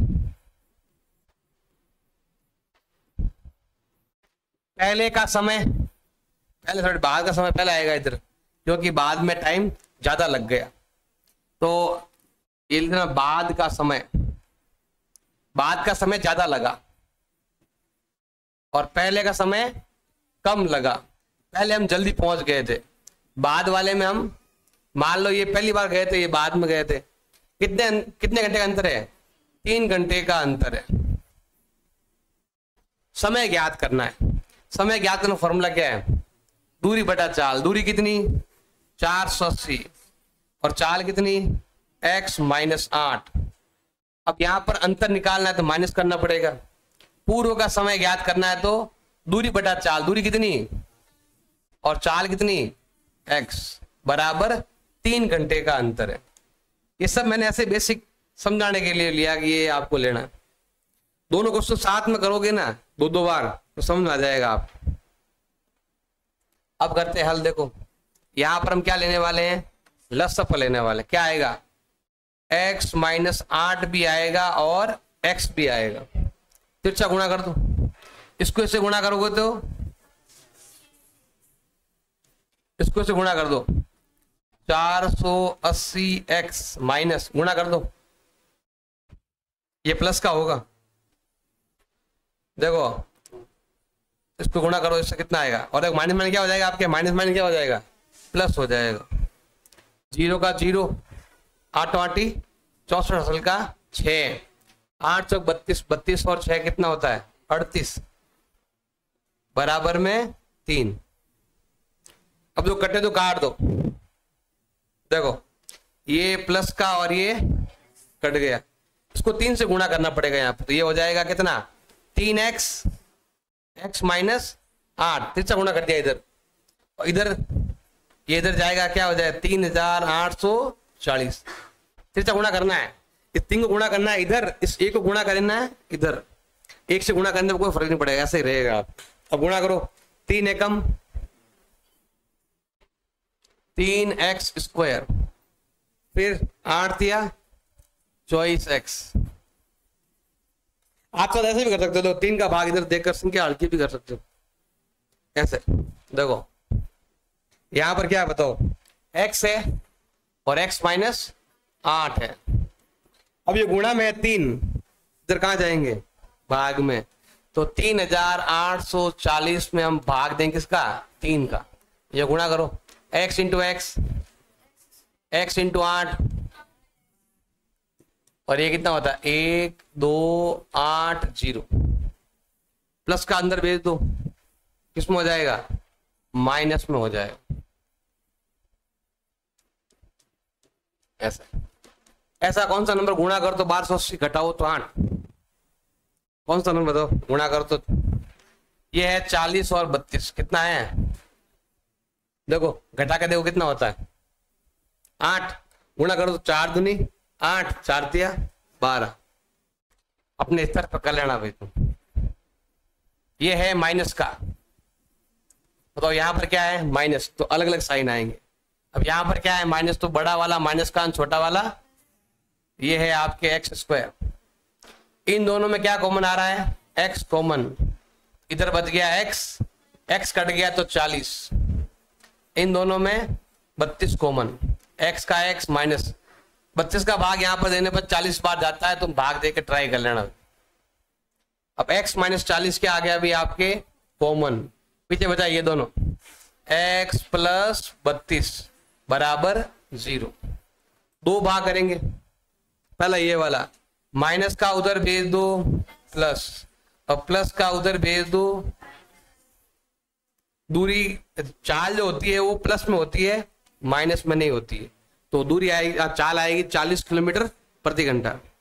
पहले का समय, पहले थोड़ी बाद का समय पहले आएगा इधर, क्योंकि बाद में टाइम ज्यादा लग गया। तो ये लिखना बाद का समय, बाद का समय ज्यादा लगा और पहले का समय कम लगा। पहले हम जल्दी पहुंच गए थे, बाद वाले में हम मान लो ये पहली बार गए थे, ये बाद में गए थे। कितने घंटे का अंतर है? 3 घंटे का अंतर है। समय ज्ञात करना है। समय ज्ञात करने का फॉर्मूला क्या है? दूरी बटा चाल। दूरी कितनी? 480 और चाल कितनी? x minus 8। अब यहां पर अंतर निकालना है तो माइनस करना पड़ेगा। पूर्व का समय ज्ञात करना है तो दूरी बटा चाल। दूरी कितनी और चाल कितनी? x बराबर 3 घंटे का अंतर है। ये सब मैंने ऐसे बेसिक समझाने के लिए लिया कि ये आपको लेना है। दोनों क्वेश्चन साथ में करोगे ना 2-2 बार तो समझ आ जाएगा आप। अब करते हैं हल। देखो यहां पर हम क्या लेने वाले हैं? लसफ लेने वाले। क्या आएगा? x माइनस 8 भी आएगा और x भी आएगा। तिरछा गुणा कर दो। इसको इससे गुणा करोगे तो इसको इससे गुणा कर दो। 480x माइनस गुणा कर दो, ये प्लस का होगा। देखो इसको गुणा करो, इससे कितना आएगा? और देखो माइनस माइनस क्या हो जाएगा आपके? माइनस माइनस क्या हो जाएगा? प्लस हो जाएगा। 0 का 0, 8 8 64 असल का 6, 8 चौक 32, 32 और 6 कितना होता है? 38 बराबर में 3। अब जो कटे तो काट दो। देखो ये प्लस का और ये कट गया, इसको 3 से गुणा करना पड़ेगा यहाँ पे। तो ये हो जाएगा कितना? 3x x minus 8। तिरछा गुणा कर दिया इधर, और इधर ये इधर जाएगा, क्या हो जाएगा? 3840। तिरछा गुणा करना है, इस 3 को गुणा करना है इधर, इस 1 को गुणा करना है इधर। 1 से गुणा करने में कोई फर्क नहीं पड़ेगा, ऐसे ही रहेगा। आप अब गुणा करो। 3 एकम 3x², फिर 8 दिया 24x। आप तो ऐसे भी कर सकते हो, 3 का भाग इधर देकर संख्या हल्की भी कर सकते हो ऐसे। देखो यहां पर क्या है बताओ, x है और x -8 है। अब ये गुणा में 3, इधर कहां जाएंगे, भाग में। तो 3840 में हम भाग देंगे किसका, 3 का। ये गुणा करो, x into x, x into 8, और ये कितना होता है 1280। प्लस का अंदर भेज दो, किसमें हो जाएगा, माइनस में हो जाएगा। ऐसा ऐसा कौन सा नंबर गुणा कर तो 1280 घटाओ तो 8, कौन सा नंबर बताओ गुणा कर तो। ये है 40 और 32, कितना है, देखो घटा के देखो कितना होता है 8। गुणा करो तो 4 दूनी 8, 4 दिया 12। अपने स्तर पर कर लेना भाई तुम। ये है माइनस का, बताओ यहाँ पर क्या है माइनस, तो अलग अलग साइन आएंगे। अब यहाँ पर क्या है माइनस, तो बड़ा वाला माइनस का छोटा वाला, ये है आपके x²। इन दोनों में क्या कॉमन आ रहा है, x कॉमन, इधर बच गया x कट गया तो 40। इन दोनों में 32 कॉमन, x का x माइनस 32 का भाग यहाँ पर देने पर 40 बार जाता है, तुम भाग दे के ट्राई कर लेना। अब x -40 क्या आ गया अभी आपके कॉमन, पीछे बचा ये दोनों, x + 32 बराबर 0। 2 भाग करेंगे, पहला ये वाला, माइनस का उधर भेज दो प्लस, और प्लस का उधर भेज दो। दूरी चाल जो होती है वो प्लस में होती है, माइनस में नहीं होती है। तो दूरी आएगी, चाल आएगी 40 किलोमीटर प्रति घंटा।